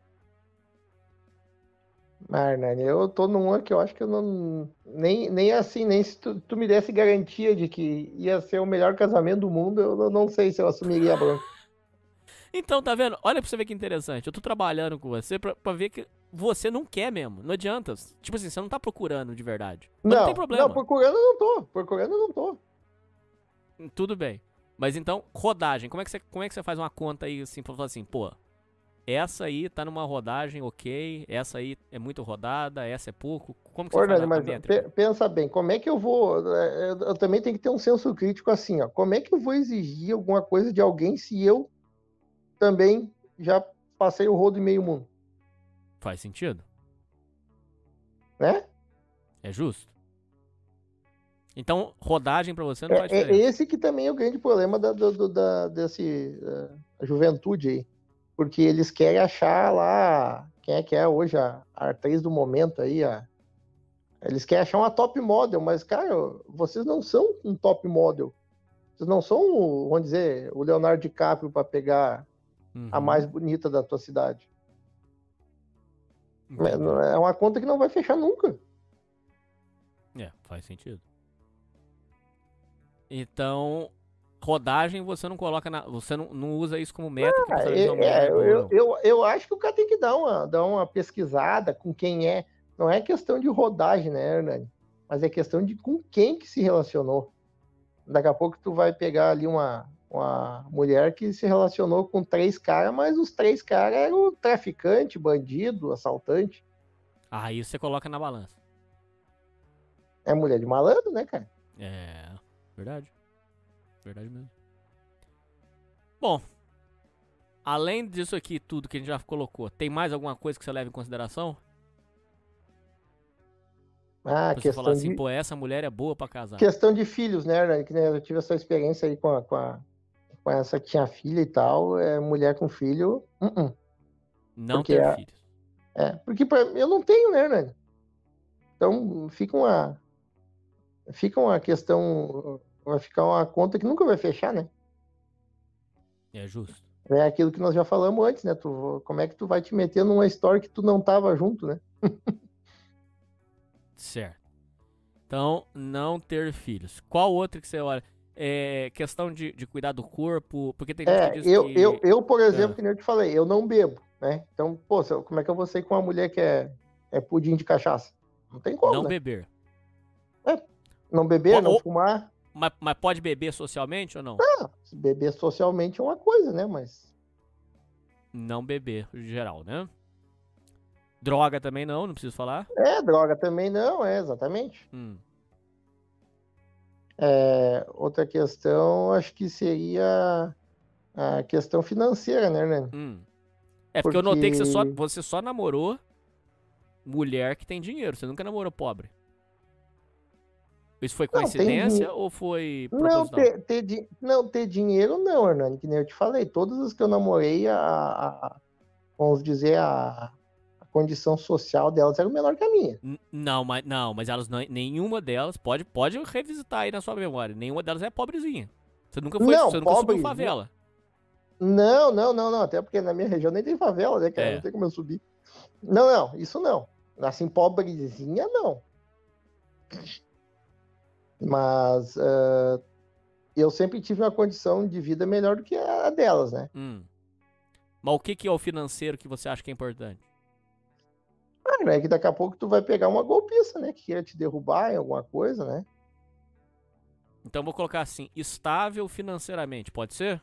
Mas, Nani, eu tô numa que eu acho que eu não. Nem, nem assim, nem se tu, tu me desse garantia de que ia ser o melhor casamento do mundo, eu não- não sei se eu assumiria a bronca. Então, tá vendo? Olha pra você ver que interessante. Eu tô trabalhando com você pra, pra ver que você não quer mesmo. Não adianta. Tipo assim, você não tá procurando de verdade. Mas não, Não, tem problema. não, procurando eu não tô. Procurando eu não tô. Tudo bem. Mas então, rodagem. Como é que você, como é que você faz uma conta aí assim pra falar assim, pô, essa aí tá numa rodagem ok, essa aí é muito rodada, essa é pouco. Como que você Ô, faz Nani, a, a mas métrica? pe- pensa bem, como é que eu vou. é, Eu, eu também tenho que ter um senso crítico assim, ó. Como é que eu vou exigir alguma coisa de alguém se eu também já passei o rodo em meio mundo, Faz sentido? né? É justo? Então, rodagem pra você não faz É, é diferença. esse que também é o grande problema da, do- do- da, desse, uh, juventude aí. Porque eles querem achar lá quem é que é hoje a, a atriz do momento aí. A, eles querem achar uma top model, mas, cara, vocês não são um top model. Vocês não são, o- vamos dizer, o Leonardo DiCaprio para pegar Uhum. a mais bonita da tua cidade. Entendi. É uma conta que não vai fechar nunca. É, faz sentido. Então, rodagem você não coloca na. Você não, não usa isso como métrica pra saber se uma mulher É, é boa ou eu, não. eu, eu acho que o cara tem que dar uma, dar uma pesquisada com quem é. Não é questão de rodagem, né, Hernani? Mas é questão de com quem que se relacionou. Daqui a pouco tu vai pegar ali uma, uma mulher que se relacionou com três caras, mas os três caras eram traficante, bandido, assaltante. Ah, isso você coloca na balança. É mulher de malandro, né, cara? É, verdade. Verdade mesmo. Bom, além disso aqui, tudo que a gente já colocou, tem mais alguma coisa que você leva em consideração? Ah, Pra você questão falar assim, de, pô, essa mulher é boa pra casar. questão de filhos, né, Hernani? Que né, eu tive essa experiência aí com, a, com, a, com essa que tinha filha e tal. É, mulher com filho, uh-uh. Não porque ter a- filhos. É, porque pra, eu não tenho, né, Hernani? Então fica uma, fica uma questão, vai ficar uma conta que nunca vai fechar, né? É justo. É aquilo que nós já falamos antes, né? Tu, como é que tu vai te meter numa história que tu não tava junto, né? Certo. Então, não ter filhos. Qual outra que você olha? É questão de, de cuidar do corpo, porque tem gente É, que diz eu, que... eu, eu, por exemplo, Ah. que nem eu te falei, eu não bebo, né? Então, pô, se eu- como é que eu vou sair com uma mulher que é, é pudim de cachaça? Não tem como, não né? beber. Não beber, Pô, não ou- fumar. Mas, mas pode beber socialmente ou não? Beber socialmente é uma coisa, né? Mas Não beber, em geral, né? Droga também não, não preciso falar. é, droga também não, é, exatamente. Hum. É, outra questão, acho que seria a questão financeira, né, Hernani? Hum. É porque, porque eu notei que você só, Porque- você só namorou mulher que tem dinheiro. Você nunca namorou pobre. Isso foi Não, tem coincidência dinheiro. ou foi Não, proposital? ter, ter, di- não, ter dinheiro não, Hernani, que nem eu te falei. Todas as que eu namorei, a, a- vamos dizer, a, a condição social delas era menor que a minha. N- Não, mas, não, mas elas não, nenhuma delas, pode, pode revisitar aí na sua memória, nenhuma delas é pobrezinha. Você nunca foi, Não, você nunca subiu pobrezinha- favela. Não, não, não, não. Até porque na minha região nem tem favela, né, cara? É. Não tem como eu subir. Não, não, isso não. Assim, pobrezinha, não. Mas ah, eu sempre tive uma condição de vida melhor do que a delas, né? Hum. Mas o que, que é o financeiro que você acha que é importante? Ah, né? Que daqui a pouco tu vai pegar uma golpista, né? Que queira te derrubar em alguma coisa, né? Então eu vou colocar assim, estável financeiramente, pode ser?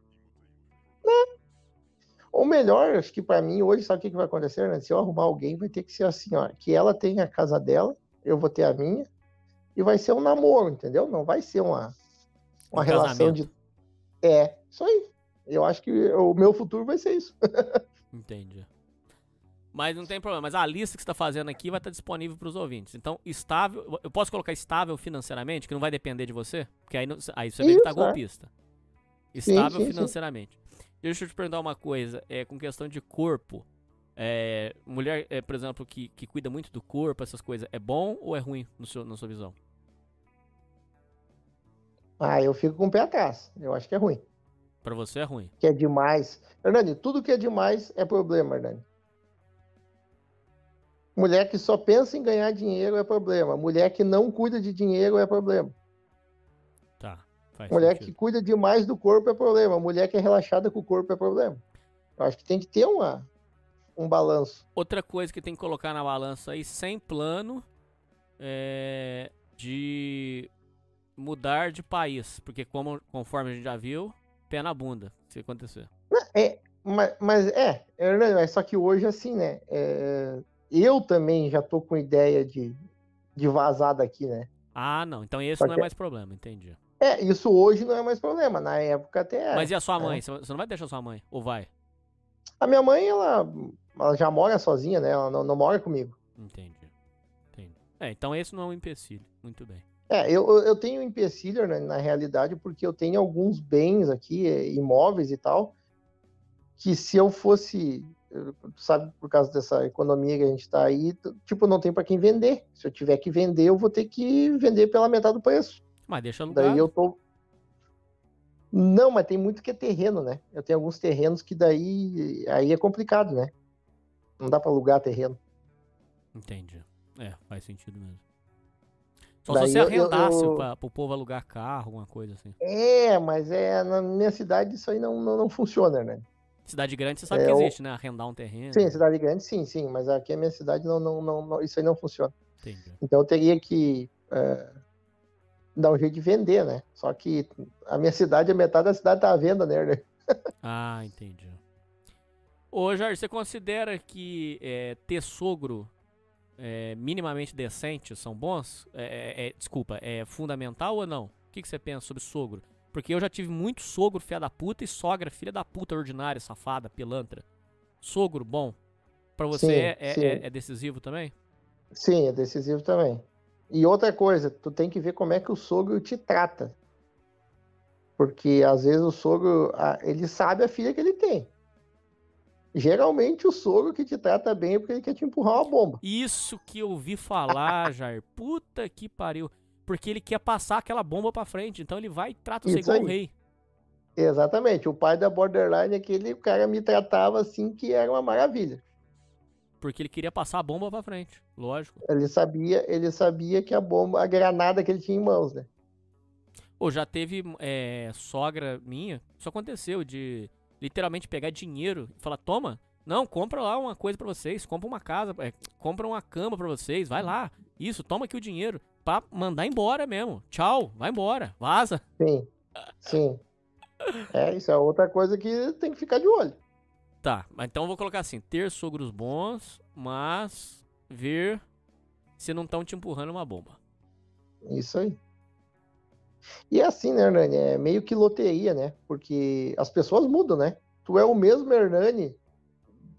Ou melhor, acho que pra mim hoje, sabe o que, que vai acontecer, né? Se eu arrumar alguém, vai ter que ser assim, ó. Que ela tenha a casa dela, eu vou ter a minha, e vai ser um namoro, entendeu? Não vai ser uma, uma Um relação casamento. de. É, isso aí. Eu acho que o meu futuro vai ser isso. Entendi. Mas não tem problema, mas a lista que você está fazendo aqui vai estar disponível para os ouvintes. Então, estável, eu posso colocar estável financeiramente, que não vai depender de você? Porque aí, não- aí você vai evitar Isso, é. golpista. Estável sim, sim. financeiramente. Deixa eu te perguntar uma coisa, é, com questão de corpo. É, mulher, é, por exemplo, que, que cuida muito do corpo, essas coisas, é bom ou é ruim no seu, na sua visão? Ah, eu fico com o pé atrás. Eu acho que é ruim. Pra você é ruim. Que é demais. Hernani, tudo que é demais é problema, Hernani. Mulher que só pensa em ganhar dinheiro é problema. Mulher que não cuida de dinheiro é problema. Tá, faz Mulher sentido. que cuida demais do corpo é problema. Mulher que é relaxada com o corpo é problema. Eu acho que tem que ter uma, um balanço. Outra coisa que tem que colocar na balança aí, sem plano é, de mudar de país. Porque como, conforme a gente já viu, pé na bunda, se acontecer. É, mas, mas é, Hernani, mas só que hoje assim, né? é, eu também já tô com ideia de, de vazar daqui, né? Ah, não. Então esse Só não é que- mais problema, entendi. É, isso hoje não é mais problema. Na época até era. Mas e a sua né? mãe? Você você não vai deixar sua mãe? Ou vai? A minha mãe, ela, ela já mora sozinha, né? Ela não, não mora comigo. Entendi. Entendi. É, então esse não é um empecilho. Muito bem. É, eu, eu- eu tenho um empecilho, né, na realidade, porque eu tenho alguns bens aqui, eh, imóveis e tal, que se eu fosse, eh, tu sabe, por causa dessa economia que a gente tá aí, t- tipo, não tem para quem vender. Se eu tiver que vender, eu vou ter que vender pela metade do preço. Mas deixa alugado. Daí eu tô. Não, mas tem muito que é terreno, né? Eu tenho alguns terrenos que daí aí é complicado, né? Não dá para alugar terreno. Entendi. É, faz sentido mesmo. Só Daí se você eu- eu- arrendasse eu- pra, pro povo alugar carro, alguma coisa assim. É, mas é na minha cidade isso aí não, não, não funciona, né? Cidade grande, você sabe É, que o- existe, né? Arrendar um terreno. Sim, cidade grande, sim, sim, mas aqui a minha cidade não, não, não, não- isso aí não funciona. Entendi. Então eu teria que é, dar um jeito de vender, né? Só que a minha cidade, a metade da cidade tá à venda, né? Ah, entendi. Ô, Jorge, você considera que é, ter sogro é, minimamente decente são bons? É, é, é, desculpa, é fundamental ou não? O que, que você pensa sobre sogro? Porque eu já tive muito sogro filha da puta e sogra filha da puta ordinária, safada, pilantra. Sogro bom? Pra você Sim, é, é- sim. é- é decisivo também? Sim, é decisivo também. E outra coisa, tu tem que ver como é que o sogro te trata. Porque às vezes o sogro, ah, ele sabe a filha que ele tem. Geralmente o sogro que te trata bem é porque ele quer te empurrar uma bomba. Isso que eu ouvi falar, Jair. Puta que pariu. Porque ele quer passar aquela bomba pra frente. Então ele vai e trata você Isso igual o aí. rei. Exatamente. O pai da Borderline, aquele o cara me tratava assim que era uma maravilha. Porque ele queria passar a bomba pra frente. Lógico. Ele sabia, ele sabia que a bomba, a granada que ele tinha em mãos, né? Ou já teve é, sogra minha. Isso aconteceu de literalmente pegar dinheiro e falar: toma, não, compra lá uma coisa pra vocês, compra uma casa, é, compra uma cama pra vocês, vai lá. Isso, toma aqui o dinheiro. Pra mandar embora mesmo. Tchau, vai embora, vaza. Sim, sim. É, isso é outra coisa que tem que ficar de olho. Tá, mas então eu vou colocar assim: ter sogros bons, mas ver se não estão te empurrando uma bomba. Isso aí. E é assim, né, Hernani? É meio que loteria, né? Porque as pessoas mudam, né? Tu é o mesmo Hernani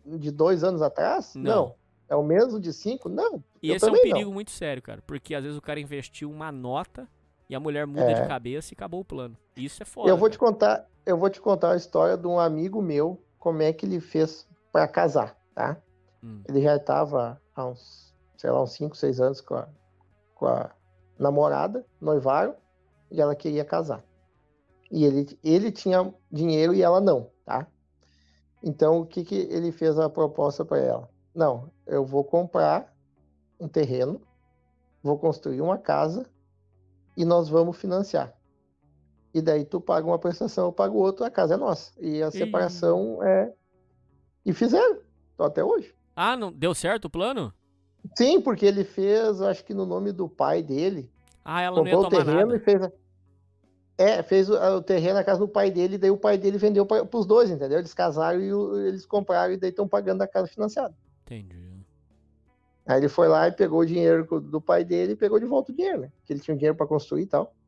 de dois anos atrás? Não. Não. É o mesmo de cinco? Não. E eu esse é um também perigo não. muito sério, cara. Porque às vezes o cara investiu uma nota e a mulher muda É. de cabeça e acabou o plano. Isso é foda. Eu vou cara. te contar, eu vou te contar a história de um amigo meu, como é que ele fez para casar, tá? Hum. Ele já estava há uns, sei lá, uns cinco, seis anos com a, com a namorada, noivaram, e ela queria casar. E ele, ele tinha dinheiro e ela não, tá? Então, o que, que ele fez a proposta para ela? Não, eu vou comprar um terreno, vou construir uma casa e nós vamos financiar. E daí tu paga uma prestação, eu pago outra, a casa é nossa. E a separação é... E fizeram, tô até hoje. Ah, não deu certo o plano? Sim, porque ele fez, acho que no nome do pai dele. Ah, ela não ia Comprou o tomar terreno nada. e fez... A... É, fez o, o terreno na casa do pai dele, e daí o pai dele vendeu para os dois, entendeu? Eles casaram e o, eles compraram e daí estão pagando a casa financiada. Entendi. Aí ele foi lá e pegou o dinheiro do pai dele e pegou de volta o dinheiro, né? Porque ele tinha dinheiro para construir e tal.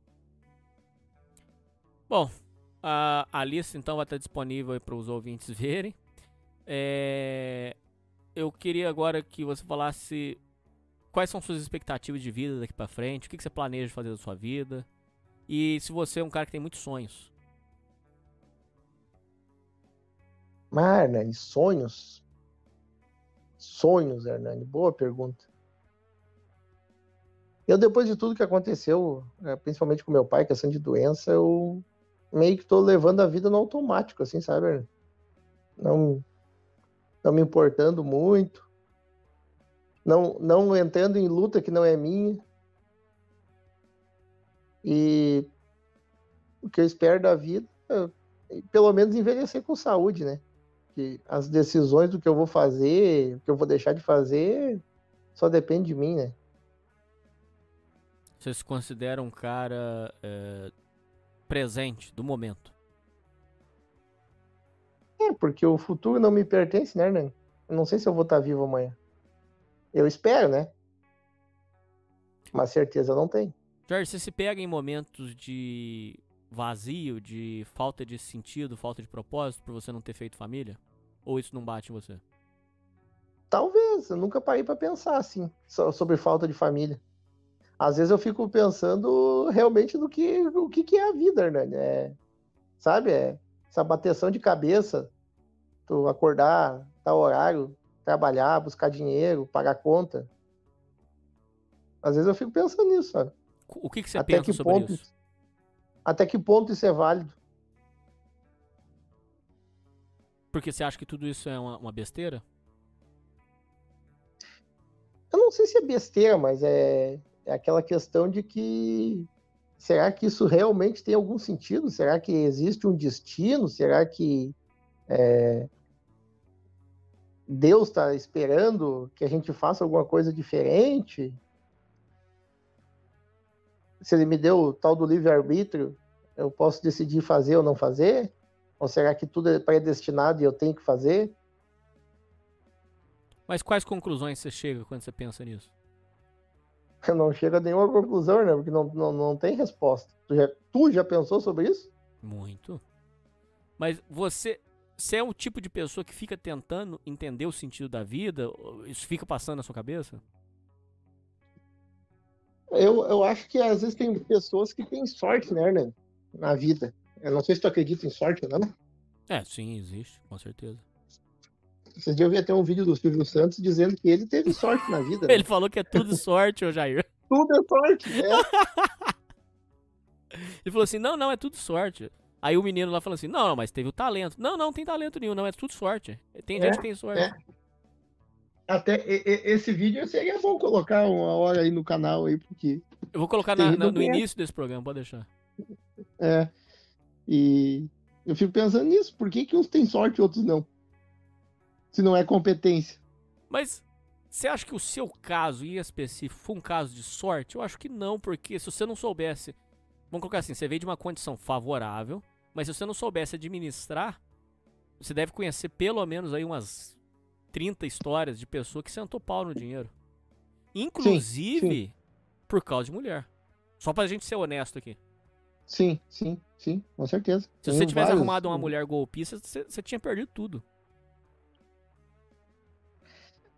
Bom, a, a lista então vai estar disponível para os ouvintes verem. É, eu queria agora que você falasse quais são suas expectativas de vida daqui para frente, o que, que você planeja fazer da sua vida e se você é um cara que tem muitos sonhos. Mas, Hernani, sonhos? Sonhos, Hernani, boa pergunta. Eu, depois de tudo que aconteceu, principalmente com meu pai, questão de doença, eu meio que tô levando a vida no automático, assim, sabe, Hernani? Não, não me importando muito, não, não entrando em luta que não é minha. E o que eu espero da vida é, pelo menos, envelhecer com saúde, né? Que as decisões do que eu vou fazer, o que eu vou deixar de fazer, só depende de mim, né? Você se considera um cara é, presente do momento? É, porque o futuro não me pertence, né, Hernani? Eu não sei se eu vou estar vivo amanhã. Eu espero, né? Mas certeza eu não tenho. Jorge, você se pega em momentos de vazio, de falta de sentido, falta de propósito por você não ter feito família? Ou isso não bate em você? Talvez, eu nunca parei para pensar assim, sobre falta de família. Às vezes eu fico pensando realmente no que, o que, que é a vida, Hernani. É, sabe, é essa bateção de cabeça, tu acordar, tal horário, trabalhar, buscar dinheiro, pagar conta. Às vezes eu fico pensando nisso, sabe? O que, que você até pensa que sobre ponto, isso? Até que ponto isso é válido? Porque você acha que tudo isso é uma, uma besteira? Eu não sei se é besteira, mas é, é aquela questão de que será que isso realmente tem algum sentido? Será que existe um destino? Será que é, Deus está esperando que a gente faça alguma coisa diferente? Se ele me deu o tal do livre-arbítrio, eu posso decidir fazer ou não fazer? Ou será que tudo é predestinado e eu tenho que fazer? Mas quais conclusões você chega quando você pensa nisso? Eu não chego a nenhuma conclusão, né? Porque não, não, não tem resposta. Tu já, tu já pensou sobre isso? Muito. Mas você, você é o tipo de pessoa que fica tentando entender o sentido da vida? Isso fica passando na sua cabeça? Eu, eu acho que às vezes tem pessoas que têm sorte, né, né, na vida. Eu não sei se tu acredita em sorte ou não. É, sim, existe, com certeza. Esses dias eu vi até um vídeo do Silvio Santos dizendo que ele teve sorte na vida. Ele né? falou que é tudo sorte, ô Jair. Tudo é sorte, é. Ele falou assim, não, não, é tudo sorte. Aí o menino lá falou assim, não, não, mas teve o talento. Não, não, tem talento nenhum, não, é tudo sorte. Tem É, gente que tem sorte. é. Até e- e- esse vídeo seria bom colocar uma hora aí no canal aí, porque Eu vou colocar Tem na- gente na- que no não início desse programa, pode deixar. é. E eu fico pensando nisso, por que que uns têm sorte e outros não? Se não é competência. Mas você acha que o seu caso em específico foi um caso de sorte? Eu acho que não, porque se você não soubesse... Vamos colocar assim, você veio de uma condição favorável, mas se você não soubesse administrar, você deve conhecer pelo menos aí umas trinta histórias de pessoa que sentou pau no dinheiro. Inclusive, sim. por causa de mulher. Só pra gente ser honesto aqui. Sim, sim, sim, com certeza. Se Tem você tivesse vários- arrumado uma mulher golpista, você, você tinha perdido tudo.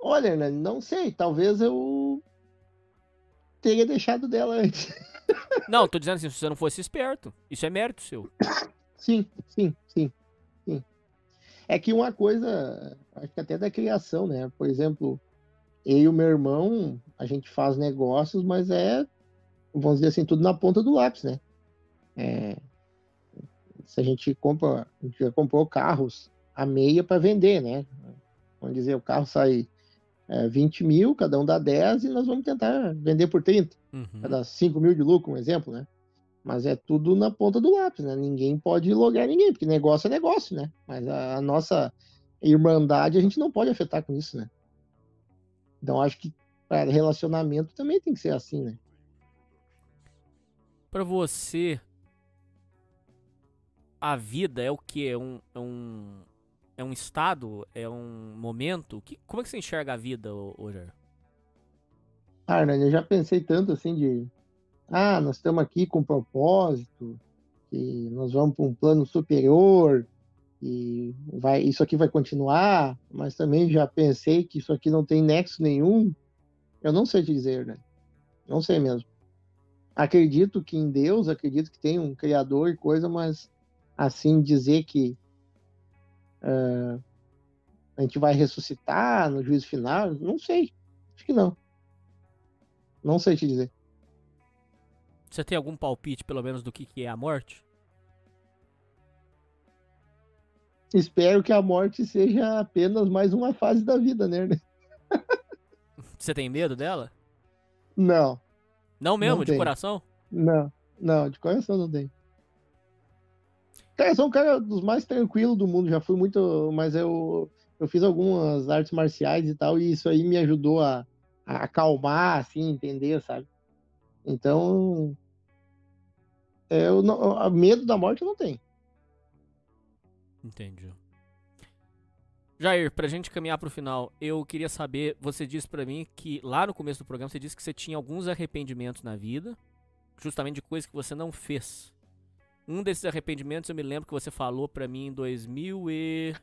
Olha, Hernani, não sei, talvez eu teria deixado dela antes. Não, tô dizendo assim, se você não fosse esperto, isso é mérito seu. Sim, sim, sim, sim. É que uma coisa, acho que até da criação, né? Por exemplo, eu e o meu irmão, a gente faz negócios, mas é, vamos dizer assim, tudo na ponta do lápis, né? É, se a gente compra, a gente já comprou carros a meia para vender, né? Vamos dizer, o carro sai é, vinte mil, cada um dá dez e nós vamos tentar vender por trinta. Uhum. Vai dar cinco mil de lucro, um exemplo, né? Mas é tudo na ponta do lápis, né? Ninguém pode logar ninguém, porque negócio é negócio, né? Mas a, a nossa irmandade a gente não pode afetar com isso, né? Então acho que para relacionamento também tem que ser assim, né? Pra você, a vida é o quê? É um, é um, é um estado? É um momento? Que, como é que você enxerga a vida, hoje? Ah, Hernani, eu já pensei tanto assim de... Ah, nós estamos aqui com propósito, que nós vamos para um plano superior, e vai, isso aqui vai continuar, mas também já pensei que isso aqui não tem nexo nenhum. Eu não sei te dizer, né? Não sei mesmo. Acredito que em Deus, acredito que tem um Criador e coisa, mas assim dizer que uh, a gente vai ressuscitar no juízo final, não sei. Acho que não. Não sei te dizer. Você tem algum palpite, pelo menos, do que, que é a morte? Espero que a morte seja apenas mais uma fase da vida, né? Você tem medo dela? Não. Não mesmo? Não de tenho. coração? Não, não, de coração não tenho. Cara, eu sou um cara dos mais tranquilos do mundo, já fui muito, mas eu, eu fiz algumas artes marciais e tal, e isso aí me ajudou a, a acalmar, assim, entender, sabe? Então, eu não, medo da morte eu não tenho. Entendi. Jair, pra gente caminhar pro final, eu queria saber, você disse pra mim que lá no começo do programa você disse que você tinha alguns arrependimentos na vida, justamente de coisas que você não fez. Um desses arrependimentos eu me lembro que você falou pra mim em dois mil e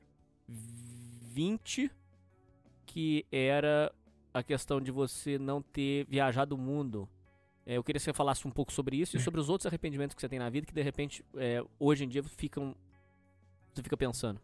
vinte, que era a questão de você não ter viajado o mundo. É, eu queria que você falasse um pouco sobre isso e sobre os outros arrependimentos que você tem na vida que de repente, é, hoje em dia, ficam, você fica pensando.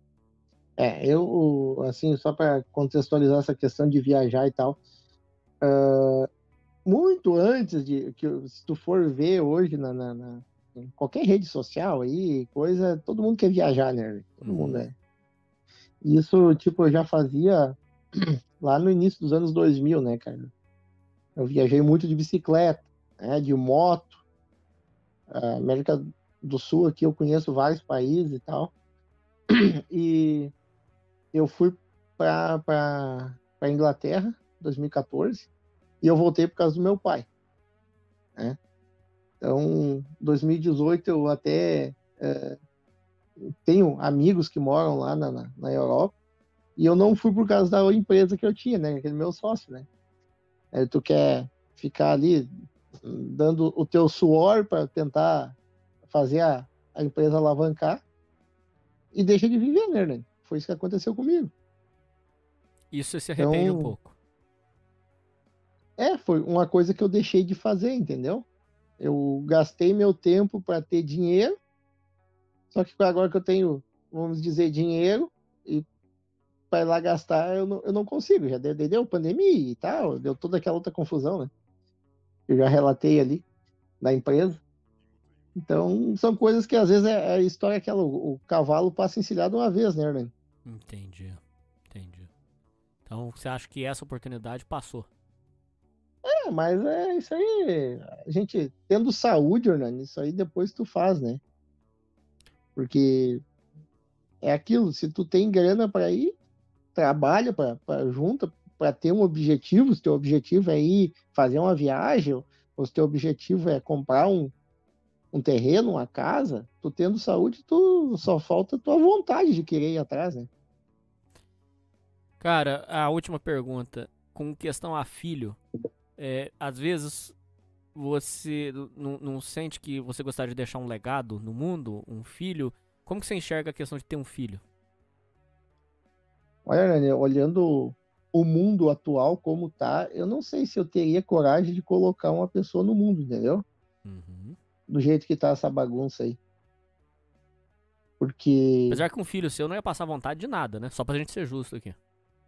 É, eu, assim, só para contextualizar essa questão de viajar e tal, uh, muito antes de, que se tu for ver hoje na, na, na, em qualquer rede social aí, coisa, todo mundo quer viajar, né? Todo Uhum. mundo é. Isso, tipo, eu já fazia lá no início dos anos dois mil, né, cara? Eu viajei muito de bicicleta, né, de moto. A América do Sul aqui eu conheço vários países e tal. E eu fui para para Inglaterra em dois mil e quatorze e eu voltei por causa do meu pai, né? Então, dois mil e dezoito eu até é, tenho amigos que moram lá na, na, na Europa e eu não fui por causa da empresa que eu tinha, né? Aquele meu sócio, né? Aí tu quer ficar ali dando o teu suor para tentar fazer a, a empresa alavancar e deixa de viver, né? Foi isso que aconteceu comigo. Isso você se arrepende então, um pouco. É, foi uma coisa que eu deixei de fazer, entendeu? Eu gastei meu tempo para ter dinheiro, só que agora que eu tenho, vamos dizer, dinheiro, e para ir lá gastar, eu não, eu não consigo. Já deu, deu pandemia e tal, deu toda aquela outra confusão, né? Eu já relatei ali da empresa. Então, são coisas que às vezes é a história aquela, o, o cavalo passa encilhado uma vez, né, Hernani? Entendi, entendi. Então, você acha que essa oportunidade passou? É, mas é isso aí, a gente tendo saúde, Hernani, isso aí depois tu faz, né? Porque é aquilo, se tu tem grana para ir, trabalha para junta, para ter um objetivo, se teu objetivo é ir fazer uma viagem, ou se teu objetivo é comprar um, um terreno, uma casa, tu tendo saúde, tu só falta a tua vontade de querer ir atrás, né? Cara, a última pergunta, com questão a filho, é, às vezes você não, não sente que você gostaria de deixar um legado no mundo, um filho? Como que você enxerga a questão de ter um filho? Olha, Hernani, olhando o mundo atual como tá, eu não sei se eu teria coragem de colocar uma pessoa no mundo, entendeu? Uhum. Do jeito que tá essa bagunça aí. Porque... Apesar que um filho seu não ia passar vontade de nada, né? Só pra gente ser justo aqui.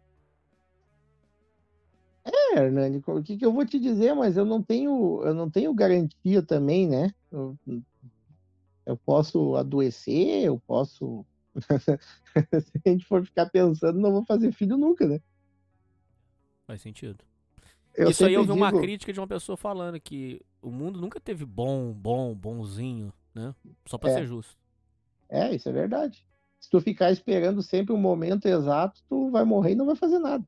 É, Hernani, o que, que eu vou te dizer, mas eu não tenho, eu não tenho garantia também, né? Eu, eu posso adoecer, eu posso... Se a gente for ficar pensando, não vou fazer filho nunca, né? Faz sentido. Eu Isso aí eu vi sempre uma digo- crítica de uma pessoa falando que o mundo nunca teve bom, bom, bonzinho, né? Só pra É. ser justo. É, isso é verdade. Se tu ficar esperando sempre o momento exato, tu vai morrer e não vai fazer nada.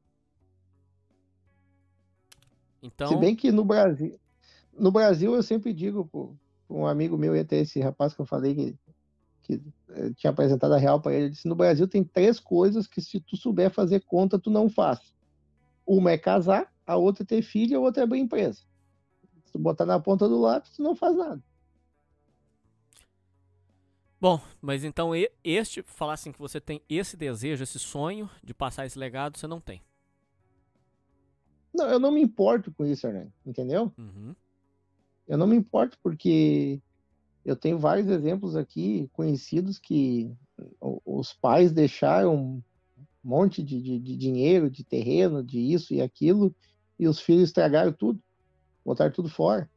Então, Se bem que no Brasil, no Brasil eu sempre digo pro, pro um amigo meu, e até esse rapaz que eu falei que, que eh, tinha apresentado a real para ele, ele disse: no Brasil tem três coisas que se tu souber fazer conta, tu não faz. Uma é casar, a outra é ter filho, a outra é abrir empresa. Se tu botar na ponta do lápis, tu não faz nada. bom, mas então e- este, falar assim que você tem esse desejo, esse sonho de passar esse legado, você não tem. Não, eu não me importo com isso, Hernani, entendeu? Uhum. Eu não me importo porque eu tenho vários exemplos aqui conhecidos que o- os pais deixaram um monte de, de, de dinheiro, de terreno, de isso e aquilo, e os filhos estragaram tudo, botaram tudo fora.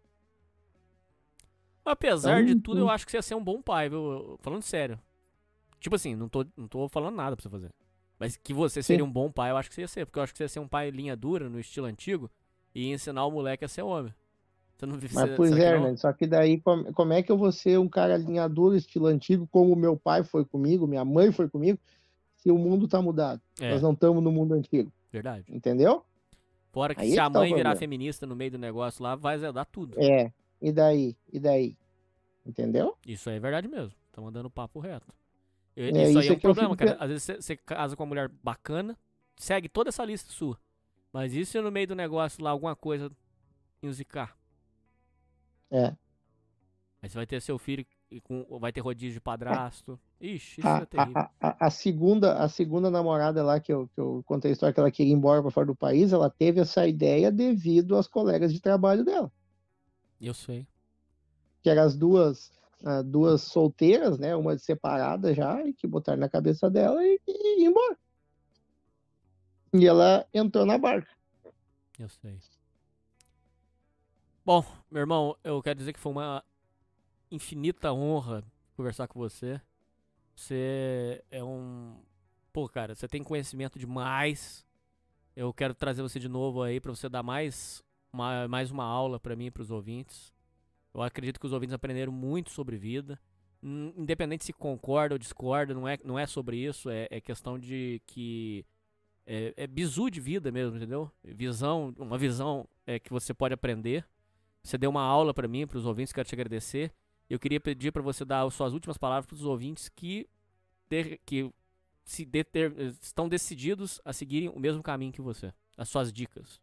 Apesar Então, de tudo, eu hum. acho que você ia ser um bom pai, viu? Eu- Falando sério. Tipo assim, não tô, não tô falando nada pra você fazer. Mas que você seria Sim. um bom pai, eu acho que você ia ser. Porque eu acho que você ia ser um pai linha dura, no estilo antigo, e ia ensinar o moleque a ser homem. Você não vive Mas, pois será é, que não? Hernani, só que daí como, como é que eu vou ser um cara linha dura, estilo antigo, como meu pai foi comigo, minha mãe foi comigo, se o mundo tá mudado? É. Nós não estamos no mundo antigo, Verdade. entendeu? Fora que Aí se é a que tá o mãe virar problema. feminista no meio do negócio lá, vai dar tudo. É, e daí? E daí? Entendeu? Isso aí é verdade mesmo. Tá mandando papo reto. Eu- É, isso aí isso é é um que eu problema, fico cara. pe- Às vezes você, você casa com uma mulher bacana, segue toda essa lista sua. Mas e se no meio do negócio lá alguma coisa musicar? É. Aí você vai ter seu filho e com, vai ter rodízio de padrasto. Ixi, isso A, é terrível. a, a, a segunda, a segunda namorada lá que eu, que eu contei a história que ela queria ir embora para fora do país, ela teve essa ideia devido às colegas de trabalho dela, Eu sei. que eram as duas, ah, duas solteiras, né, uma separada já, e que botaram na cabeça dela e, e ir embora. E ela entrou na barca. Eu sei. Bom, meu irmão, eu quero dizer que foi uma infinita honra conversar com você. Você é um... Pô, cara, você tem conhecimento demais. Eu quero trazer você de novo aí pra você dar mais uma, mais uma aula pra mim e pros ouvintes. Eu acredito que os ouvintes aprenderam muito sobre vida. Hum, Independente se concorda ou discorda, não é, não é sobre isso. É, é questão de que... É, é bizu de vida mesmo, entendeu? Visão, uma visão é, que você pode aprender. Você deu uma aula pra mim, pros ouvintes, quero te agradecer. Eu queria pedir pra você dar as suas últimas palavras pros ouvintes que, ter, que se deter, estão decididos a seguirem o mesmo caminho que você. As suas dicas.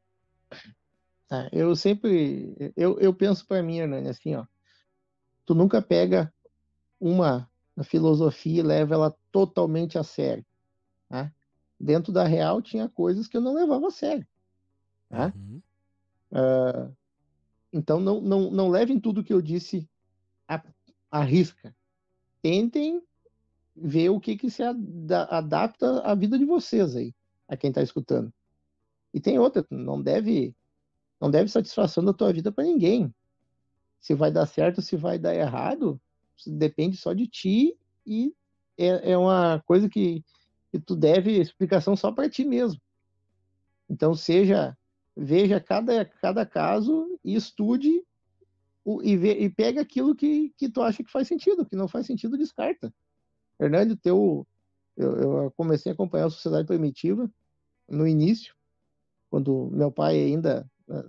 Ah, eu sempre, eu, eu penso para mim, Hernani, assim, ó, tu nunca pega uma filosofia e leva ela totalmente a sério, tá? Dentro da real tinha coisas que eu não levava a sério, tá? Uhum. Uh, então não, não, não levem tudo que eu disse a, a risca. Tentem ver o que que se ada, adapta à vida de vocês aí, a quem está escutando. E tem outra, não deve não deve satisfação da tua vida para ninguém. Se vai dar certo, se vai dar errado, depende só de ti e é, é uma coisa que, que tu deve explicação só para ti mesmo. Então seja, veja cada, cada caso e estude o, e, ve, e pega aquilo que, que tu acha que faz sentido, que não faz sentido, descarta. Fernando, teu, eu, eu comecei a acompanhar a Sociedade Primitiva no início, quando meu pai ainda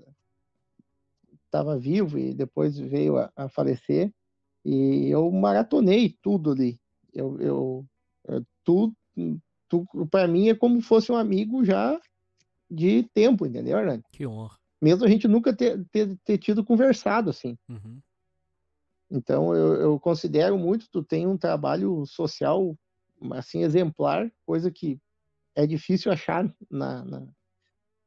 estava vivo e depois veio a, a falecer, e eu maratonei tudo ali. Eu, eu, eu tu, tu, para mim é como fosse um amigo já de tempo, entendeu, Hernani? Que honra. Mesmo a gente nunca ter, ter, ter tido conversado assim. Uhum. Então eu, eu considero muito, tu tem um trabalho social assim exemplar, coisa que é difícil achar na, na,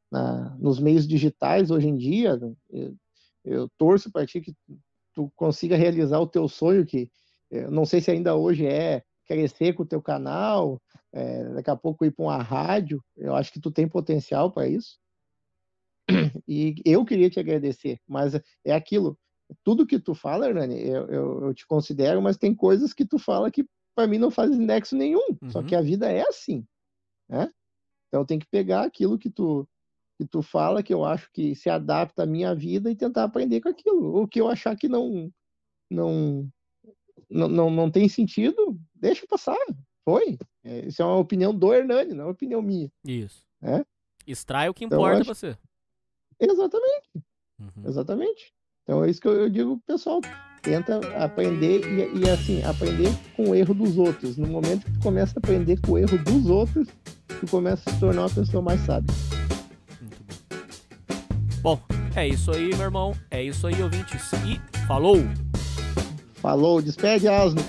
na, nos meios digitais hoje em dia. Eu, eu torço para ti que tu consiga realizar o teu sonho, que eu não sei se ainda hoje é crescer com o teu canal, é, daqui a pouco ir para uma rádio. Eu acho que tu tem potencial para isso. E eu queria te agradecer, mas é aquilo, tudo que tu fala, Hernani, eu, eu, eu te considero, mas tem coisas que tu fala que para mim não faz nexo nenhum, uhum. Só que a vida é assim, né? Então tem que pegar aquilo que tu, que tu fala, que eu acho que se adapta à minha vida, e tentar aprender com aquilo. O que eu achar que não não, não, não, não tem sentido, deixa passar, foi. É, isso é uma opinião do Hernani, não é uma opinião minha. Isso. É? Extrai o que Então, importa acho... você. Exatamente. Uhum. Exatamente. Então é isso que eu, eu digo, pessoal, tenta aprender e, e assim, aprender com o erro dos outros. No momento que tu começa a aprender com o erro dos outros, tu começa a se tornar uma pessoa mais sábia. Muito bom. Bom, é isso aí, meu irmão. É isso aí, ouvintes. E falou! Falou, despede, Asno.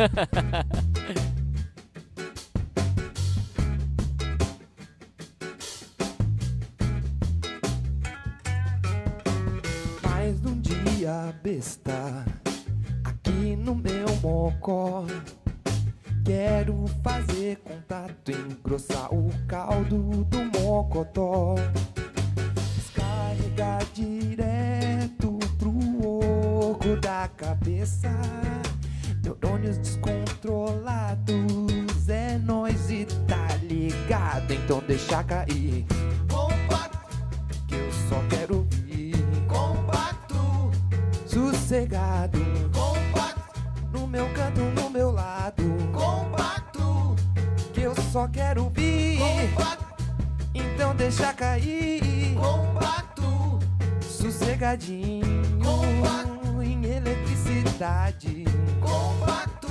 Besta aqui no meu mocó, quero fazer contato, engrossar o caldo do mocotó, descarregar direto pro oco da cabeça, neurônios descontrolados, é nóis e tá ligado, então deixa cair, compacto, que eu só quero ouvir, compacto, sossegado, compacto, no meu canto, no meu lado, compacto, que eu só quero ouvir, compacto, então deixa cair, compacto, sossegadinho, compacto, em eletricidade, compacto,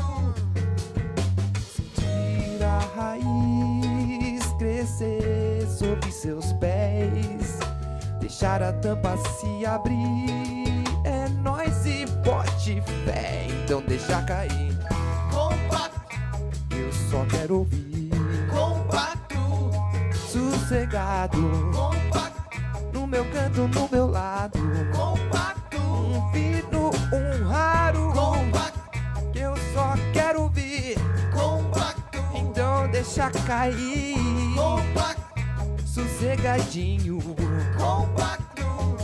sentir a raiz crescer sob seus pés, deixar a tampa se abrir. É nóis e bote fé, então deixa cair, compacto, eu só quero ouvir, compacto, sossegado, compacto, no meu canto, no meu lado, compacto, um fino, um raro, compacto, que eu só quero ouvir, compacto, então deixa cair, compacto, sossegadinho, compacto.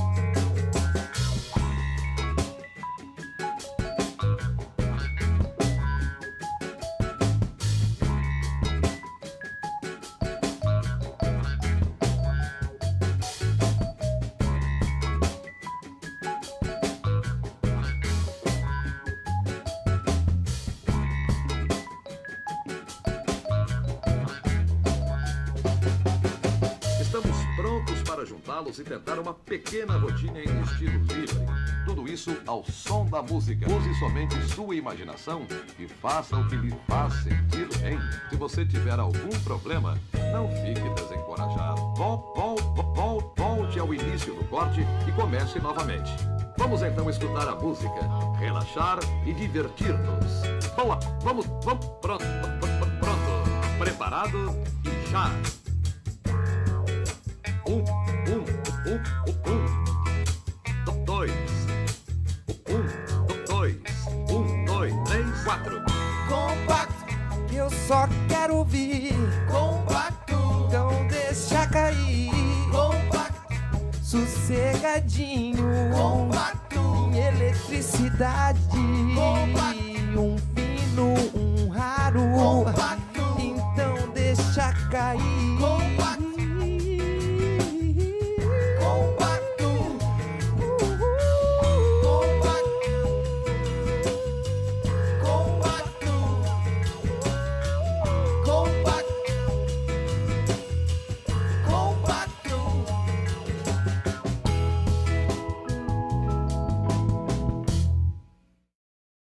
E tentar uma pequena rotina em estilo livre. Tudo isso ao som da música. Use somente sua imaginação e faça o que lhe faz sentir bem. Se você tiver algum problema, não fique desencorajado. Vol, vol, vol, volte ao início do corte e comece novamente. Vamos então escutar a música, relaxar e divertir-nos. Boa, vamos, vamos, pronto, pronto, preparado e já. Um, um, um, um, dois, um, dois, um, dois, três, quatro. Compacto, eu só quero ouvir, compacto, então deixa cair, compacto, sossegadinho, compacto, em eletricidade,